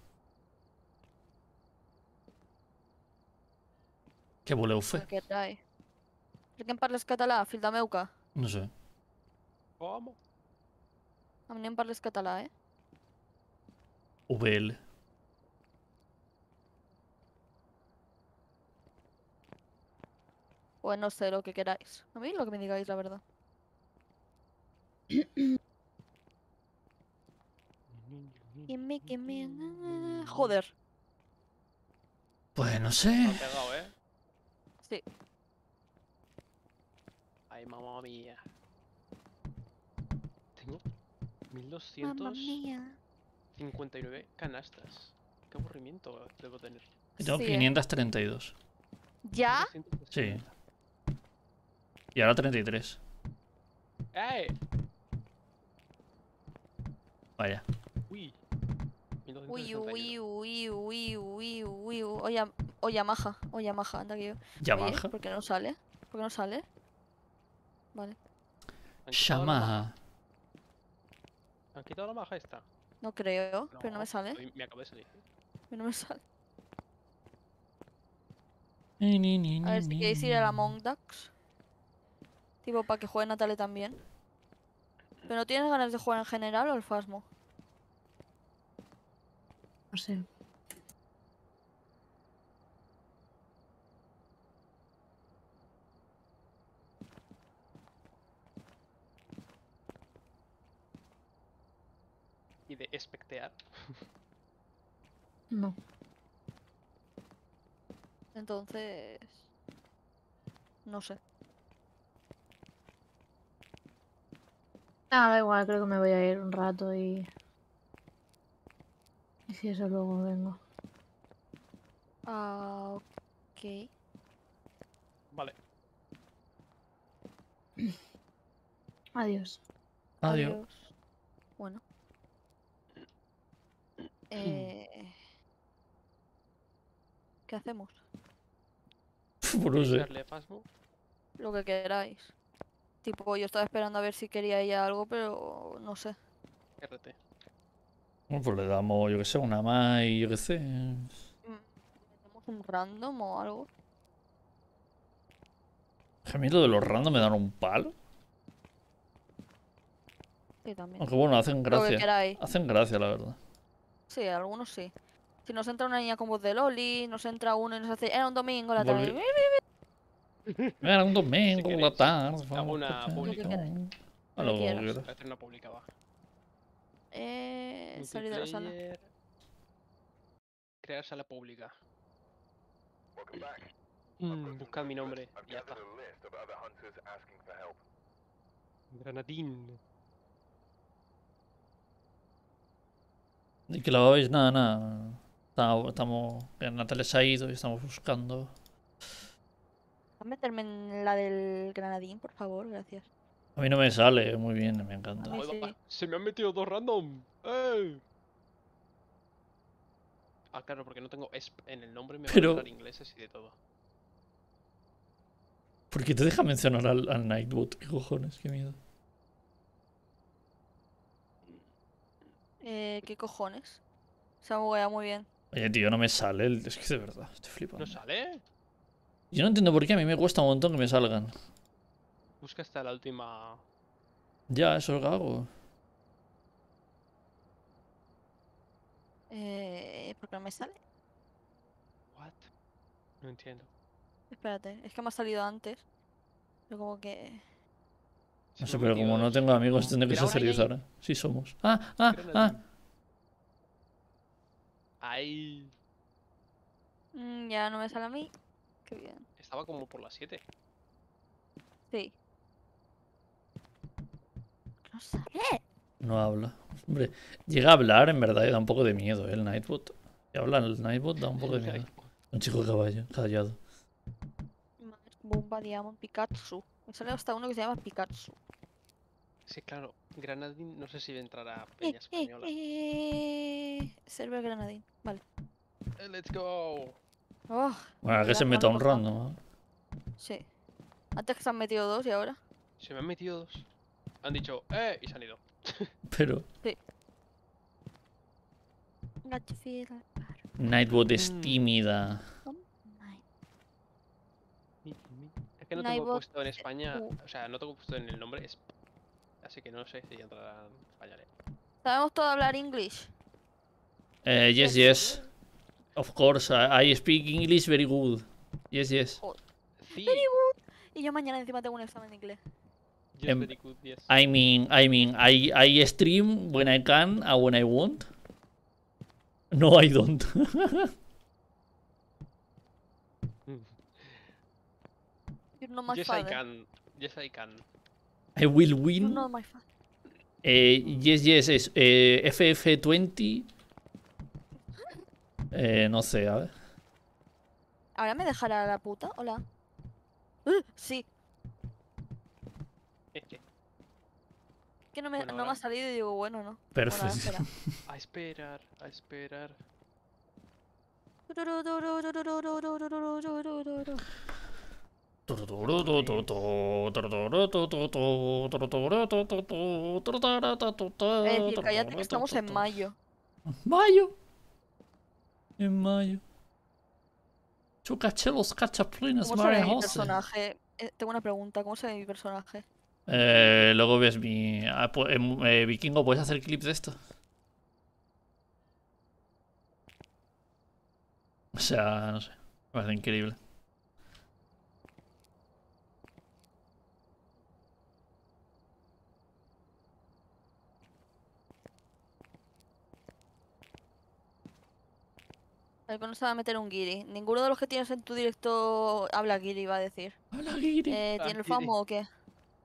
Què voleu fer? Què rai? Per què em parles català, fill de meuca? No sé. ¿Cómo? A mi no em parles català, eh? U B L. Pues no sé lo que queráis. A mí lo que me digáis, la verdad. Gimme, gimme, na, na, na. Joder. Pues no Me sé. ha pegado, ¿eh? Sí. Ay, mamá mía. Tengo mil Mamma doscientos mía. cincuenta y nueve canastas. Qué aburrimiento debo tener. Yo tengo Sí, ¿eh? quinientos treinta y dos. ¿Ya? doscientos Sí. sesenta. Y ahora treinta y tres. ¡Eh! Vaya. Uy. Uy, uy, mil doscientos sesenta y dos. uy, uy, uy, uy, uy. Oye, oye, maja. Oye, maja, anda que yo. Oye, Yamaha. ¿por qué no sale? ¿Por qué no sale? Vale. ¿Han quitado la maja? Yamaha. ¿Han quitado la maja esta? No creo, pero no me sale. a mí Me acabo de salir. Pero no me sale. Ni, ni, ni, A ver ni, si ni, queréis ir ni. a la Mondax. Tipo, para que juegue Natalie también. ¿Pero no tienes ganas de jugar en general o el Fasmo? No sé. Y de espectear. No. Entonces... No sé. Nada, da igual, creo que me voy a ir un rato y... Y si eso luego vengo. Ah, ok. Vale. Adiós. Adiós. Adiós. Bueno. Eh... ¿Qué hacemos? Pues no sé. Darle a Fasmo. Lo que queráis. Tipo, yo estaba esperando a ver si quería ella algo, pero no sé. R T. Bueno, pues le damos, yo que sé, una más y yo que sé. Mm, ¿Metemos un random o algo? A mí lo de los random me dan un palo. Sí, también. Aunque bueno, hacen Lo que gracia. queráis. Hacen gracia, la verdad. Sí, algunos sí. Si nos entra una niña con voz de Loli, nos entra uno y nos hace. Era un domingo la tarde. Volvi- Era un domingo, Si la queréis, tarde. hago una pública. A Lo lo que que quieras. quieras. Voy a hacer una pública baja. Eh. Salir de la sala. Multiplayer. Crear sala pública. Mm, buscad mi nombre. y Ya está. Granadín. Y que la veis, nada, nada. Estamos, estamos. que Natalia se ha ido y estamos buscando. ¿Puedes meterme en la del granadín, por favor? Gracias. A mí no me sale muy bien, me encanta. A mí Joder, sí. se me han metido dos random. ¡Eh! Ah, claro, porque no tengo E S P en el nombre, me Pero- van a entrar ingleses y de todo. ¿Por qué te deja mencionar al, al Nightbot? ¿Qué cojones? Qué miedo. Eh, ¿qué cojones? Se ha bugueado muy bien. Oye, tío, no me sale. el- Es que de verdad, estoy flipando. ¿No sale? Yo no entiendo por qué a mí me cuesta un montón que me salgan. Busca hasta la última. Ya, eso es lo que hago. Eh, ¿por qué no me sale? What? No entiendo. Espérate, es que me ha salido antes. Pero como que. No Se sé, me han pero como metido no dos. tengo amigos, tendré que Mira, ahora ya hay- socializar. ¿eh? Sí somos. Ah, ah, ah. Granadín. Ay, Mm, ya no me sale a mí. Qué bien. estaba como por las siete. Sí. No sale. No habla. Hombre, llega a hablar en verdad y da un poco de miedo, ¿eh? El Nightbot. Si habla el Nightbot da un poco de miedo. Un chico caballo, callado. Bumba, Diamond, Pikachu. Me sale hasta uno que se llama Pikachu. Sí, claro. Granadín, no sé si entrará Eh, Peña eh, Española. eh. Server Granadín. Vale. Eh, let's go. Oh, Bueno, que ya se me meta han un costado. random, ¿eh? Sí. Antes que se han metido dos y ahora. Se me han metido dos. Han dicho, eh, y se han ido. Pero Got you feel like Nightbot es Mm. tímida. night. Mi- mi- Es que no tengo Nightbot, puesto en España, uh. o sea, no tengo puesto en el nombre, es... así que no sé si entrará en español. eh. ¿Sabemos todo hablar inglés? Eh, yes, yes. Of course, I, I speak English very good. Yes, yes. Sí, Y yo mañana encima tengo un examen de inglés. yes, Em, very good, yes. I mean, I mean, I, I stream when I can and when I want. No, I don't. You're not my Yes, I father. can. Yes, I can. I will You're win. not my father. Eh, yes, yes, es eh, F F veinte. Eh, no sé, a ver. ¿Ahora me dejará la puta? Hola. Uh, sí. Que no me, Bueno, no me ahora- ha salido y digo, bueno, no. Perfecto. Bueno, espera. A esperar, a esperar. Es decir, cállate que estamos en mayo. Mayo. En mayo. Chucachelos, cachaplines, ¿Cómo se ve mi marejose. personaje? Eh, tengo una pregunta, ¿cómo se ve mi personaje? Eh, luego ves mi... ah, pu- em, eh, Vikingo, ¿puedes hacer clip de esto? O sea, no sé. Me parece increíble. A ver, ¿cuándo se va a meter un guiri? Ninguno de los que tienes en tu directo habla guiri, va a decir. Hola, Guiri. Eh, Ah, ¿Tiene el guiri. famo o qué?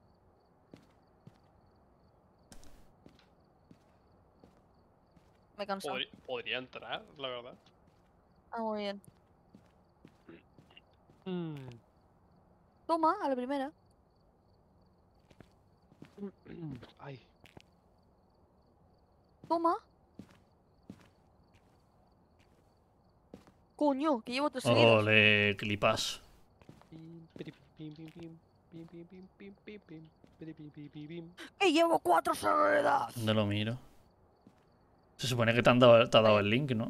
Me canso. Podri- podría entrar, la verdad. Ah, muy bien. Mm. Toma, a la primera. Ay, Toma. Coño, que llevo tres seguidos. Ole, clipas. ¡Que llevo cuatro seguidas! ¿Dónde lo miro? Se supone que te, han dado, te ha dado el link, ¿no?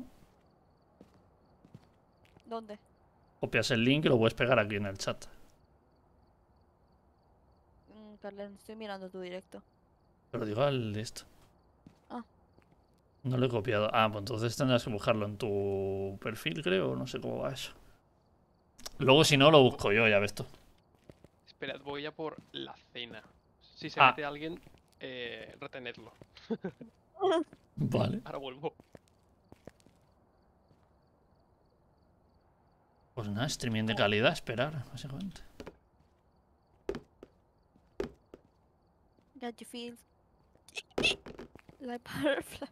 ¿Dónde? Copias el link y lo puedes pegar aquí en el chat. Mm, Carlen, estoy mirando tu directo. Pero digo al de esto. Ah. No lo he copiado. Ah, pues entonces tendrás que buscarlo en tu perfil, creo. No sé cómo va eso. Luego, si no, lo busco yo, ya ves tú. Esperad, voy a por la cena. Si se Ah. mete alguien, eh, retenedlo. Vale. Ahora vuelvo. Pues nada, streaming de calidad, esperar, básicamente. Got you feel like butterfly.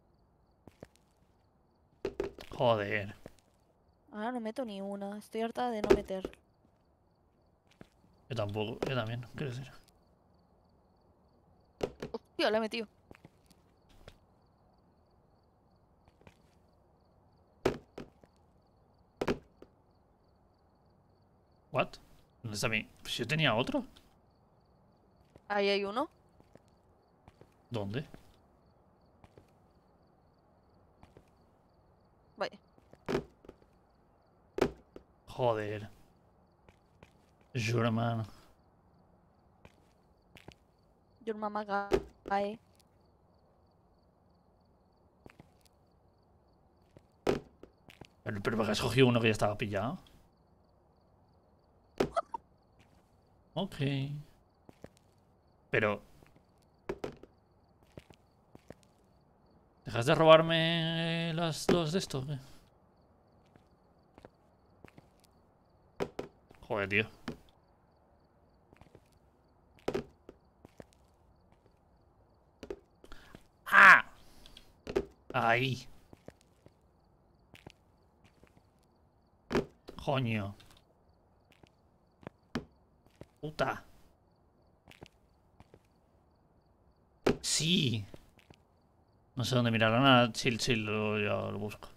Joder. Ahora no meto ni una. Estoy harta de no meter. Yo tampoco, yo también, quiero decir. Hostia, la he metido. ¿What? ¿Dónde está mi...? Pues yo tenía otro. Ahí hay uno. ¿Dónde? Vaya. Joder. Juro, hermano. Your mama cae. Pero, pero ¿por qué has cogido uno que ya estaba pillado? Ok. Pero... ¿Dejas de robarme las dos de esto? ¿Qué? Joder, tío. ¡Ah! Ahí. Coño. Puta. Sí. No sé dónde mirar. Nada, chill, chill, lo, ya lo busco.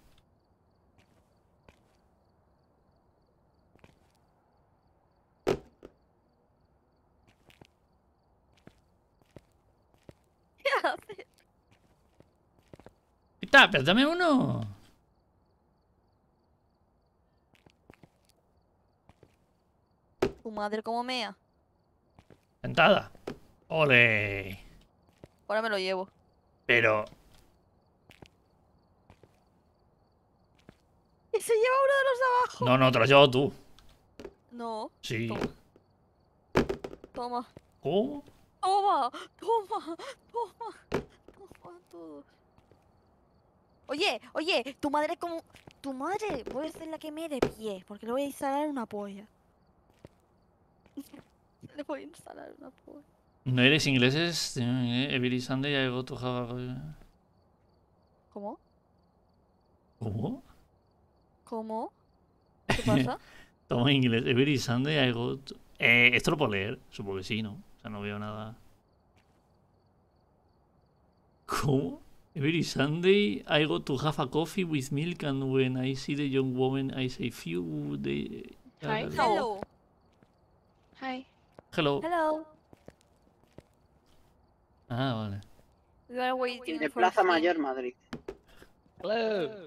¿Qué haces? ¡Pita, pero dame uno! Tu madre como mea. Sentada. ¡Ole! Ahora me lo llevo. Pero... ¡Y se lleva uno de los de abajo! No, no, te lo has llevado tú. No. Sí. Toma. Toma. ¿Cómo? Toma. Toma. Toma. Toma todos. Oye, oye, tu madre como... Tu madre, voy a ser la que me de pie, porque le voy a instalar una polla. Le voy a instalar una polla. No eres ingleses. Every Sunday I go to have a... ¿Cómo? ¿Cómo? ¿Cómo? ¿Qué pasa? Toma inglés. Every Sunday I go to... Eh, esto lo puedo leer. Supongo que sí, ¿no? O sea, no veo nada. ¿Cómo? Every Sunday I go to have a coffee with milk and when I see the young woman I say few they... Hi. Hello. Hi. Hello. Hello. Ah, vale. We are waiting De for Plaza Steve. Mayor, Madrid. Hello.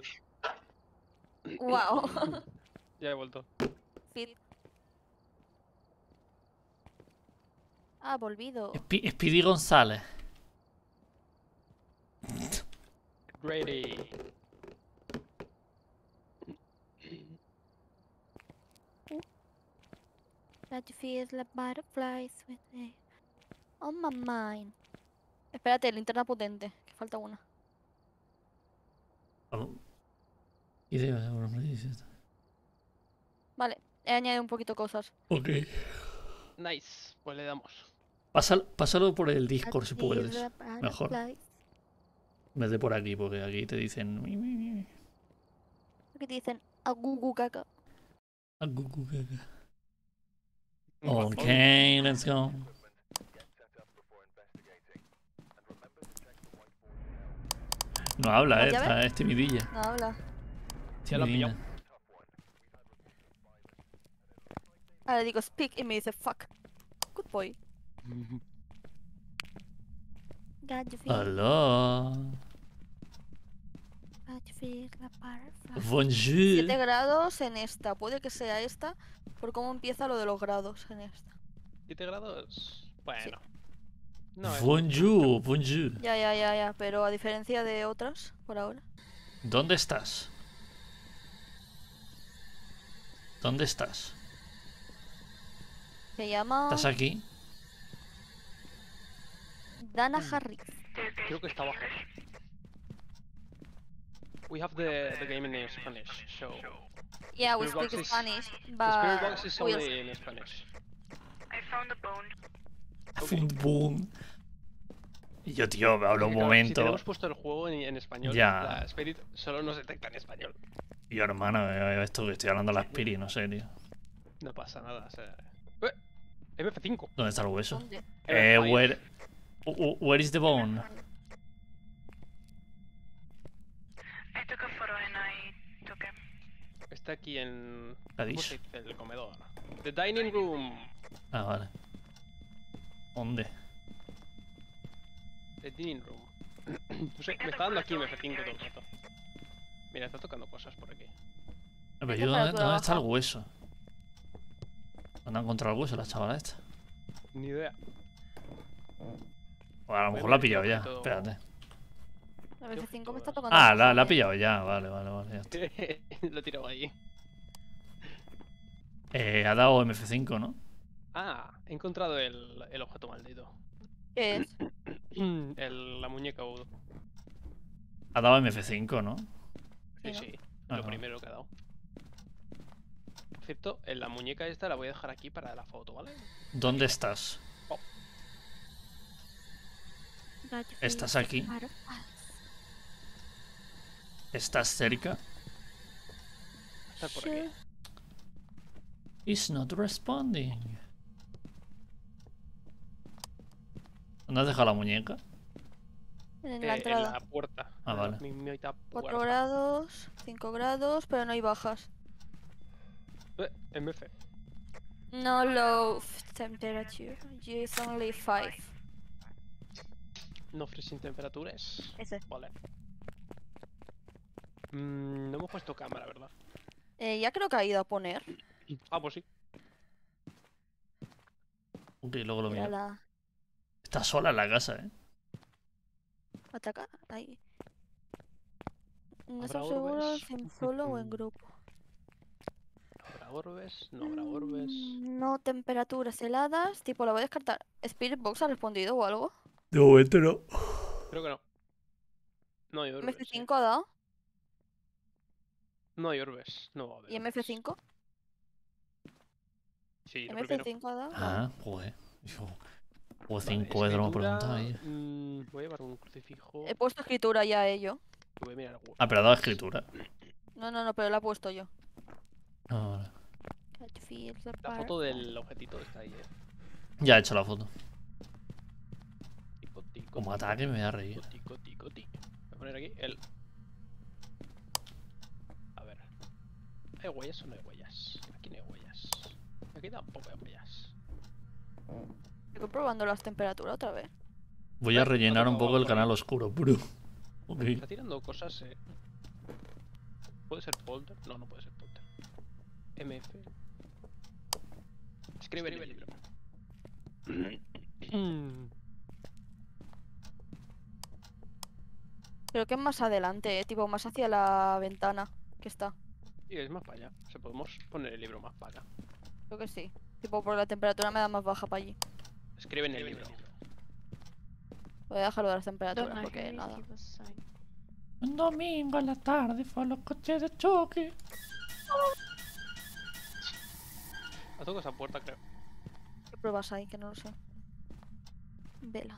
Wow. Ya he vuelto. Fit. Ah, volvido. Sp- Speedy González. Ready. That feels like butterflies with me on my mind. Espérate, linterna potente, que falta una. Ideas, ahora me dices. Vale, he añadido un poquito cosas. Ok. Nice. Pues le damos. Pásalo, pásalo por el Discord si That feels puedes. like Mejor. butterflies. En vez de por aquí, porque aquí te dicen... mi, mi, mi. ¿Qué te dicen? Agugu caca. Ah, gu, gu, gu, gu. Razón. Ok, let's go. No habla, ¿La eh. llave? Está, es timidilla. No habla. Ya lo ha timidina. pillado. Ahora le digo speak y me dice fuck. Good boy. Got you feel, Hola. got you feel la butterfly. Bonjour. siete grados en esta. Puede que sea esta por cómo empieza lo de los grados en esta. ¿siete grados? Bueno. No, es Bonjour, bonjour. Ya, ya, ya, ya. Pero a diferencia de otras, por ahora. ¿Dónde estás? ¿Dónde estás? Se llama ¿Estás aquí? Dana Harris. Creo que está abajo. We have the, the game in Spanish, so... Yeah, we Spirit speak box is- Spanish, The spirit but box is we'll- only in Spanish. Boom. Y yo, tío, me hablo un Porque, claro, Si momento. tenemos puesto el juego en, en español, Ya. la Spirit solo nos detecta en español. Y yo, hermano, eh, esto que estoy hablando a la Spiri, no sé, tío. No pasa nada, o sea... ¡Eh! M F cinco. ¿Dónde está el hueso? ¿Dónde? Eh, M F cinco. where... w- Where is the bone? Está aquí en... ¿Cómo Cadiz. se dice? El comedor. The dining room. Ah, vale. ¿Dónde? The dining room. No sé, me está dando aquí M F cinco todo el rato. Mira, está tocando cosas por aquí. Eh, Pero ¿Qué yo, ¿dónde, temperatura dónde está el baja? hueso? ¿Dónde han encontrado el hueso la chavala esta? Ni idea. O a lo Voy a mejor la ha ver qué pillado ya. objeto- Espérate. La F cinco me está tocando. Ah, el la, la ha cojones. pillado ya. Vale, vale, vale. Ya está. Lo he tirado ahí. Eh, ha dado M F cinco, ¿no? Ah, he encontrado el, el objeto maldito. ¿Qué es? El, la muñeca Udo. Ha dado M F cinco, ¿no? Sí, Sí, ¿no? sí. Ah, Lo vale. primero que ha dado. Por cierto, en la muñeca esta la voy a dejar aquí para la foto, ¿vale? ¿Dónde estás? Got you ¿Estás feel aquí? the butterflies. ¿Estás cerca? Está por Sure. aquí. It's not responding. ¿Dónde has dejado la muñeca? En Eh, la en entrada. la puerta. Ah, en la vale. mismita cuatro puerta. grados, cinco grados, pero no hay bajas. Eh, M F. No low f- temperature. It's only five. No freezing temperaturas. Ese. Vale. Mm, no hemos puesto cámara, ¿verdad? Eh, ya creo que ha ido a poner. Ah, pues sí. Ok, luego lo Mira miro. la Está sola en la casa, ¿eh? ataca. Ahí. No ¿Habrá estoy seguro orbes? si en solo o en grupo. ¿Habrá orbes? No habrá orbes. Mm, No temperaturas heladas. Tipo, la voy a descartar. ¿Spirit Box ha respondido o algo? De momento no. Creo que no. No hay orbes. ¿M F eh. cinco ha dado? No hay orbes. No va a haber ¿Y M F orbes. cinco? Sí, lo ¿M F primero. cinco ha dado? Ah, joder. Hijo. O Vale, cinco es lo que me escritura, preguntaba ahí. mm, voy a llevar un crucifijo. He puesto escritura ya a ello. y Voy a mirar Word. Ah, pero ha dado escritura. No, no, no, pero la he puesto yo. Ah, vale. Cat feels the La foto butterfly. del objetito está ahí, eh. Ya he hecho la foto. Tico, tico, Como tico, ataque me voy a reír. Tico, tico, tico. Voy a poner aquí el. A ver. ¿Hay huellas o no hay huellas? Aquí no hay huellas. Aquí tampoco hay huellas. Estoy probando las temperaturas otra vez. Voy a Eh, rellenar un otro poco el por ahí. canal oscuro, bro. Ok. Está tirando cosas, eh. ¿Puede ser polter? No, no puede ser polter. M F. Escribe en el libro. Creo que es más adelante, eh, tipo más hacia la ventana que está. Y es más para allá. O sea, podemos poner el libro más para acá. Creo que sí. Tipo, porque la temperatura me da más baja para allí. Escribe en el libro. Voy a dejarlo de las temperaturas porque nada. Un domingo a la tarde fue a los coches de choque. Ha tocado esa puerta, creo. ¿Qué pruebas hay? Que no lo sé. Vela.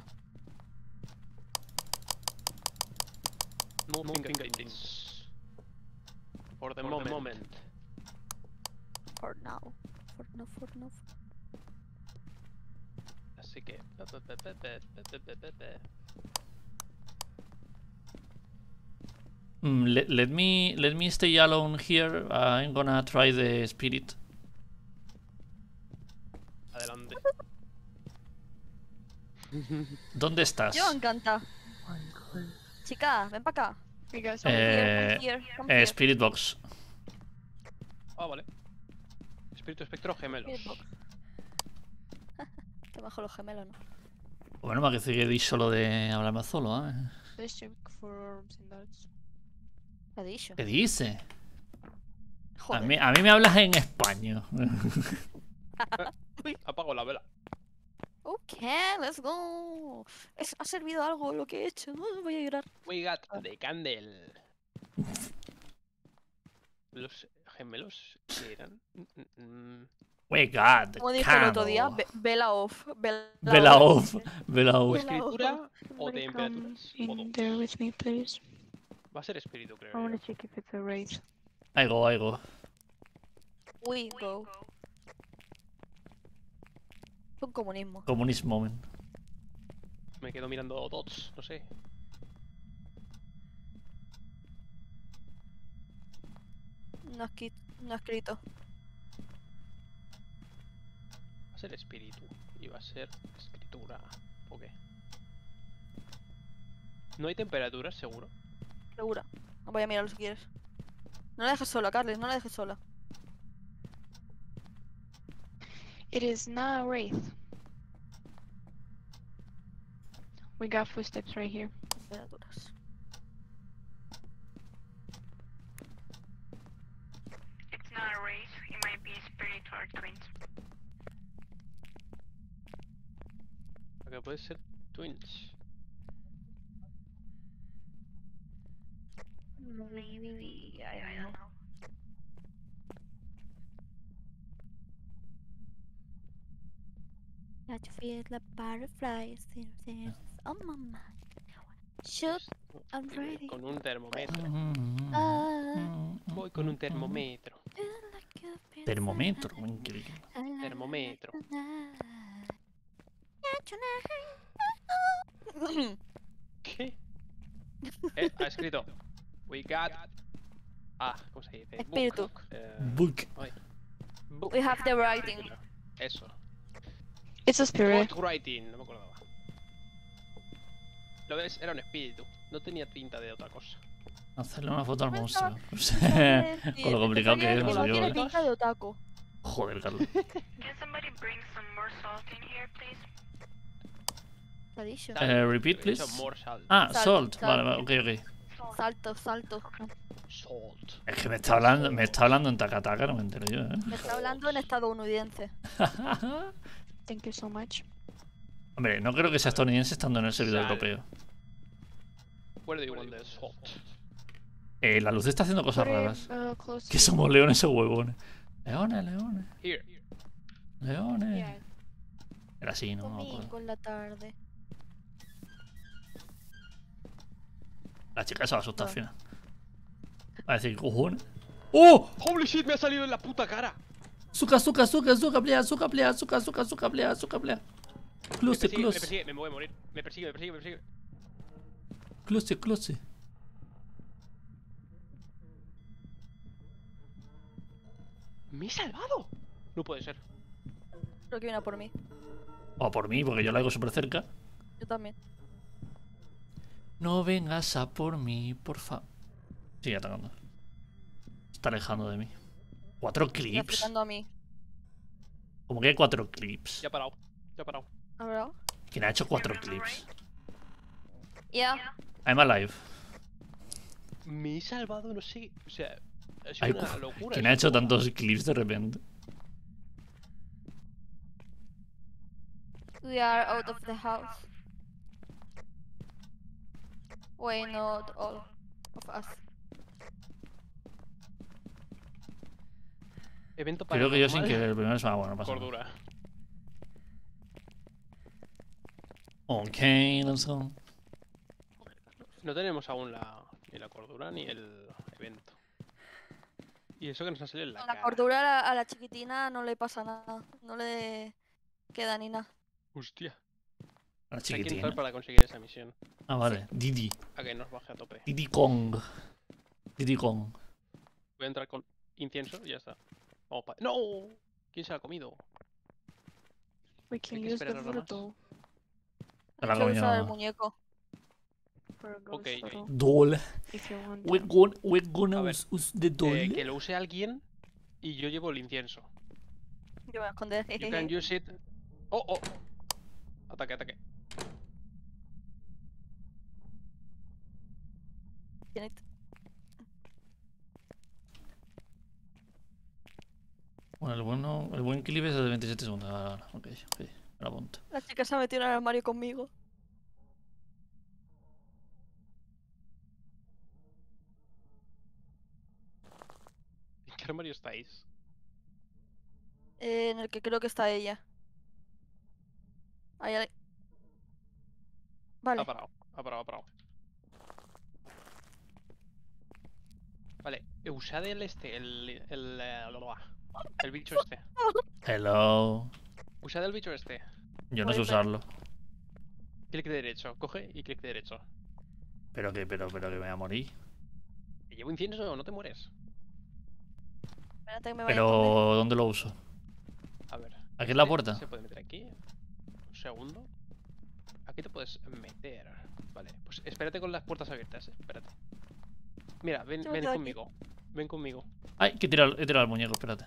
No fingerprints. For the moment. For now. For now, for now. Así que. pe, pe, pe, pe, pe, pe, pe, pe, pe. Mm, let, let me let me stay alone here. I'm gonna try the spirit. Adelante. ¿Dónde estás? Yo encanta. Chica, ven para acá. You guys Come are here, Eh, come here, come eh, here. Spirit Box. Ah, vale. Espíritu espectro gemelos. Spirit box. Te bajo los gemelos, ¿no? Bueno, me parece que di solo de hablarme solo, ¿eh? Let's check for orbs and darts. ¿Qué ha dicho? ¿Qué dice? A Joder. mí, a mí me hablas en español. Uy, apago la vela. Ok, let's go. Es- ha servido algo lo que he hecho. Uh, voy a llorar. We got the candle. Los gemelos que eran. Mm, mm, We got the Como dije el otro día, candle. ve- vela off. Vela, Vela off. Vela O off. escritura o de Somebody come temperaturas. O in dos. there with me, please. Va a ser espíritu, creo. I wanna yo. check if it's a raid. I go, I go. We go. Es un comunismo. Communist moment. Me quedo mirando dots, no sé. No ha escri- no ha escrito. Va a ser espíritu. Y va a ser escritura. ¿O qué? No hay temperaturas, seguro. Segura. Voy a mirarlo si quieres. No la dejes sola, Carles. No la dejes sola. It is not a wraith. We got footsteps right here. Temperaturas. It's not a race, it might be spirit or twins. Lo que puede ser twins. Maybe, I, I don't know. Got to feel the butterflies on my mind. Shoot, I'm Eh, ready. Con un termómetro. Ah, Voy con un termómetro. Termómetro, increíble. Termómetro. ¿Qué? Eh, ha escrito. We got. Ah, ¿cómo se dice? Book. Espíritu. Eh, Book. ay. Book. We have the writing. Eso. It's a spirit. Book writing, no me acordaba. ¿Lo ves? Era un espíritu. No tenía pinta de otra cosa. Hacerle una foto al Pensaba- monstruo. Pensaba Con lo complicado que es, que no sé no yo. tiene eh. pinta de otaku. Joder, Carlos. Can somebody bring some more salt in here, please? ¿Qué ha dicho? Eh, repeat, He please. dicho more salt. Ah, Salt, salt. Vale, salt. vale, ok, ok. Salto, salto. Salt. Es que me está hablando, me está hablando en tacataca, no me entero yo, ¿eh? Me está hablando en estadounidense. Thank you so much. Hombre, no creo que sea estadounidense estando en el servidor Sal. europeo. Where do you want the salt? Eh, la luz está haciendo cosas Put it, raras. uh, close Que to- somos leones o huevones. Leones, leones, Here. leones. Yeah. Era así, ¿no? Domingo en la tarde. La chica se va a asustar al final. Va a decir, cojones. ¡Oh! Holy shit, me ha salido en la puta cara. Suka, suka, suka, suka, plea, suka, plea, suka, suka, suka, plea, suka, plea. Me Close, persigue, me close, persigue, me voy a morir. Me persigue, me persigue, me persigue. close, close. ¿Me he salvado? No puede ser. Creo que viene a por mí. O por mí, porque yo la hago súper cerca. Yo también. No vengas a por mí, porfa. Sigue atacando. Está alejando de mí. ¿Cuatro Está clips? aplicando a mí. ¿Cómo que hay cuatro clips? Ya ha parado. Ya ha parado. ¿A ver? ¿Quién ha hecho cuatro clips? Yeah. I'm alive. Me he salvado, no sé. O sea, ha sido Ay, una cu- locura. ¿Quién esa ha hecho jugada. tantos clips de repente? We are out of the house. Wait, not all of us. Evento Creo que yo sin paranormal. querer el primero es ah, bueno, no pasa nada. Cordura. Ok, let's go. No tenemos aún la, ni la cordura ni el evento. Y eso que nos ha salido en la, Con la cara. cordura a la, a la chiquitina no le pasa nada. No le queda ni nada. Hostia. La Hay que entrar chiquitina. para conseguir esa misión. Ah, vale. Didi. A que nos baje a tope. Didi Kong. Criticón. Voy a entrar con incienso y ya está. Vamos pa... ¡No! ¿Quién se lo ha comido? We can Hay que use the esperar ahora más. photo Se la Hay que usar el comió. muñeco. for a ghost Ok. photo Doll. if you want. We're to. gonna, we're gonna A ver, use, use the doll. Eh, que lo use alguien y yo llevo el incienso. Yo me voy a esconder. You can use it. ¡Oh, oh! Ataque, ataque. Tiene- Bueno, el bueno, el buen clip es de veintisiete segundos. Ahora, ahora. Ok, ok. Me lo apunto. La chica se ha metido en el armario conmigo. ¿En qué armario estáis? Eh, en el que creo que está ella. Ahí, ahí. Vale. Ha parado, ha parado, ha parado. Vale, usad el este, el. el. eh, el bicho este. Hello. Usad el bicho este. Yo no sé Voy, pero- usarlo. Clic derecho, coge y clic derecho. Pero que, pero, pero que me voy a morir. ¿Te llevo incienso? No te mueres. Espérate que me vaya a esconder. Pero, ¿dónde lo uso? A ver. ¿Aquí en la este puerta? Se puede meter aquí. Un segundo. Aquí te puedes meter. Vale, pues espérate con las puertas abiertas, eh. Espérate. Mira, ven, Yo me ven quedo aquí. conmigo. Ven conmigo. Ay, que he tirado, he tirado el muñeco, espérate.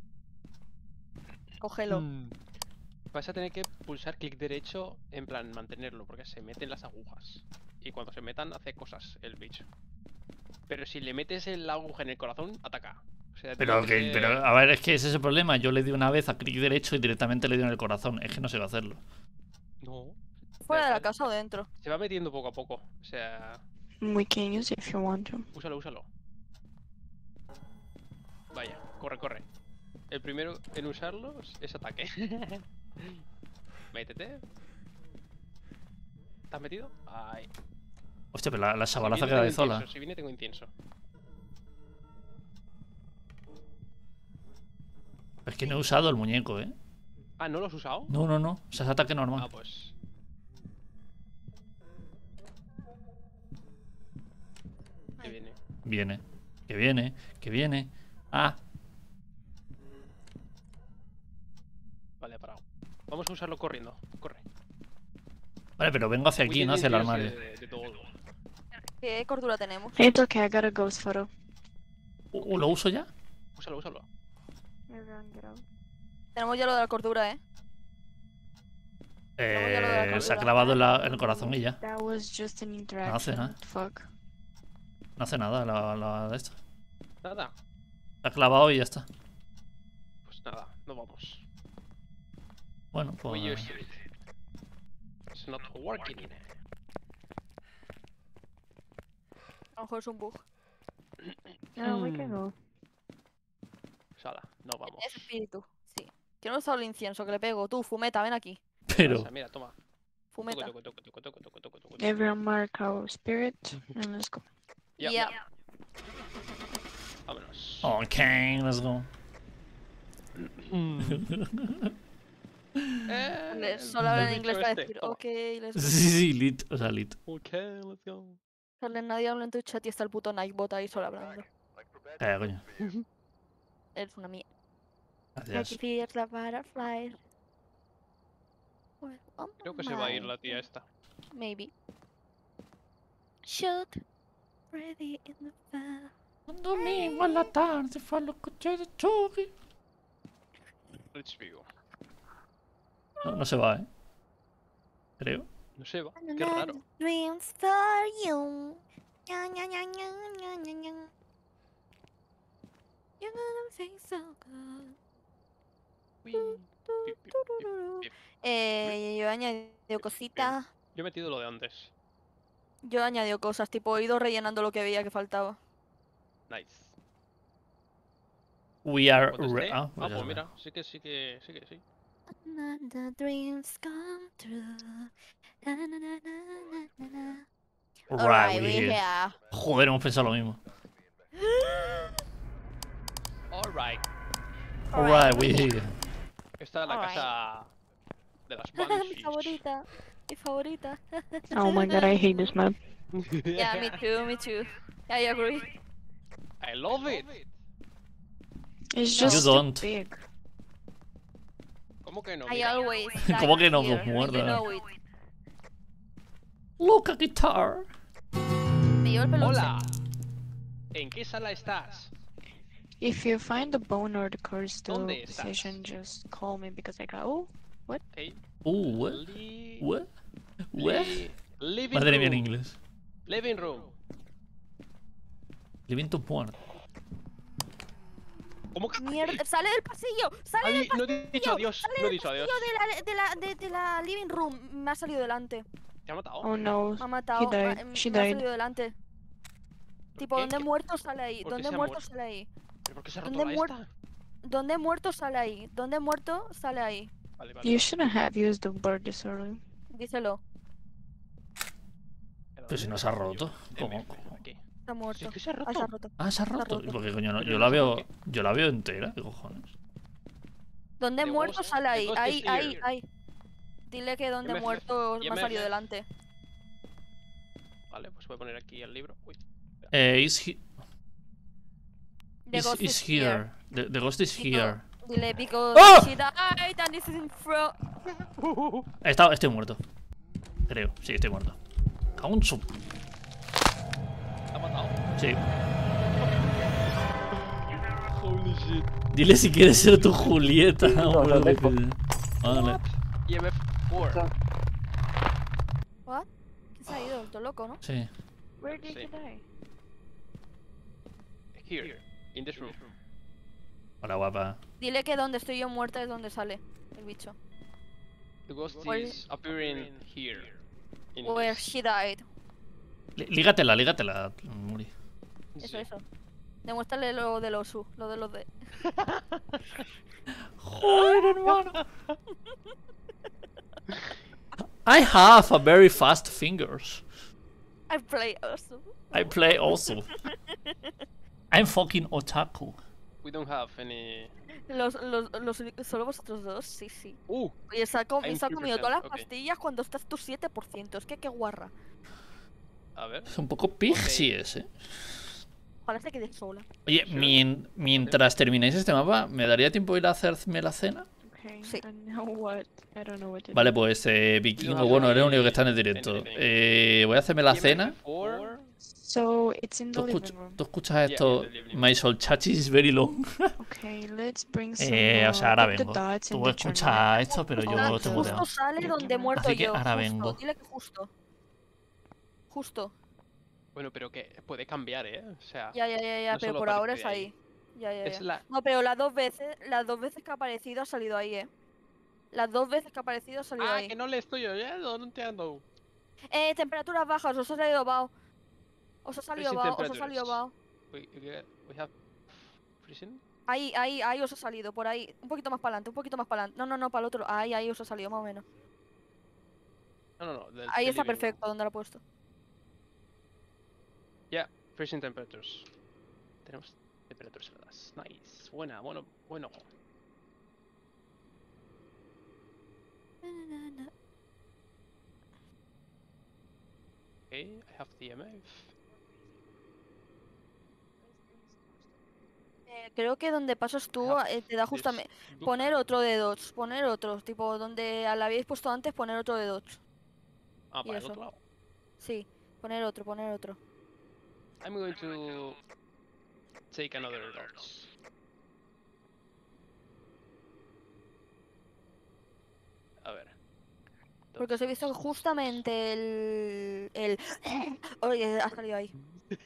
Cógelo. Mm. Vas a tener que pulsar clic derecho en plan mantenerlo, porque se meten las agujas. Y cuando se metan hace cosas el bicho. Pero si le metes el aguja en el corazón, ataca. O sea, Pero, tiene que, ser- pero, a ver, es que ese es el problema. Yo le di una vez a clic derecho y directamente le di en el corazón. Es que no sé hacerlo. No. ¿Fuera de la Espera, casa o dentro? Se va metiendo poco a poco. O sea, We can use it if you want to. úsalo, úsalo. Vaya, corre, corre. El primero en usarlo es ataque. Métete. ¿Te has metido? Ay. Hostia, pero la, la Si chavalaza viene, queda tengo de sola. incienso, Si viene tengo incienso. Es que no he usado el muñeco, ¿eh? Ah, ¿no lo has usado? No, no, no. O sea, es ataque Ah, normal. pues. Que viene. Viene. Que viene. Que viene. Ah. Vale, ha parado. Vamos a usarlo corriendo. Corre. Vale, pero vengo hacia aquí, no hacia el Cuiden armario. de, de todo. ¿Qué cordura tenemos? It's okay, I got a ghost photo. Uh, uh, ¿Lo uso ya? Úsalo, úsalo. Everyone get out. Tenemos ya lo de la cordura, ¿eh? Luego ya lo de la Eh, se ha cordura. clavado en, la- en el corazón y ya. That was just an hace interaction. nada. Fuck. No hace nada la, la de esto. Nada. Se ha clavado y ya está. Pues nada, no vamos. Bueno, We pues. use it. It's not working. A lo mejor es un bug. No, we can go. Sala, no vamos. Es espíritu, sí. Que no he usado el incienso, que le pego. Tú, fumeta, ven aquí. Pero. Pasa, mira, toma. Fumeta. Toco, toco, toco, toco, toco, toco, toco, toco. Everyone mark our spirit and let's go. Ya, Ya. ya. Vámonos. Ok, let's go. Eh, Le- el- Solo habla el en inglés bicho para este, decir, toma. ok, let's go. Sí, sí, lit. O sea, lit. Ok, let's go. Sale, nadie habla en tu chat y está el puto Nightbot ahí solo hablando. Eh, coño. Eres una mía. Gracias. Fears the butterflies. Well, on Creo my que se va a ir mind. la tía esta. Maybe. Shoot. Ready in the fire. Un domingo a la tarde fue los coches de choque. Rich View. No, no se va, ¿eh? Creo. No se va. Qué raro. Dreams for you. Ña, ña, ña, ña, ña, ña, ña. You're gonna feel so good. Uy. Tu, Pip, pip, turururu. pip, pip. Eh, yo he añadido cositas. Yo he metido lo de antes. Yo he añadido cosas, tipo he ido rellenando lo que veía que faltaba. Nice. We are. Cuando re- esté- ah, Ah, pues ya pues está. mira, sí que sí que sí que sí. Another dreams come true. Na, na, na, na, na, na, na. Right, Alright, we we here. here. Joder, hemos pensado lo mismo. Alright. Alright, we here. Esta es la Alright. casa de las Mi Banshees. favorita. Mi favorita. Oh my god, I hate this map. Yeah, me too, me too. I agree. I love it. It's You just don't. too big. ¿Cómo que no? I Mira, always ¿Cómo die que no, here, pues, and muerda? you know it. Look a guitar. Me llevo el peluche. Hola. ¿En qué sala estás? If you find the bone or the crystal ¿Dónde estás? station, just call me because I got. Oh, what? Okay. Uh, what? Li- What? What? li- living Madre mía en room. inglés. Living room. Living to porn. ¿Cómo que? Mierda, sale del pasillo, sale Adi- del no pasillo. he dicho adiós, sale no he del dicho adiós. pasillo de la, de, la, de, de la living room. Me ha salido delante. ¿Te ha matado? Oh no. Me ha matado. He me ha- died. me She ha died. salido delante. Tipo, qué? ¿dónde ¿Qué? muerto sale ahí? ¿Por qué ¿Dónde se ha muerto muerto? sale ahí? ¿Pero por qué se ha roto ¿Dónde la muer- esta? ¿Dónde muerto sale ahí? ¿Dónde muerto sale ahí? Vale, vale. You vale. shouldn't have used the word this early. Díselo. Pero si no se ha roto. ¿Cómo? M F, aquí. Está muerto. Si es que se ha Ah, roto. se ha roto. Ah, se ha Se ha roto. roto. ¿Y por qué coño no? Pero Yo no la sé por veo. qué. Yo la veo entera. ¿Qué cojones? ¿Dónde The muerto ghost- sale the ahí? ghost Ahí, is ahí, here. ahí. Dile que donde M F, muerto me ha M F. salido delante. Vale, pues voy a poner aquí el libro. Uy. Eh, is he... The is, ghost is is here. here. The, the ghost is Digo- here. Dile because ¡Ah! she died and this is in front. Está, estoy muerto. Creo. Sí, estoy muerto. Cago en su... ¿Te ha matado? Sí. Holy shit. Dile si quieres ser tu Julieta. no, hombre, lo dejo. Vale. E M F cuatro. What? ¿Qué se ha ido? Todo loco, ¿no? Sí. Where did Sí. you die? Here, in this room. Hola, guapa. Dile que donde estoy yo muerta es donde sale el bicho. The ghost Where- is appearing here. In Where this. she died. Lí- Lígatela, lígatela, Muri. Eso, Sí. eso. Demuéstrale lo de los U, lo de los D. Joder, hermano. I have a very fast fingers. I play also. I play also. I'm fucking otaku. We don't have any. Los, los, los, solo vosotros dos, sí, sí. Uh, Oye, se ha, com- I'm se ha comido todas las three percent, ok. pastillas cuando estás tu siete por ciento. Es que qué guarra. a ver. Es un poco pixies, eh. Ojalá se quede sola. Oye, mien- mientras termináis este mapa, ¿me daría tiempo de ir a hacerme la cena? Okay. Sí. I know what. I don't know what to Vale, do. pues eh, Vikingo, No, bueno, no, eres el único que eh, está en el directo. anything. Eh, voy a hacerme la E M F cena. cuatro. So it's in the ¿Tú, living escuch- room. tú escuchas Yeah, esto? in the living My soul chachi is very long. Okay, let's bring some. Eh, o uh, sea, ahora put the vengo. dots in Tú the escuchas journal. esto, pero yo Ah, estoy justo muteado. Justo sale donde he muerto Así que yo. ahora justo. vengo. Dile que justo. Justo. Bueno, pero que puede cambiar, ¿eh? O sea, Ya, ya, ya, ya, No pero solo por ahora aparece es ahí. ahí. Ya, ya, es ya. la. No, pero las dos veces, las dos veces que ha aparecido ha salido ahí, eh. Las dos veces que ha aparecido ha salido Ah, ahí. que no le estoy oyendo, no entiendo. Eh, temperaturas bajas, os ha salido bao. Os ha salido Freezing bao, os ha salido temperatures. bao. We, we, we have freezing. Ahí, ahí, ahí os ha salido, por ahí. Un poquito más para adelante, un poquito más para adelante. No, no, no, para el otro. Ahí, ahí os ha salido, más o menos. No, no, no. del- Ahí del está living room. perfecto, donde lo he puesto. Yeah, freezing temperatures. Tenemos temperaturas heladas. Nice. Buena, bueno, bueno. Okay, I have the E M F. Eh, creo que donde pasas tú have eh, te da this justamente. book. Poner otro de dots, poner otro. Tipo, donde la habíais puesto antes, poner otro de dots. Ah, y para el eso. otro lado. Sí, poner otro, poner otro. I'm going to take another dots. A ver. Porque os he visto justamente el. el. Oye, ha salido ahí.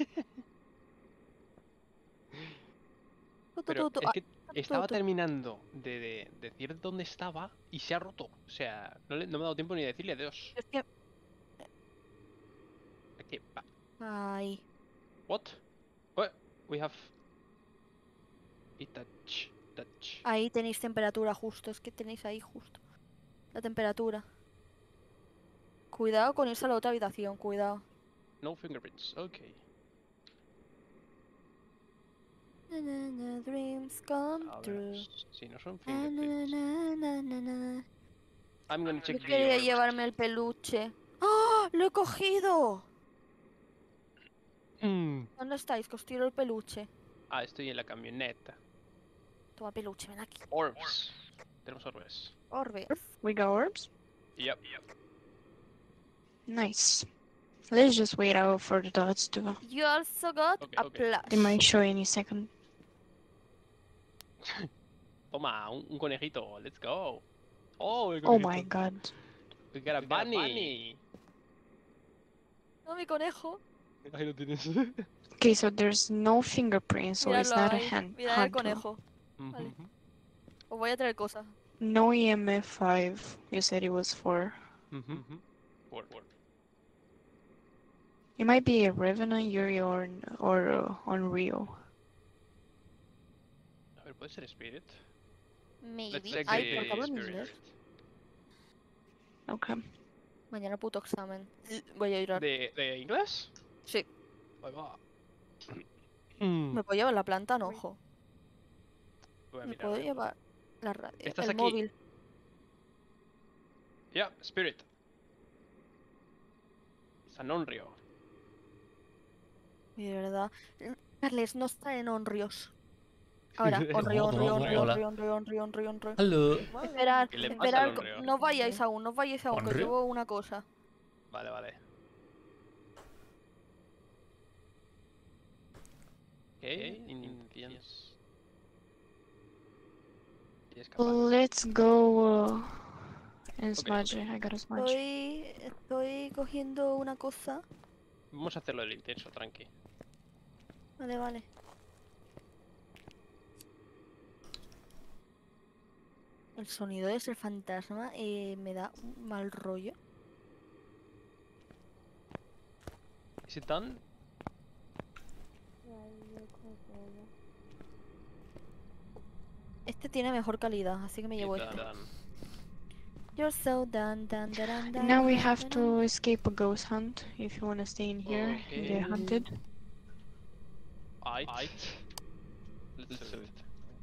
Tu, tu, Pero tu, tu. es Ah, que tu, estaba tu. terminando de, de decir dónde estaba y se ha roto. O sea, no, le- no me ha dado tiempo ni de decirle adiós. Es que. Aquí, va. Ay. What? What? We have. Y touch, touch. Ahí tenéis temperatura justo. Es que tenéis ahí justo. La temperatura. Cuidado con irse a la otra habitación, cuidado. No fingerprints. Okay. Na, na, na, dreams come A ver, true. si no son Na, na, fingerprints. na, na, na, na. I'm gonna check Yo the quería other llevarme el peluche. ¡Ah! ¡Lo he cogido! one. Mm, ¿Dónde estáis? Que os tiro el peluche. Ah, estoy en la camioneta. Toma peluche, ven aquí. Orbs. Tenemos orbes. Orbe. We got orbs? Yep. Nice. Let's just wait out for the dots to... You also got Okay, a okay. They plush. might show any second. Toma, un, un conejito. Let's go. Oh, el Oh conejito. my god. We got a bunny. No, mi conejo. Ahí lo tienes. Okay, so there's no fingerprint, so it's Míralo not a ahí. hand. Mira el hand conejo. Vale. Os voy a traer cosas. No E M F five. You said it was for. Word, word. It might be a Revenant, Yuri, or or uh, Unreal. A ver, ¿puede ser Spirit? Maybe. Let's check Ay, the ¿por qué hablo en Spirit. inglés? Okay. Mañana puto examen. Voy a llorar. ¿De, de inglés? Sí. Ahí va. ¿Me puedo llevar la planta? No, ojo. Voy a ¿Me mirar, puedo a ver. llevar la radio? ¿Estás El aquí? móvil. Yeah, Spirit. San Onryo. Y de verdad. Carles, no está en Onrios. Ahora, Onrio, No, no, Onrio, no, Onrio, hola. Onrio, Onrio, Onrio, Onrio, Onrio. Hello. Esperar, ¿Qué le pasa esperar. al Onryo? No vayáis aún, no vayáis aún, que os ¿Onryo? llevo una cosa. Vale, vale. Ok, Indians. Y escapar. Let's go. Uh, and Okay, smudge. okay. I got a smudge. Estoy, estoy cogiendo una cosa. Vamos a hacerlo del intenso, tranqui. Vale, vale. El sonido de ese fantasma eh, me da un mal rollo. Is it done? Este tiene mejor calidad, así que me llevo It's este. done. You're so done, done, done, done, Now we done, have done. to escape a ghost hunt. If you want to stay in here and Okay. get hunted. Aight. Let's do it.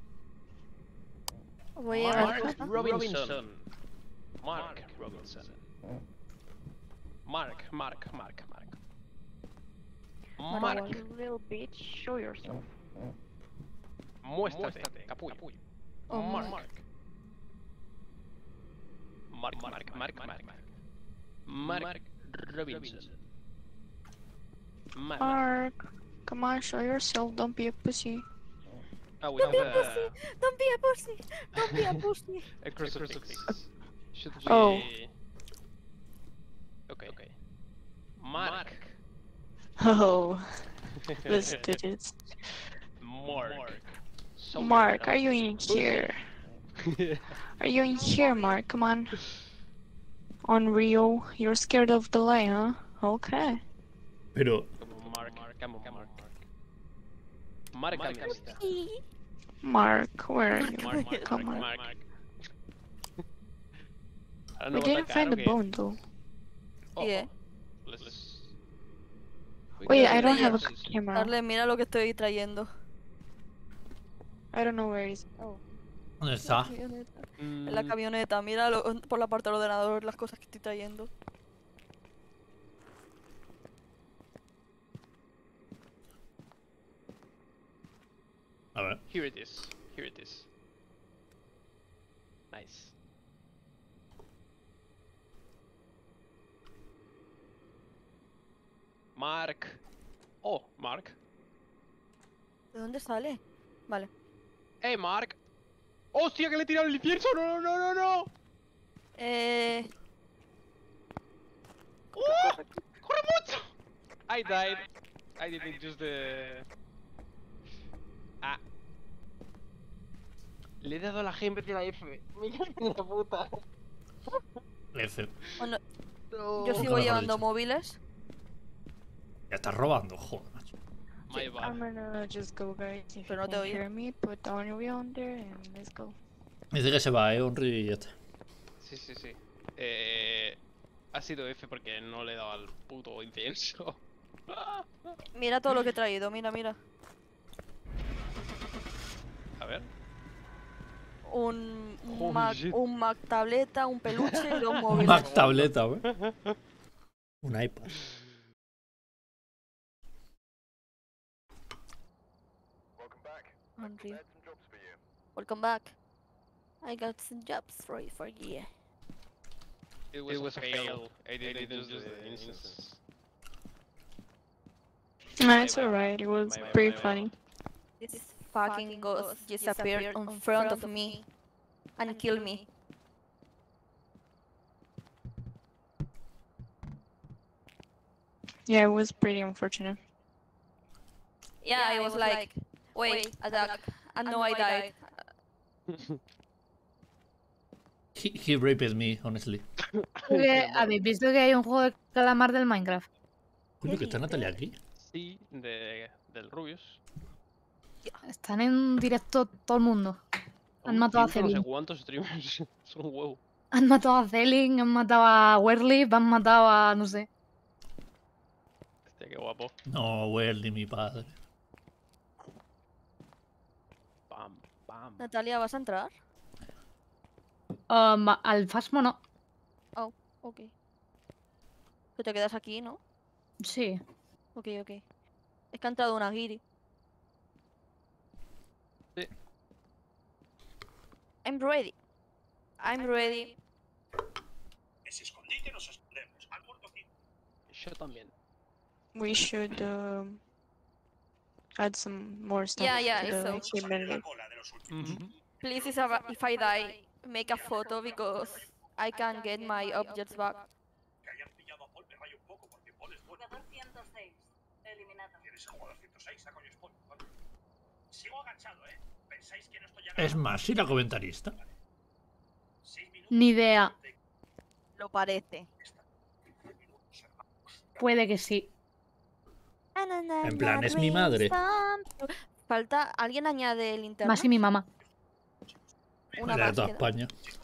Voy a llevar Mark cosas. Robinson. Mark Robinson. Mark, Mark, Mark, Mark. Mark, You little bitch, show yourself. muéstrate, capullo. Oh, Mark. Mark. Mark, Mark, Mark, Mark, Mark. Mark Robinson. Mark. Mark, come on, show yourself. Don't be a pussy. Oh, we Don't be a have pussy! a, Don't be a pussy! Don't be a pussy! a crucifix. Should we... Oh. Okay. Okay. Mark. Oh, let's do this. Mark. So Mark, are weird. you in here? Are you in here, Mark? Come on. Unreal. You're scared of the light, huh? Okay. Pero, Come on, Mark. Come on, Mark. Mark, Mark. Mark, where are you? Mark, Mark, Come Mark, on. Mark. Ahora We nos va a didn't atacar, find ¿o the qué? bone, though. Oh, Yeah. oh. Let's- We Wait, got I don't it. have a Yes. camera. Darle, mira lo que estoy trayendo. I don't know where it is. Oh. ¿dónde está? Camioneta. En la Mm, camioneta, mira lo- por la parte del ordenador las cosas que estoy trayendo. A ver. Here it is. Here it is. Nice. Mark. Oh, Mark. ¿De dónde sale? Vale. Hey, Mark. ¡Hostia, que le he tirado el incienso! ¡No, no, no, no, no! Eh... ¡Oh! ¡Corre mucho! I died. I didn't use the... Ah. Le he dado a la G en vez de la F. Me cago en la puta. F. Bueno, No. yo sigo mejor llevando dicho. móviles. Ya estás robando, joder, macho. My bad. I'm gonna just go, guys. If Pero you no te can't oí. hear me, put the Unreal on there and let's go. Dice que se va, eh, un río y ya está. Sí, sí, sí. Eh, ha sido F porque no le he dado al puto incienso. Mira todo lo que he traído, mira, mira. A ver. Un, un Holy Mac, shit. un Mac tableta, un peluche y dos Un móviles. Mac tableta, güey. Un iPad. en Río. Welcome back. I got some jobs for you for you. It was, it was a fail. I didn't use the instance. No, it's alright. It was My- pretty my- funny. This fucking ghost just appeared in front of me and killed me. Yeah, it was pretty unfortunate. Yeah, I was like, wait, attack. And no, I died. He, he raped me, honestly. Eh, ¿Habéis visto que hay un juego de calamar del Minecraft? Coño, que está Natalia aquí. Sí, de, del Rubius. Están en directo todo el mundo. Han Son matado a ciento no sé Zelin. cuántos streamers. Son un huevo. Han matado a Zelin, han matado a Werlip, han matado a... no sé. Hostia, qué guapo. No, Welly, mi padre. Pam, pam. Natalia, ¿vas a entrar? Um, al Fasmo no. Oh, ok. Que te quedas aquí, ¿no? Sí. Ok, ok. Es que ha entrado una guiri. Sí. I'm ready. I'm ready. Ese escondite nos escondemos. Al muerto aquí. Yo también. We should um, add some more stuff Yeah, yeah, to the so- inventory. Please, if I, if I die, make a photo because I can get my objects back. Que hayan pillado a Paul me rayo un poco porque Paul es bueno. Jugador ciento seis. Eliminado. ¿Tienes el jugador ciento seis? A coño es Paul. Vale. Sigo agachado, ¿eh? ¿Pensáis que no estoy agachado? Es más, ¿y la comentarista? Seis minutos. Ni idea. Lo parece. Puede que sí. En plan, es mi madre. Falta, ¿alguien añade el internet? Más y mi mamá. Una Era de más toda queda. España.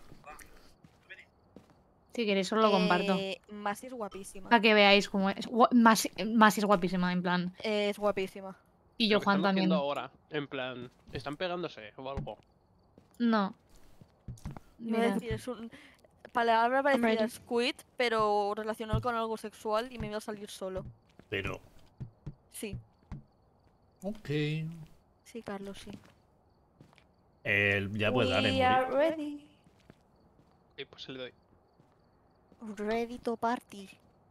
Si queréis os lo comparto. Eh, Masi es guapísima. Para que veáis cómo es. Gua- Masi, Masi es guapísima, en plan. Es guapísima. Y Lo yo que Juan están también. haciendo ahora, en plan, están pegándose o algo. No. Iba a Mira. decir, es un... Palabra parecida ready. a squid, pero relacionado con algo sexual y me iba a salir solo. Pero, Sí, ok. sí, Carlos, sí. Él ya puede dar en We are morir. ready. Y pues le doy. Ready to party.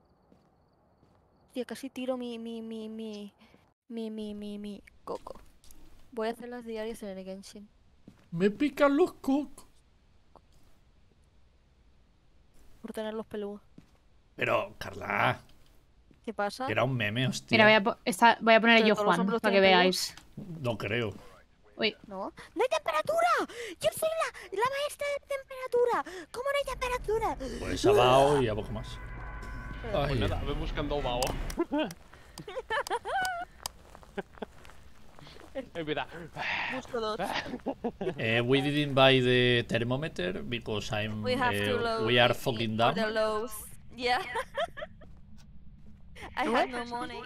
Tío, casi tiro mi, mi, mi, mi, mi, mi, mi, mi coco. Voy a hacer las diarias en el Genshin. Me pican los cocos. Por tener los peludos. Pero, Carla, ¿Qué pasa? era un meme, hostia. Mira, voy a, po- esta- voy a poner Pero yo todos los Juan hombres para que tienen veáis. No creo. Uy, ¿No? ¡No hay temperatura! ¡Yo soy la, la maestra de temperatura! ¿Cómo no hay temperatura? Pues a Bao y a poco más. Pues Ay, nada, voy buscando Bao. Empieza. Busco dos. eh, we didn't buy the thermometer because I'm. We have eh, to load we are the- fucking for dumb. the lows. Yeah. I have no money.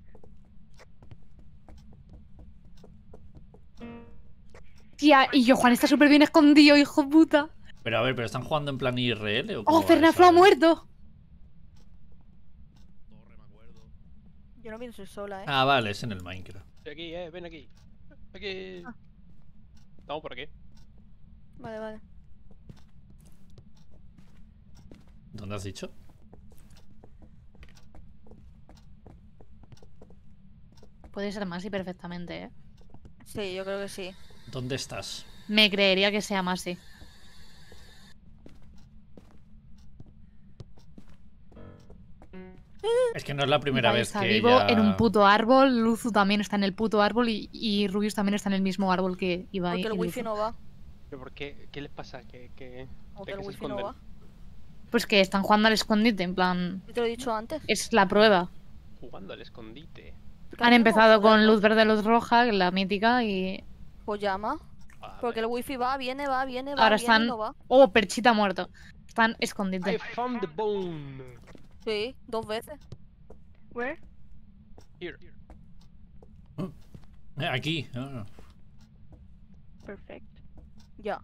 tía, y yo Juan está súper bien escondido, hijo de puta. Pero a ver, ¿pero están jugando en plan I R L o cómo ¡Oh, va Fernaflo eso? ha muerto! Yo no pienso sola, eh. Ah, vale, es en el Minecraft. Estoy aquí, eh, ven aquí. Aquí. Ah. Estamos por aquí. Vale, vale. ¿Dónde has dicho? Puede ser Masi perfectamente, ¿eh? Sí, yo creo que sí. ¿Dónde estás? Me creería que sea Masi. Es que no es la primera Vale, vez está que vivo ella... en un puto árbol, Luzu también está en el puto árbol y, y Rubius también está en el mismo árbol que Ibai Porque el y wifi Luzu. no va. ¿Pero por qué? ¿Qué les pasa? ¿Qué, qué... Como de que el qué se wifi no esconden? va. Pues que están jugando al escondite, en plan... Yo te lo he dicho antes. Es la prueba. Jugando al escondite. Han empezado con luz verde, luz roja, la mítica, y... Pues llama. Vale. Porque el wifi va, viene, va, viene, va, Ahora viene están... y no va. Oh, Perchita muerto. Están I escondite. found the bone. Sí, dos veces. Where? Here. Eh, aquí. ah. Perfect. Ya.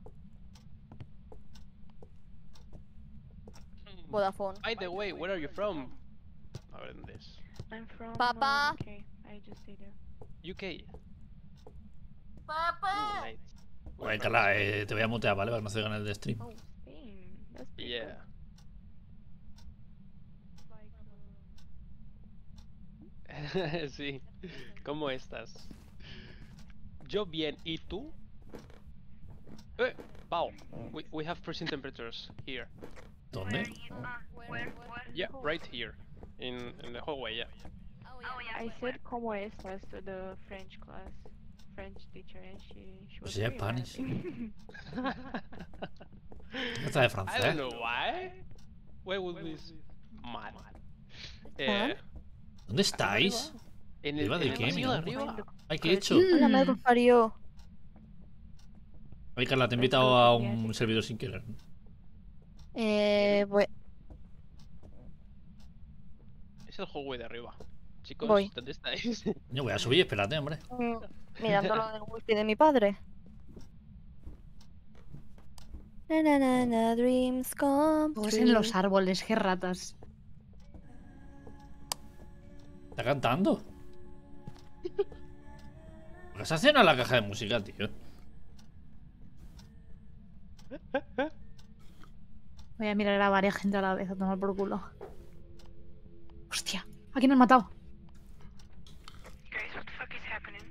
Vodafone. By the way, where are you from? A ver, ¿dónde es? I'm from Papa. uh, U K. I just stayed there. U K. Uh, nice. Oye, Carla, eh, te voy a mutear, ¿vale? Para que no se ganes de stream. Oh, dang. That's pretty Yeah. Sí. ¿Cómo estás? Yo bien. ¿Y tú? Eh, Pau. We, we have freezing temperatures here. ¿Dónde? Yeah, right here. In, in the hallway, yeah. I said como estas to the French class, French teacher, and she she was Pues ella very es mad at Spanish. me. ¿Qué está de I francés? don't know why. Why would we s- mad? Eh, ¿Dónde estáis? en el, ¿Arriba en de el qué, pasillo de mi arriba. Ay, ¿qué he hecho? Hola, me los parió. Oye, Carla, te he invitado a un servidor sin querer. Eh, voy. Es el hallway de arriba. Chicos, Voy. ¿dónde estáis? Yo voy a subir, espérate, hombre. Mm, Mirándolo del wifi de mi padre. Na, na, na, na, dreams come Todos true. en los árboles, qué ratas. ¿Está cantando? ¿Qué se hace en la caja de música, tío? Voy a mirar a varias gente a la vez a tomar por culo. Hostia, ¿a quién han matado? Guys, what the fuck is happening?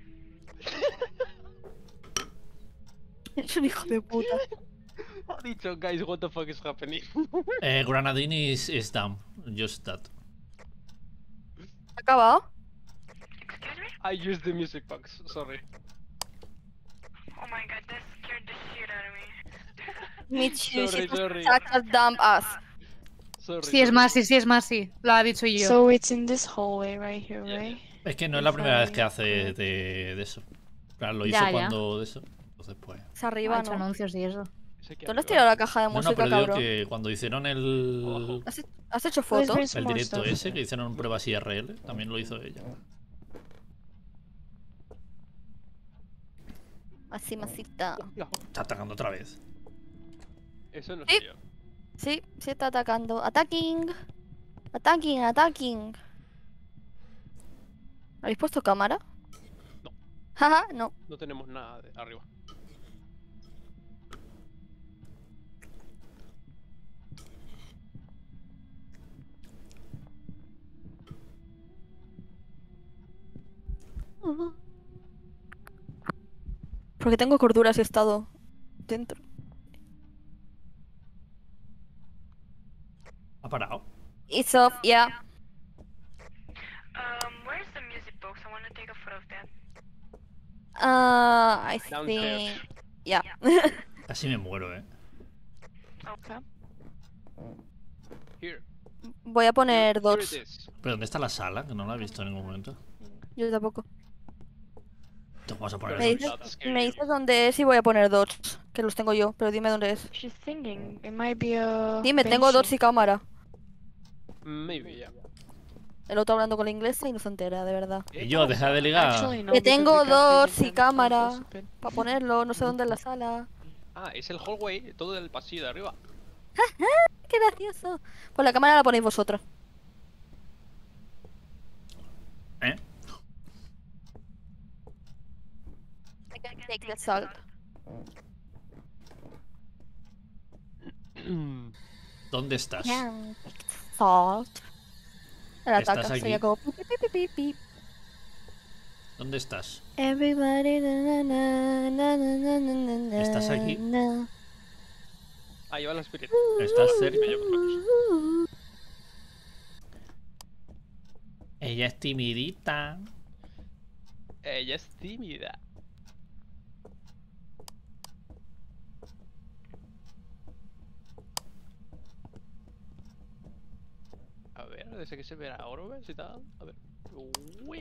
Es un hijo de puta. Ha dicho, guys, what the fuck is happening? Eh, Granadine is, is down. Just that. ¿Ha acabado? Excuse me? I used the music box, sorry. Oh my god, that scared the shit out of me. Mitch, you Sorry, should sorry. suck a dump ass. Sorry, Sí, es sorry. Masi, sí, es Masi. Lo ha dicho yo. So it's in this hallway right here, right? Es que no es la primera vez que hace de, de eso. Claro, lo hizo Ya, ya. cuando de eso. Entonces, pues. Es Ha arriba, hecho ¿no? anuncios y eso. Sé que ¿Tú le has arriba. tirado la caja de No, no, música, pero digo cabrón? que cuando hicieron el. ¿Has, has hecho Let's fotos? bring some El more directo stuff. ese que hicieron pruebas I R L, también lo hizo ella. Así, masita. Está atacando otra vez. Eso no Sí. sé yo. Sí, sí está atacando. Attacking. Attacking, attacking. ¿Habéis puesto cámara? No. Jaja, no. No tenemos nada de arriba. Porque tengo cordura si he estado dentro. Ha parado. It's off, yeah. Um, where's the music box? I want to take a photo of that. Uh, I Downstairs. think... Yeah. Casi me muero, eh. Okay. Here. Voy a poner Here dots. it is. ¿Pero dónde está la sala? Que no la he visto en ningún momento. Yo tampoco. Te vamos a poner Pero Me eso. dices, That's scary. me dices dónde es y voy a poner dots. Que los tengo yo, pero dime dónde es. She's singing. It might be a. Dime, tengo dots y cámara. Maybe, yeah. El otro hablando con la inglesa y no se entera, de verdad. Y yo, deja de ligar. Actually, no, Que because tengo we got dots freezing y temps, so it's cámara. stupid. Para ponerlo, no sé dónde en la sala. Ah, es el hallway, todo el pasillo de arriba. ¡Qué gracioso! Pues la cámara la ponéis vosotros. ¿Eh? I can take the salt. ¿Dónde estás? Can take the salt. El ¿Estás ataca, aquí? sería como pi, pi, pi, pi, pi. ¿Dónde estás? Everybody na, na, na, na, na, na, na, na, ¿Estás aquí? na. Ah, lleva la spirit. ¿Estás cerca? Me llevo los Ella es timidita. Ella es tímida. A ver, desde que se verá orbes y tal. A ver. Uy.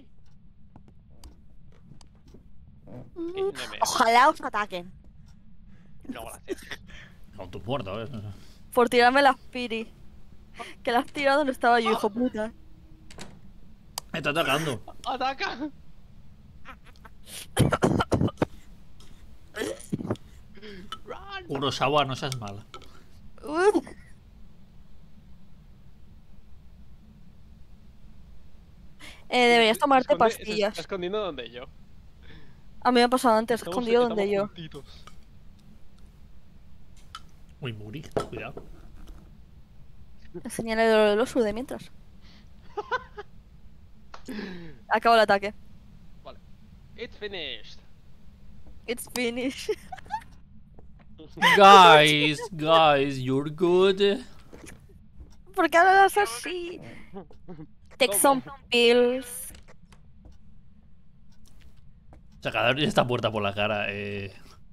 ¿Qué? No me- Ojalá os ataquen. No, gracias. Con tu puerta, ¿ves? Por tirarme las piri. Que las has tirado no estaba yo, hijo puta. Me está atacando. ¡Ataca! Run. Kurosawa, no seas mala. Uh. Eh, deberías tomarte Se esconde- Se está pastillas. escondiendo donde yo. A mí me ha pasado antes, Estamos- escondido estamos donde yo. juntitos. Uy, Muri, cuidado. Enseñaré el oso de mientras. Acabo el ataque. Vale. It's finished. It's finished. Guys, guys, you're good. ¿Por qué hablas así? Take some pills. Sacador ya está puerta por la cara, eh.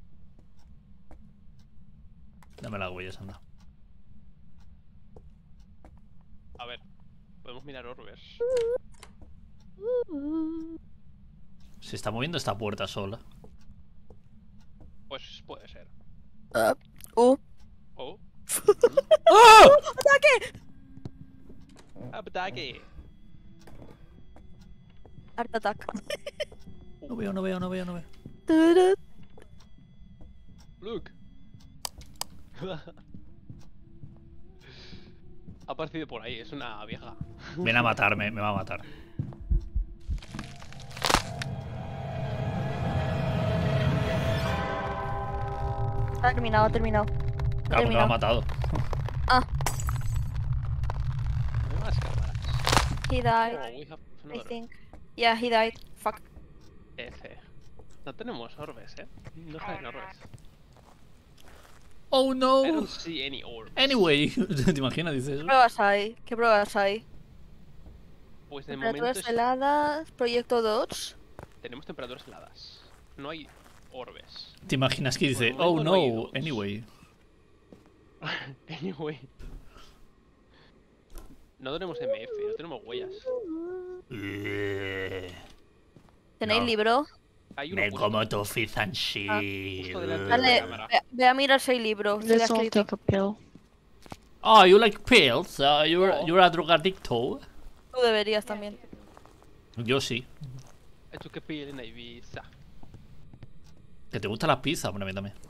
Dame las huellas, anda. A ver, podemos mirar orbes. Se está moviendo esta puerta sola. Pues puede ser. Uh, uh. Oh. ¡Ah! ¡Ataque! Ataque. Art attack. No veo, no veo, no veo, no veo. Turut. Look. Ha aparecido por ahí, es una vieja. Ven a matarme, me va a matar. Ha terminado, ha terminado. Ha Claro, me lo ha terminado. matado. Ah, No hay más cámaras. he died, Oh, we have I another. think. Yeah, he died. Fuck. F. No tenemos orbes, eh. No salen orbes. Oh I no. don't see any orbs. Anyway, ¿te imaginas? Dices ¿Qué eso. pruebas hay? ¿Qué pruebas hay? Pues de momento Temperaturas es- heladas, proyecto Dodge. tenemos temperaturas heladas. No hay orbes. ¿Te imaginas que dice, Por el oh momento no hay no, dos. anyway? Anyway. No tenemos M F, no tenemos huellas. ¿Tenéis No. libro? Hay uno Me justo- como tu fish and shit. justo delante de la Dale, cámara. ve, ve a mirar si hay libro. si le Let's has all escrito. take a pill. Oh, you like pills? Uh, you're, Oh. you're a drogadicto? Tú deberías también. Yo sí. I took a pill in Ibiza. ¿Que te gustan las pizzas? Bueno, a mí también.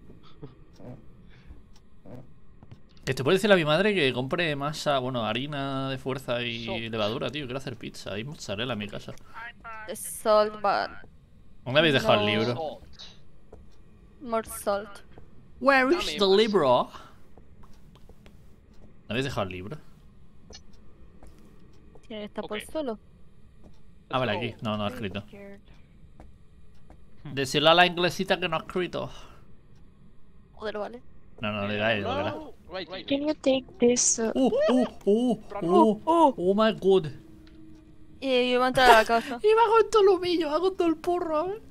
Que te puede decir a mi madre que compre masa, bueno, harina de fuerza y Salt. levadura, tío. Quiero hacer pizza. Hay mozzarella en mi casa. The salt, but ¿Dónde habéis dejado el No. libro? Salt. more salt. Where is Dame the más. libro? ¿Dónde habéis dejado el libro? Tiene que estar por el Ok. suelo. Ah, vale, Let's aquí. go. No, no ha escrito. Scared. Decirle a la inglesita que no ha escrito. Joder, vale. No, no, le da lo que da. No, right click. Can you take this? Uh, ¡Uh, uh, uh, uh! Oh, ¡Oh, my god! y yo iba a entrar a la casa. Y va con todo lo mío, va con todo el porro, ¿eh?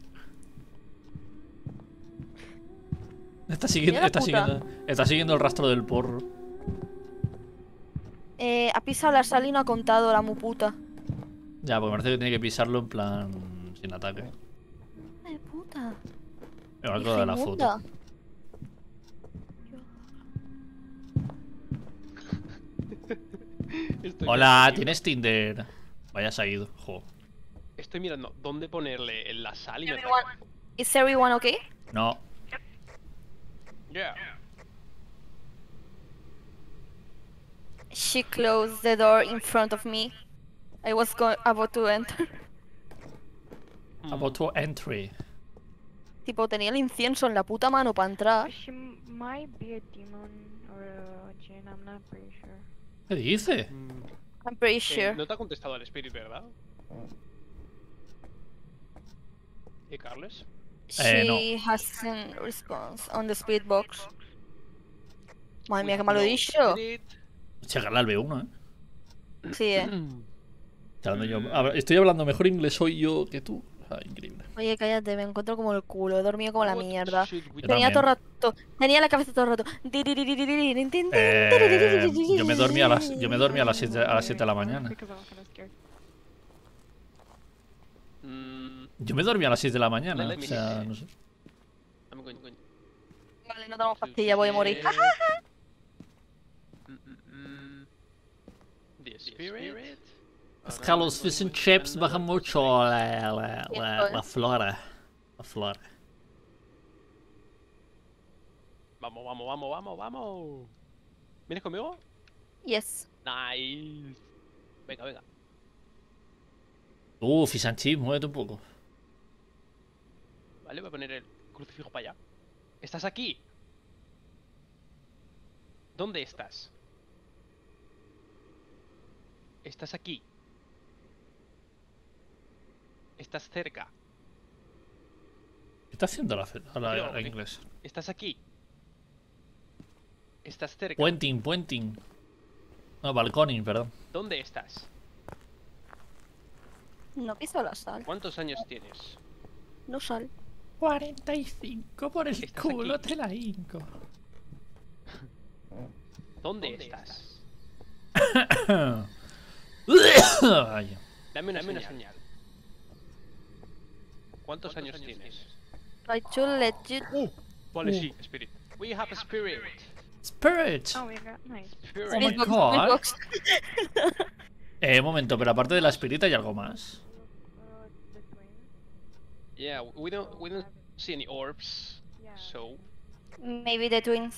Está siguiendo, Mira la está puta. siguiendo, está siguiendo el rastro del porro. Eh, ha pisado la sal y no ha contado la muputa. Ya, porque parece que tiene que pisarlo en plan sin ataque. ¡Ay, puta! Me va a Hija acordar de la inmunda. foto. Estoy Hola, mirando- ¿tienes Tinder? Vaya se ha ido, jo. Estoy mirando dónde ponerle en la sal y me Everyone, is everyone okay? No, Yeah. She closed the door in front of me. I was go about to enter. about to entry. Tipo, tenía el incienso en la puta mano para entrar. She m- might be a demon or a jinn, I'm not pretty sure. ¿Qué dice? Mm, I'm pretty eh, sure. no te ha contestado el spirit, ¿verdad? ¿Y Carles? Eh, no. She hasn't response on the speed box. Madre mía, We que mal lo he have no dicho. spirit. Checarla al B uno, ¿eh? Sí, eh. Estoy hablando, yo- habla- estoy hablando mejor inglés hoy yo que tú. O sea, increíble. Oye, cállate, me encuentro como el culo. He dormido como la What mierda. should we Yo Tenía también. todo el rato. Tenía la cabeza todo el rato. Eh, yo me dormí a las, yo me dormí a las siete a las siete de la mañana. Because I was kinda scared. Mm, Yo me dormí a las seis de la mañana. Let O me sea, see. no sé. I'm going, going Vale, no tengo to pastilla, voy a morir. check. Mm, mm, mm. The spirit. Es que a los fish and chips baja mucho la, la, la, la flora. La flora. Vamos, vamos, vamos, vamos, vamos. ¿Vienes conmigo? Yes. Nice. Venga, venga. Uh, fish and chips, muévete un poco. Vale, voy a poner el crucifijo para allá. ¿Estás aquí? ¿Dónde estás? ¿Estás aquí? ¿Estás cerca? ¿Qué está haciendo la, la, la, Tío, la ¿eh? inglés? ¿Estás aquí? ¿Estás cerca? Pointing, pointing. No, balconing, perdón. ¿Dónde estás? No piso la sal. ¿Cuántos años tienes? No sal. cuarenta y cinco por el ¿Estás culo, aquí? te la hinco. ¿Dónde, estás? Vaya. Dame una, Dame una señal. ¿Cuántos, ¿Cuántos años, años tienes? I should let you... Uh, vale, Uh. sí, Spirit. We have a spirit. Spirit. Oh, we got nice. Spirit. Oh my Spirit box, god. Spirit box. Eh, un momento, pero aparte de la espirita hay algo más. Uh, the twins. Yeah, we don't we don't see any orbs. Yeah. So Maybe the twins.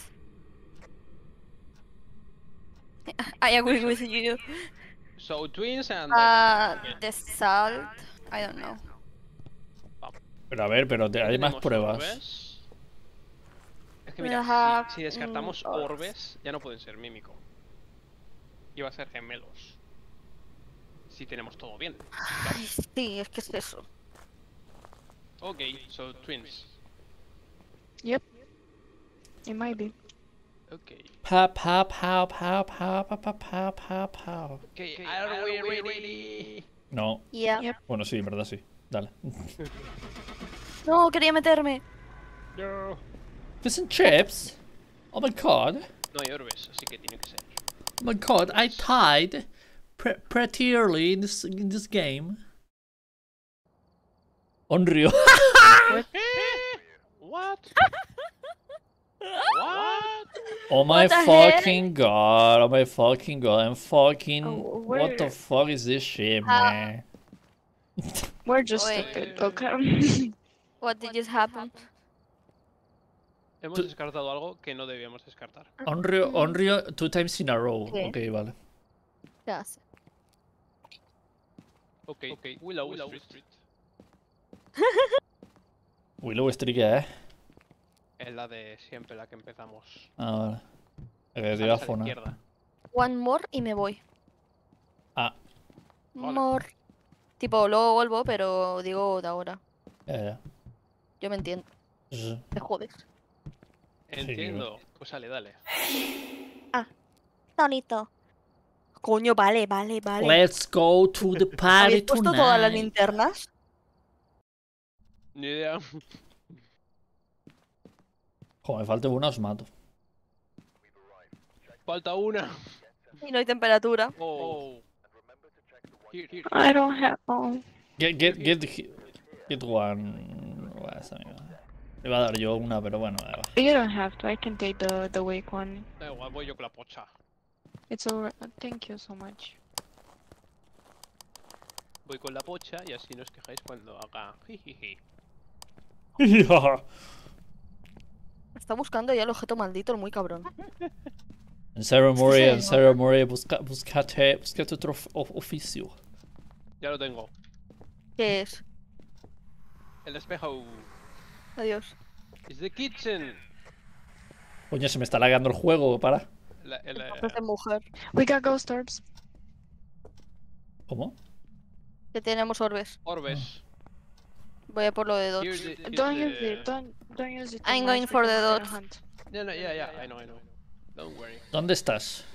I agree with you. so twins and Uh, the salt. I don't know. Pero a ver, pero te- hay más ¿Tenemos pruebas. orbes? Es que We mira, have, si, si descartamos mm, orbs. orbes, ya no pueden ser mímico. Y va a ser gemelos. Si tenemos todo bien. Ay, sí, es que es eso. Ok, so twins. It might be. Ok. Pa, pa, pa, pa, pa, pa, pa, pa, pa, pa. Okay, are we ready? No. Yeah. Yep. Bueno, sí, en verdad sí. Dale. No, quería meterme. No. Fish and chips? Oh my god. No hay orbes, así que tiene que ser. Oh my god, I tied pre pretty early in this, in this game. Onryo. What? What? Oh my What the fucking god. Oh my fucking god. I'm fucking. Oh, What the where- fuck is this shit, How- man? We're just Wait. stupid, okay? What did just happen? Hemos Tú- descartado algo que no debíamos descartar. Onryo, Onryo two times in a row. ¿Qué? Ok, vale. Ya sé. Ok, ok. Willow, Willow Street. Willow Street, ¿qué es? Es la de siempre, la que empezamos. Ah, vale. El de Sales a la teléfono. izquierda. One more y me voy. Ah, Vale. More. Tipo, luego vuelvo, pero digo de ahora. ya, ya. Yo me entiendo. Sí. Te jodes. Entiendo. Pues sale, dale. Bonito. Coño, vale, vale, vale. Let's go to the party ¿Habéis puesto todas las tonight. linternas? Ni idea. Como me falte una, os mato. Falta una. Y no hay temperatura. Oh. Here, here. I don't have. Oh. Get, get, get, get one. Buah, esa mierda. Le iba a dar yo una, pero bueno, da igual. You don't have to. I can take the the wake one. Da igual, voy yo con la pocha. It's alright. Thank you so much. Voy con la pocha y así no os quejáis cuando haga jijiji. Está buscando ya el objeto maldito, el muy cabrón. En Sarah Murray, Sí, en sí. Sarah Murray, busca, buscate, buscate otro of- of- oficio. Ya lo tengo. ¿Qué es? El espejo. Adiós. It's the kitchen. Coño, se me está lagueando el juego, para. La, el, eh, Es de mujer. We got ghost orbs. ¿Cómo? Que tenemos orbes. orbes. Voy a por lo de dos. Here's the- here's Don't the- use it. Don't don't use it. too I'm much going for because the I'm gonna dots. hunt. Yeah, no, yeah, yeah. I know, I know. Don't worry. ¿Dónde estás?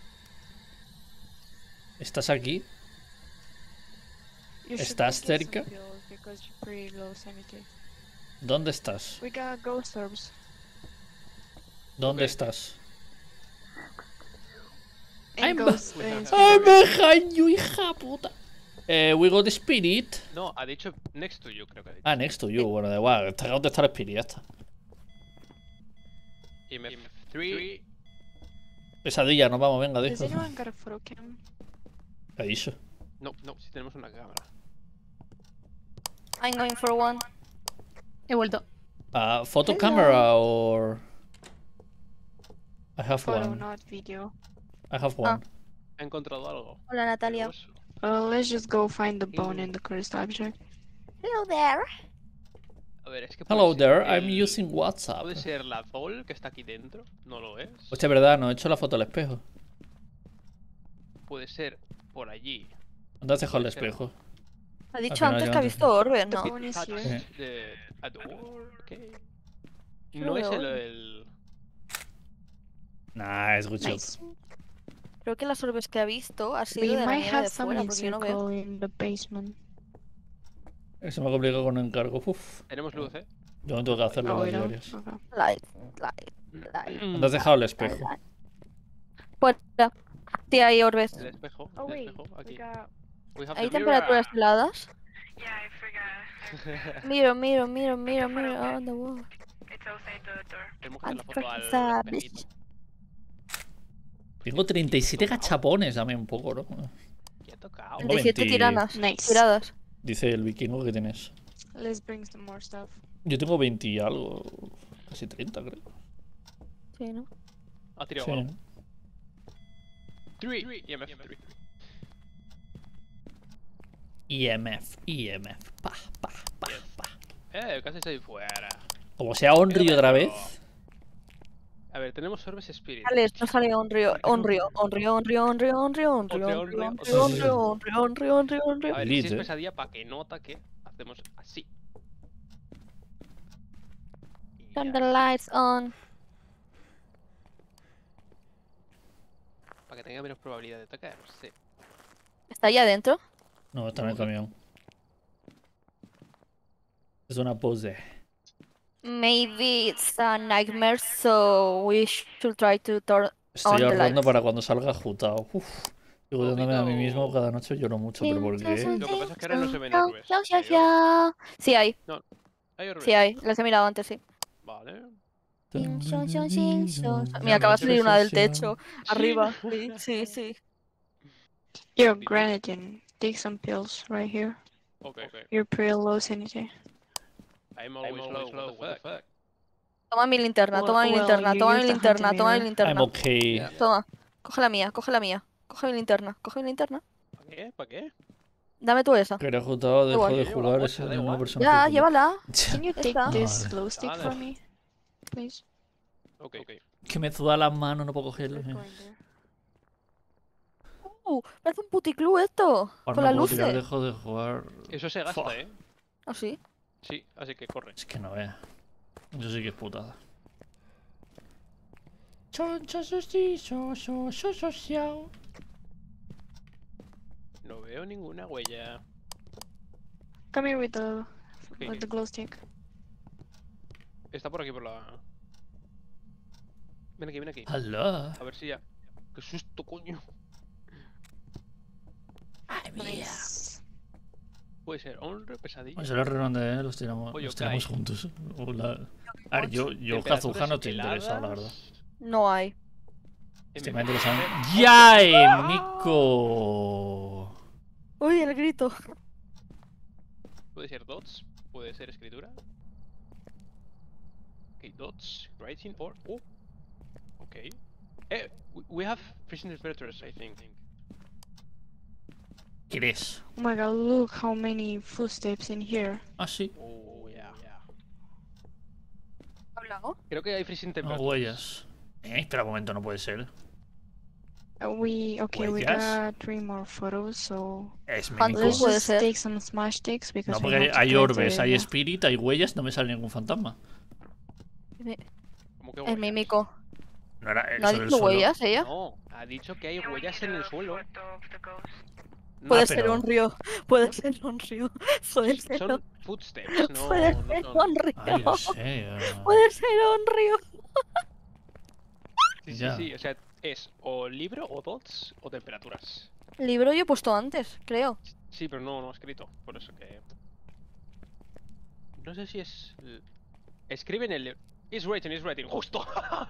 ¿Estás aquí? You should ¿Estás go get cerca? some pills because you're pretty low sanity. ¿Dónde estás? We got ghost orbs. ¿Dónde Ok. estás? And I'm- ghost. We uh, have- spirit ¡I'm orbs. behind you, hija puta! Eh, we got the spirit. No, ha dicho next to you, creo que ha dicho. Ah, next to you. Bueno, da igual. Está ¿Dónde está el spirit? Ya está. E M F tres. Pesadilla, nos vamos, venga, Does dijo. anyone got a photo cam? ¿Qué ha dicho? No, no, si tenemos una cámara. I'm going for one. He vuelto. Uh, photo Hello. camera or... I have Photo, one. not video. I have Ah. one. ¿Ha encontrado algo? Hola, Natalia. A ver, es que puede Hello ser there, I'm el- using WhatsApp. Puede ser la doll que está aquí dentro, no lo es. Hostia, verdad, no he hecho la foto al espejo. Puede ser por allí. ¿Dónde has dejado el Puede ser- espejo? Ha dicho final antes yo que ha antes. visto orbes, ¿no? One is Touch here. Sí. the- a door, ¿qué? Yo No lo es veo el, hoy. el... Nah, es good job. Nice. Creo que las orbes que ha visto ha sido We de la might niña have de some fuera, porque yo no veo. circle in the basement. Se me ha complicado con un encargo. Uf. Tenemos luz, ¿eh? Yo no tengo que hacerlo Oh, las we don't? diarias. Okay. Light, light, light, ¿Dónde has dejado el espejo? light. Fuera. Sí, hay orbes. El espejo, Oh el wait, espejo, we aquí. got We have ¿Hay the temperaturas mirror. heladas? Yeah, I forgot. Miro, miro, miro, miro, miro on the wall. It's outside the door. Tenemos que hacer I'm la foto al freaking savage. espejito. Tengo treinta y siete gachapones, dame un poco, ¿no? ¿Qué ha tocado? Tengo treinta y siete veinte. tiranas. Nice. Tiradas. Dice el vikingo que tienes. Let's bring some more stuff. Yo tengo veinte y algo. Casi treinta, creo. Sí, ¿no? Ha tirado Sí. algo. Three. E M F three. I M F, I M F. Pa, pa, pa, pa. Eh, casi estoy fuera. Como sea Onry otra vez. A ver, tenemos orbes spirit. Sale, no sale un río, un río, un río, un río, un río, un río, un río, Otro un río, río, un otro río, un río. río, un río, un río, un río, un río. A ver, Lit, si es eh. pesadilla, para que no ataque, hacemos así. Y Turn ya, the lights on. para que tenga menos probabilidad de atacar, sí. ¿Está ahí adentro? No, está en el camión. Es una pose. Maybe it's a nightmare, so we should try to turn on Estoy the ahorrando lights. para cuando salga jutao. Uf. Estoy dándome a mí mismo, cada noche lloro mucho, pero ¿por qué? Lo que pasa es que ahora no se ven Chao, orbes. chao, chao, Hay chao. Sí hay, Hay orbes. sí hay. Las he mirado antes, sí. Vale. Mira, acaba de salir una del techo, arriba. Sí, sí, sí. Yo, Grenadine, take some pills right here. Ok, ok. You're pretty low sanity. I'm always low, what the fuck. Toma mi linterna, Well- toma mi well, linterna, you toma mi used the linterna, hunting toma mi mirror. I'm linterna. okay. Toma, coge la mía, coge la mía. Coge mi linterna, coge mi linterna. ¿Para qué? ¿Para qué? Dame tú esa. Quería jutao, dejo igual. de Yo llevo la jugar, bolsa, es da una igual. persona Ya, popular. llévala. Can you take está. this Vale. glow stick Vale. for me, please? Ok, ok. Que me suda las manos, no puedo cogerlo. We're eh. going there. Uh, parece un puticlub esto. Ahora Con no las puedo tirar, luces. dejo de jugar. Eso se gasta, Fua. eh. ¿Ah, sí? Sí, así que corre. Es que no vea. Yo sí que es putada. Choncha, susticho, so, so, so, xiao. No veo ninguna huella. Come here with the Ok, with the glow stick. está por aquí, por la... Ven aquí, ven aquí. Hola. A ver si ya... ¡Qué susto, coño! Ay, mía. Nice. Puede ser honre, pesadilla. Pues el redonde, eh, los tiramos, Pollo los tiramos Kai. juntos. Hola. A ver, yo, yo Temperaturas Kazuha no te interesa, la heladas. verdad. No hay. Este M me F. interesa. ¡Yay, Miko! Uy, el grito. Puede ser dots, puede ser escritura. Ok, dots, writing or... Oh. Ok. Eh, we- we have freezing temperatures, I think. ¿Qué eres? Oh my god, look how many footsteps in here. Ah, sí. Oh, yeah. ¿Hablamos? Creo que hay freezing No, temperatures. huellas. Eh, espera un momento, no puede ser. Uh, we okay, we Huellas. got three more photos, so Es Fantasy Miko. let's puede just ser. take some smash sticks because No, we porque have hay, to hay clear orbes, the hay area. spirit, hay huellas, no me sale ningún fantasma. ¿Cómo que Es huellas? mímico. No era eh, ¿No ha sobre el dicho suelo. huellas ella? No, ha dicho que hay Yeah, we huellas need en a el suelo. photo of the ghost. No, Puede Ah, ser pero- un río. Puede ser un río. Puede ser son un... footsteps, no, Puede no ser son... un río. Ay, lo sé. eh. Puede ser un río. Sí, sí, Ya. sí, o sea, es o libro, o dots, o temperaturas. Libro yo he puesto antes, creo. Sí, pero no, no he escrito, por eso que... No sé si es... l- Escribe en el libro. Is writing, is writing, justo.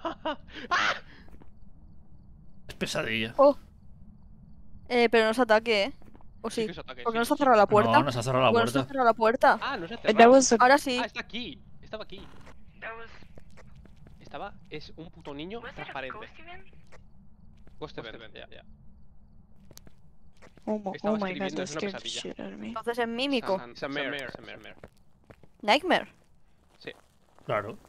Es pesadilla. Eh, pero no se ataque, ¿eh? ¿O sí? que es ataque, ¿Por qué sí, no se ha sí, cerrado la puerta? No, nos ha cerrado la ¿Por qué no se ha puerta. cerrado la puerta? Ah, no se ha Uh, cerrado. That was a Ahora sí. Ah, está aquí. Estaba aquí. That was. Estaba... Es un puto niño Was it a transparente. ghost event? Ghost event, ya, ya. oh, mo- Estaba oh my god, escribiendo, that es una scared the pesadilla. shit out of me. Entonces es mímico. San- San Mare, San Mare. Nightmare. Claro.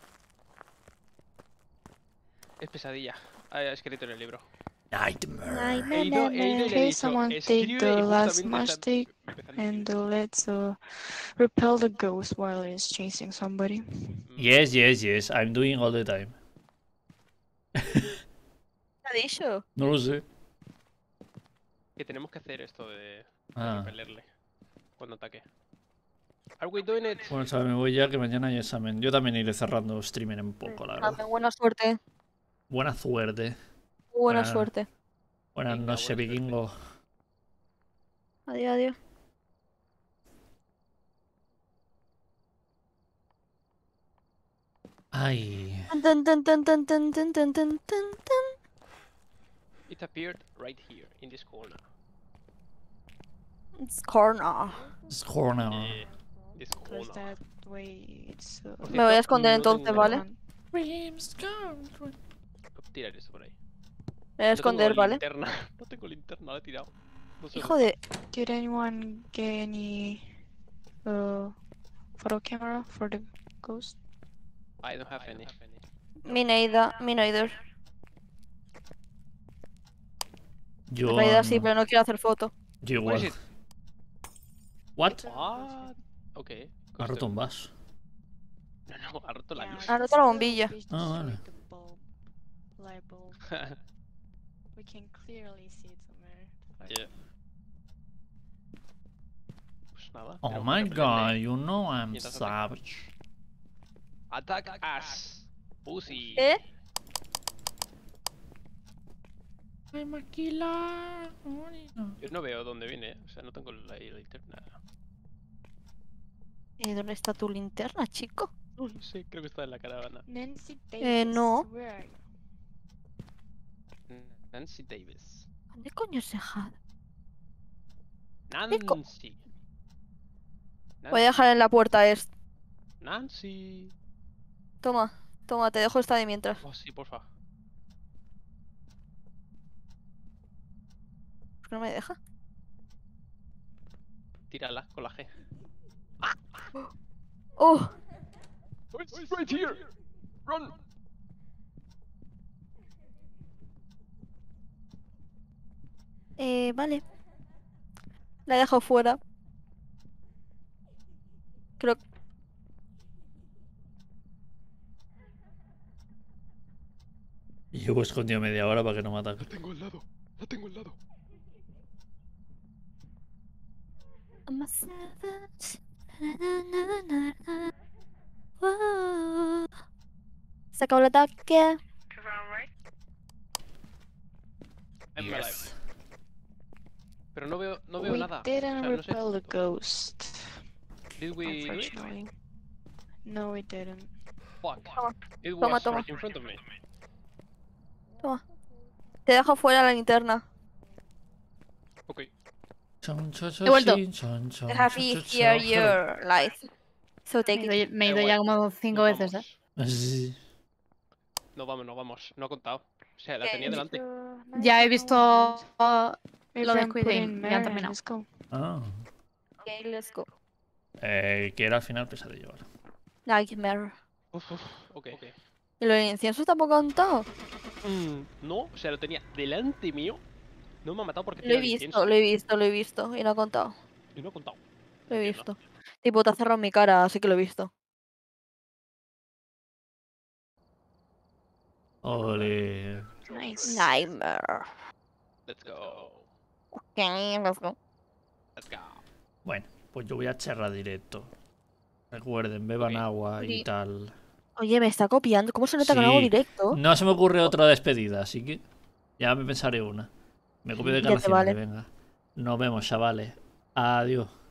Es pesadilla. Ha escrito en el libro. Nightmare. He ido, he ido y le he Hey, dicho, someone take escribe the y last justamente está matchstick empezando a and escribir. uh, let's uh, repel the ghost while it's chasing somebody. Yes, yes, yes. I'm doing all the time. ¿Qué ha dicho? No lo sé. Que tenemos que hacer esto de, de Ah. repelerle cuando ataque. Are we doing it? Bueno, chaval, me voy ya que mañana hay examen. Yo también iré cerrando streamer en poco, la Dame verdad. buena suerte. Buena suerte. Buena Buena- suerte. Buenas Venga, noches, buena suerte. vikingo. Adiós, adiós. Ay. Tan, tan, tan, tan, tan, tan, tan, tan, tan, tan. It appeared right here in this corner. It's corner. Es corner. Yeah, this Because corner. that way it's. Uh, Por Me voy a cierto, esconder no entonces, tengo- ¿vale? Tirar eso por ahí. Me voy a esconder, no tengo ¿vale? linterna. No tengo linterna, la he tirado. No sé Hijo dónde de... Did anyone get any uh photo camera for the ghost? está. I don't have any. Mi neida, mi neither. Yo. En realidad sí, no. pero no quiero hacer foto. Yo What igual. is it? What? What? Ok. Ha roto un vaso. No, no, ha roto la luz. Ha roto la bombilla. Ah, vale. The bulb, light bulb. We can clearly see it somewhere. Yeah. Pues nada. Oh tenemos my que god, repelerle. you know I'm Mientras ataca. savage. Attack us, pussy. ¿Eh? I'm a killer. Yo no veo dónde viene, o sea, no tengo la, la linterna. ¿Y dónde está tu linterna, chico? No lo sé, creo que está en la caravana. Nancy Davis. Eh, no. Where are you? Nancy Davis. ¿Dónde coño se ha? Nancy. Voy a dejar en la puerta esto. Nancy. Toma, toma, te dejo esta de mientras. Oh, sí, porfa. ¿Por qué no me deja? Tírala con la G. ¡Oh! It's right here. Run. Eh, vale. La he dejado fuera. Creo que... Y llevo escondido media hora para que no me ataque. La tengo al lado. La tengo al lado. I'm a savage. Na, na, na, na. Wow. Se acabó el ataque. I'm alive. Pero no veo, no veo we nada. didn't O sea, no sé. repel the ghost. Did we do it? Unfortunately. No, we didn't. Fuck. Toma, It toma, was toma. right in front of me. Toma. Te dejo fuera la linterna. Ok. Chon, chon, He vuelto. chin, chon, chon, I have chon, to chon, hear chon. your light. So Me take he it. ido, me he Da ido igual. ya como cinco Nos veces, ¿eh? vamos. Sí. No vamos, no vamos. No ha contado. O sea, la ¿Qué? tenía delante. Ya he visto uh, Maybe lo de I'm Squid putting Game, ya han Mary, terminado. let's go. Ah. Okay, let's go. Eh, que era al final pesadillo, vale. Nightmare. Uf, uf. Ok. okay. ¿Y lo del incienso tampoco ha contado? Mm, no, o sea, lo tenía delante mío. No me ha matado porque Lo he tenía el visto, incienso. lo he visto, lo he visto. Y no ha contado. Y no he contado. Lo he Entiendo. visto. Tipo, te ha cerrado mi cara, así que lo he visto. Ole. Nice. Nightmare. Let's go. Ok, let's go. Let's go. Bueno, pues yo voy a echar directo. Recuerden, beban Ok. agua y Sí. tal. Oye, me está copiando. ¿Cómo se nota que no hago Sí. directo? No se me ocurre otra despedida, así que ya me pensaré una. Me copio de Ya te Carlos vale. venga. Nos vemos, chavales. Adiós.